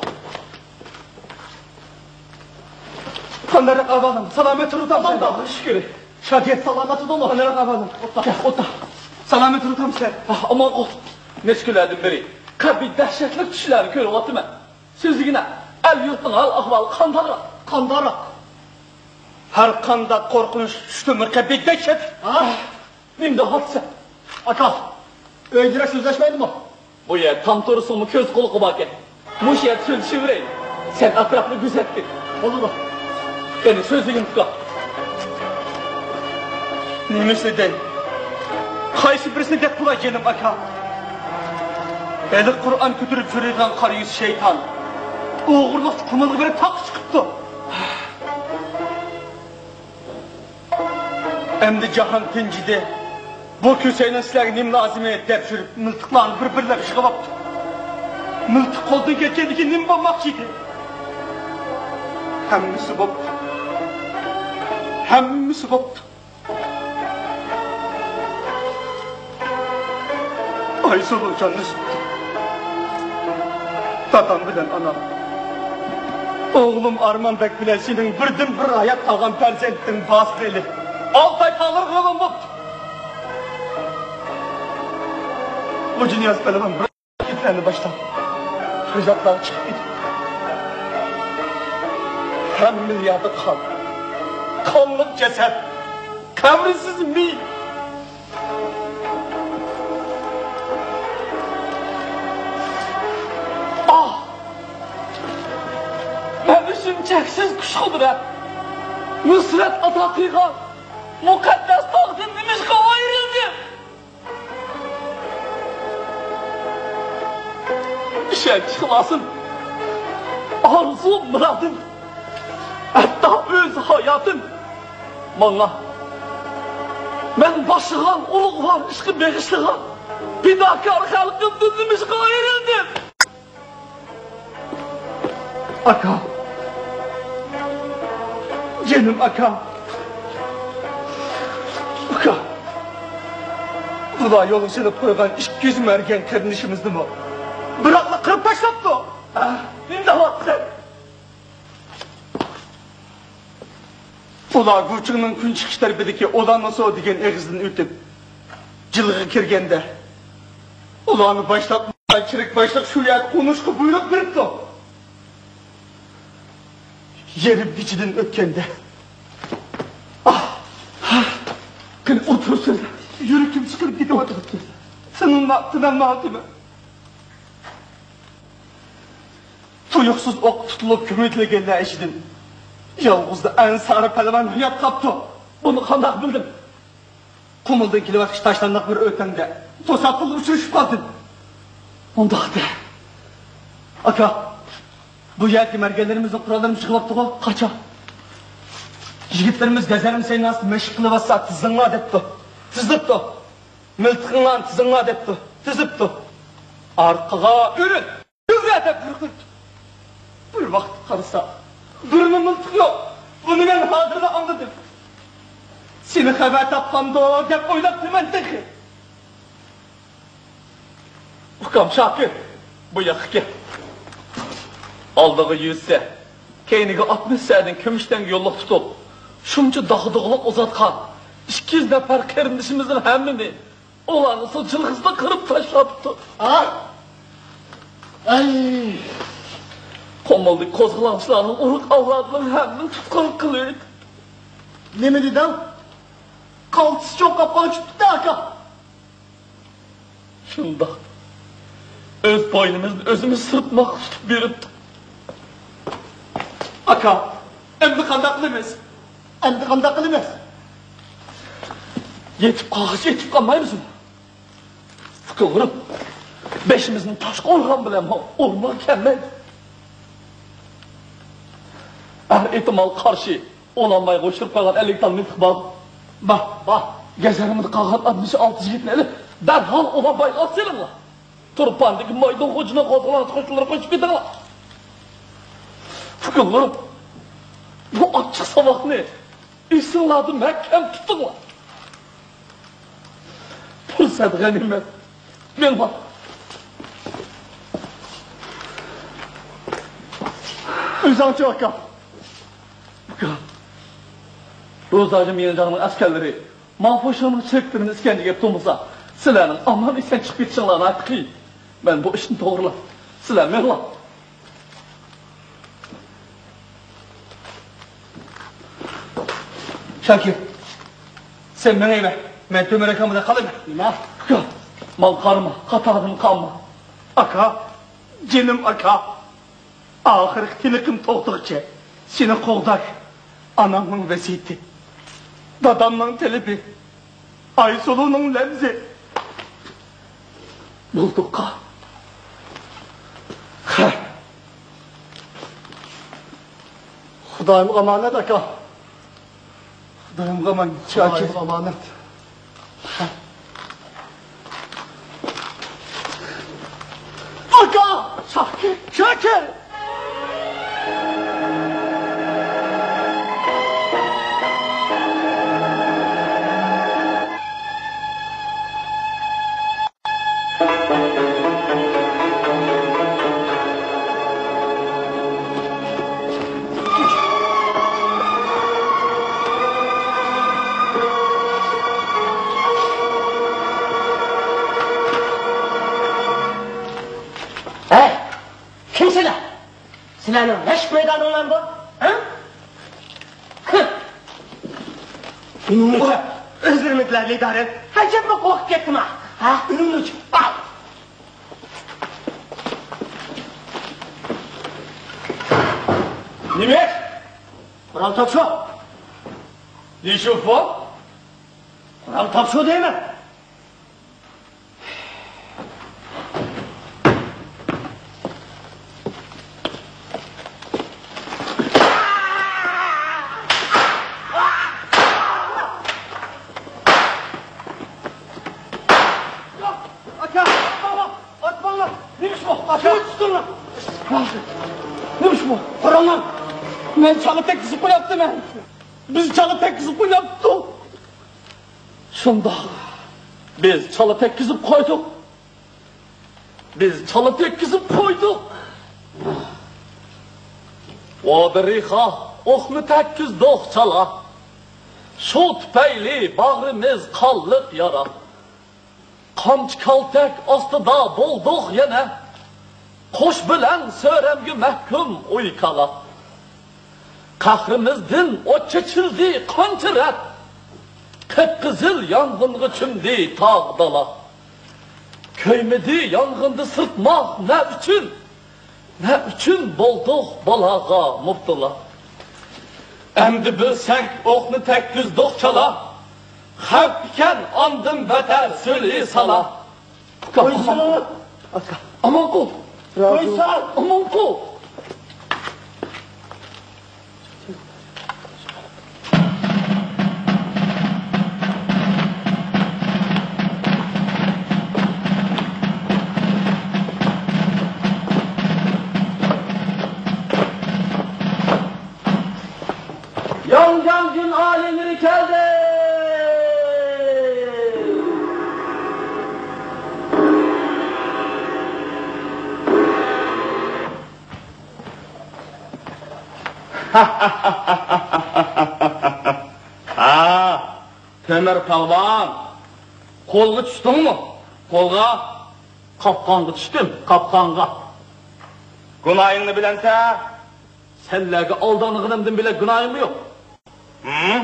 Speaker 5: Kanları kavalım. Selamet tutam.
Speaker 7: Aman da şükür.
Speaker 5: Şadiyet salameti dolu. Kanları kavalım.
Speaker 7: Gel otta. Selamet tutam sen. Aman kul! Ne şükürlerdim beri. Kalbi dehşetli kişileri görüp atı ben. Sözlüğüne el yurtun al ahval kandara.
Speaker 5: Kandara.
Speaker 6: Her kanda korkunç düştümür kalbi dehşet.
Speaker 7: Benim de hadise.
Speaker 5: Aka. Öyle sözleşmeydi mi?
Speaker 7: Bu yer tam torusumu köz kolu kubarken. Muş yer sözleşivereyim. Sen atrafını gözettin.
Speaker 5: Olur mu?
Speaker 7: Beni sözlüğün tuka.
Speaker 6: Neymişli dey? Kaysi birisini dek kula gelim aka. Beni Kur'an kütürüp sürüyen karıyız şeytan. Oğurluk kumalı böyle tak çıkıptı. Emdi cahan tincidi. Bu köseyle sizler nim lazım et dep sürüp mıltıklarını birbirler şıkıvaptı. Mıltık oldun geçendiki nim olmak idi. Hemmisi boptu. Hemmisi boptu. Aysulu canını sıktı. Tatam bilen anam. Oğlum Arman Bek bilen senin birden bir hayat kalgan persentin basbeli. Altay kalır kılın boptu. Bu Cünyaz Pelevan bırak gitlerini baştan. Rıcatlar çıkıp gidiyor. Hem milyarda kan. Kanlık ceset. Kavrisiz mi? Ben çeksiz kuşkudur. Nusret Atakı'ya mukaddes takdim demişke ayrıldı. İşe çıkmasın. Arzum, muradım. Hatta öz hayatım. Bana. Ben başıgan uluk var, ışkı beğiştiğen. Bidakar halkım demişke ayrıldı. Aka. Canım aka. Aka.
Speaker 4: Ulan yolun seni koygan 200 mergen kardeşimizdi mi? Bırakla kırıp taşlattı o. Ne de bak sen. Ulan Gurçun'un gün çıkışları bedeki olan nasıl o digen eğizden ütüp cılığı kirgende. Ulanı başlatmadan çirek başlık şu yer konuşku buyruk biripti o. Yerim içinden ötkende. Kını otursun. Yürüküm çıkırıp gidip oturup. Senin vaktinden ne oldu mu? Tuyuksuz ok tutulup kümütle geldi eşidin. Yalnızda en sarı pelevan hayat kaptı. Bunu kandak bildim. Kumuldan kilovatış taşlandak bir ötende. Tosatlı uçuruş kaldın. Onda de. Aka, bu yerki mergenlerimizin kurallarını çıkılattı o. Kaça? Yigitlerimiz gezerim senin asıl meşik kılıvasa tızınla depti. Tızıptı. Miltıkınla tızınla depti. Tızıptı. Arkağa ürün. Yüzüye de kırkırt. Bir vakit karısa. Birinin mıltık yok. Bunu ben hazırda anladım. Seni haber tapkandı o dep oylap demendik. Ukam Şakir. Bu yakı ki. Aldığı yüzse. Keynigi 60 sədin kömüşten yolluk tutup. Şunca dağıdığılık uzatkan. 200 nefer kardeşimizin hemmini. Olanı sıçılığızda kırıp taşlattı.
Speaker 6: Ay! Ay!
Speaker 4: Komuldu kozgulançlarının uruk avladının hemmini tutkan kılıydı.
Speaker 6: Ne mi dedin? Kaltısı çok kapalı çıktı aka.
Speaker 4: Şunda. Öz boynumuzun özümüz sırtmak tutup biripti. Aka, emdi kandaklı emez.
Speaker 6: Emdi kandaklı emez.
Speaker 4: Yetip kalmay mısın? Fıkılırım. Beşimizin taş koygan bilem olma kemmel. İhtimal karşı olanmaya koşurup kalan 50 tane miltik bak. Bak. Gezerimizde kalkan 66 yiğitin eli derhal olanmayı asılınla. Turpandaki maydon hocuna kozgulan koşulları koşup gidinler. Fıkılırım. Bu açık sabah ne? İstinladı mehkem tutunlar. Fırsat ganimet. Ben bak.
Speaker 6: Üzerçi aka.
Speaker 4: Rozacım yeneceğinin askerleri mahfoşanın çektiğini iskence yaptığımızda silenin aman isen çıkıp yetişinlerini artık. Ben bu işin doğrula. Silen merla. Şakir, sen bana eve, ben tömere kamıda kalayım.
Speaker 6: Ne?
Speaker 4: Mal karma, katadım kalma. Aka, canım aka. Ahırık tilikim toğdukça, seni kovdak, anamın vesiyeti, dadamın telibi, ay solunun lemzi. Bulduk ka.
Speaker 6: Hudayım emanet aka.
Speaker 4: Dayım aman Şakir.
Speaker 6: Hudayım emanet.
Speaker 4: Aka! Şakir!
Speaker 6: Kimseler? Silahın leş meydanı olan bu? Ha? Ünlüce, özürümüzlerle idare et. Hacım mı kork gitme? Ha? Ünlüce, al.
Speaker 4: Nimet!
Speaker 6: Kural Topşu.
Speaker 4: Ne şu bu?
Speaker 6: Kural Topşu değil mi?
Speaker 4: Ben çalı tek zıpı yaptım ben. Biz çalı tek zıpı yaptık. Şunda Biz çalı tekkizip koyduk. Biz çalı tekkizip koyduk. O diriha oknu tekkizdik çala. Şu tüpeyli bağrımız kallıp yara. Kamç kaltek astıda bulduk yine. Koş bilen söremgü mehkum uykala. Kahrımızdın o çeçildi kantırat. Kıpkızıl yangıngı çümdi tağdala. Köymedi yangındı sırtmak ne üçün bulduk balağa mubtala. Emdi bilsek oknu tekkizdik çala. Hepken andım beter sülü sala.
Speaker 3: Koysal!
Speaker 4: Aman kul.
Speaker 3: Koysal!
Speaker 4: Aman kul.
Speaker 6: Yancan gün alemini keldi.
Speaker 7: Ha, Temir Palvan. Kolga düştün mü? Kolga.
Speaker 4: Kapkanga düştüm, kapkanga.
Speaker 7: Günahını bilense?
Speaker 4: Senlerge aldanığınımdın bile günahım yok.
Speaker 7: Hı?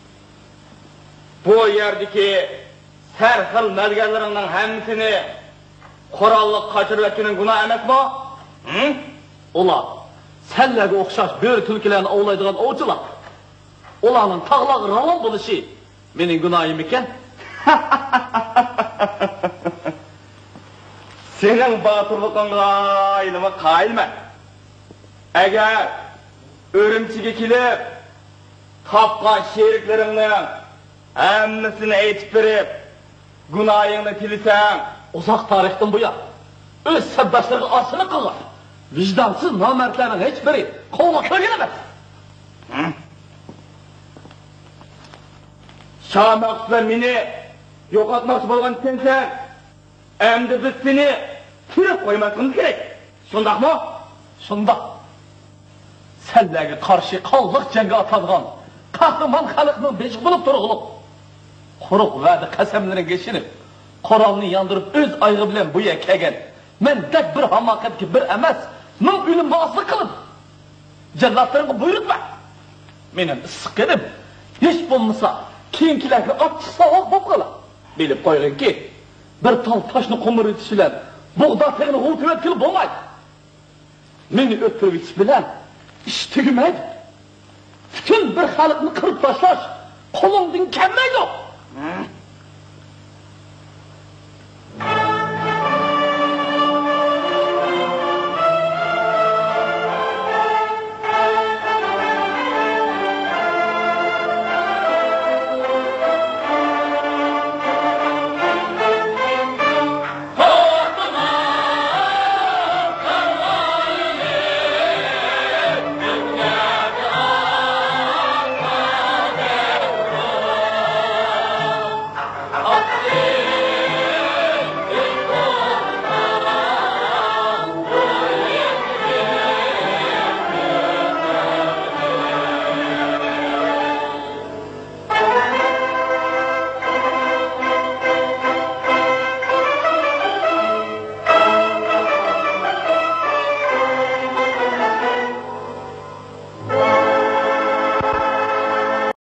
Speaker 7: Bu yerdeki serhil melgerlerinden hemsini korallık kaçırvetçinin günah emek mi? Hı?
Speaker 4: Ola, senlerge okşaş böyle tülkilerini avlaydıgan ovcular. Olanın tağlağı ravan buluşu benim günahım iken.
Speaker 7: Senin batırlıkınla ilimi kayılma. Eğer örümçüge kilip tapkan şeriklerimden hemmisini eğitip verip günahını tilsem
Speaker 4: Uzak tarihten bu ya, öz sebbaşları arsını kılar. Vicdansız namertlerin hiçbiri kovmakla gelemez.
Speaker 7: Şah Maksud'la meni yok atmakçı bolgan sensen, emdi biz seni kırıp koymasımız gerek. Şundak mı?
Speaker 4: Şunda, senlerge karşı kallık cenge atadığan, kahraman halıkının beşik bulup durğulup, koruk vədi qəsəmlərini geçinip, Koranını yandırıp öz aygı bilen bu kegen, men tek bir hamakat ki bir emez, min ülüm bağıslı kılın. Cellatlarını buyurtma. Benim ısık edim, hiç bulmasa, kiyinkilerle at savak bokala. Bilip koyun ki, bir tal taşını kumur yetişilen, buğda tegini hutu etkili bulmaydı. Meni ötürü bilen, iş tügümeydi. Bütün bir halıkını kırıp taşlaş, kolumdun kemmeydi o.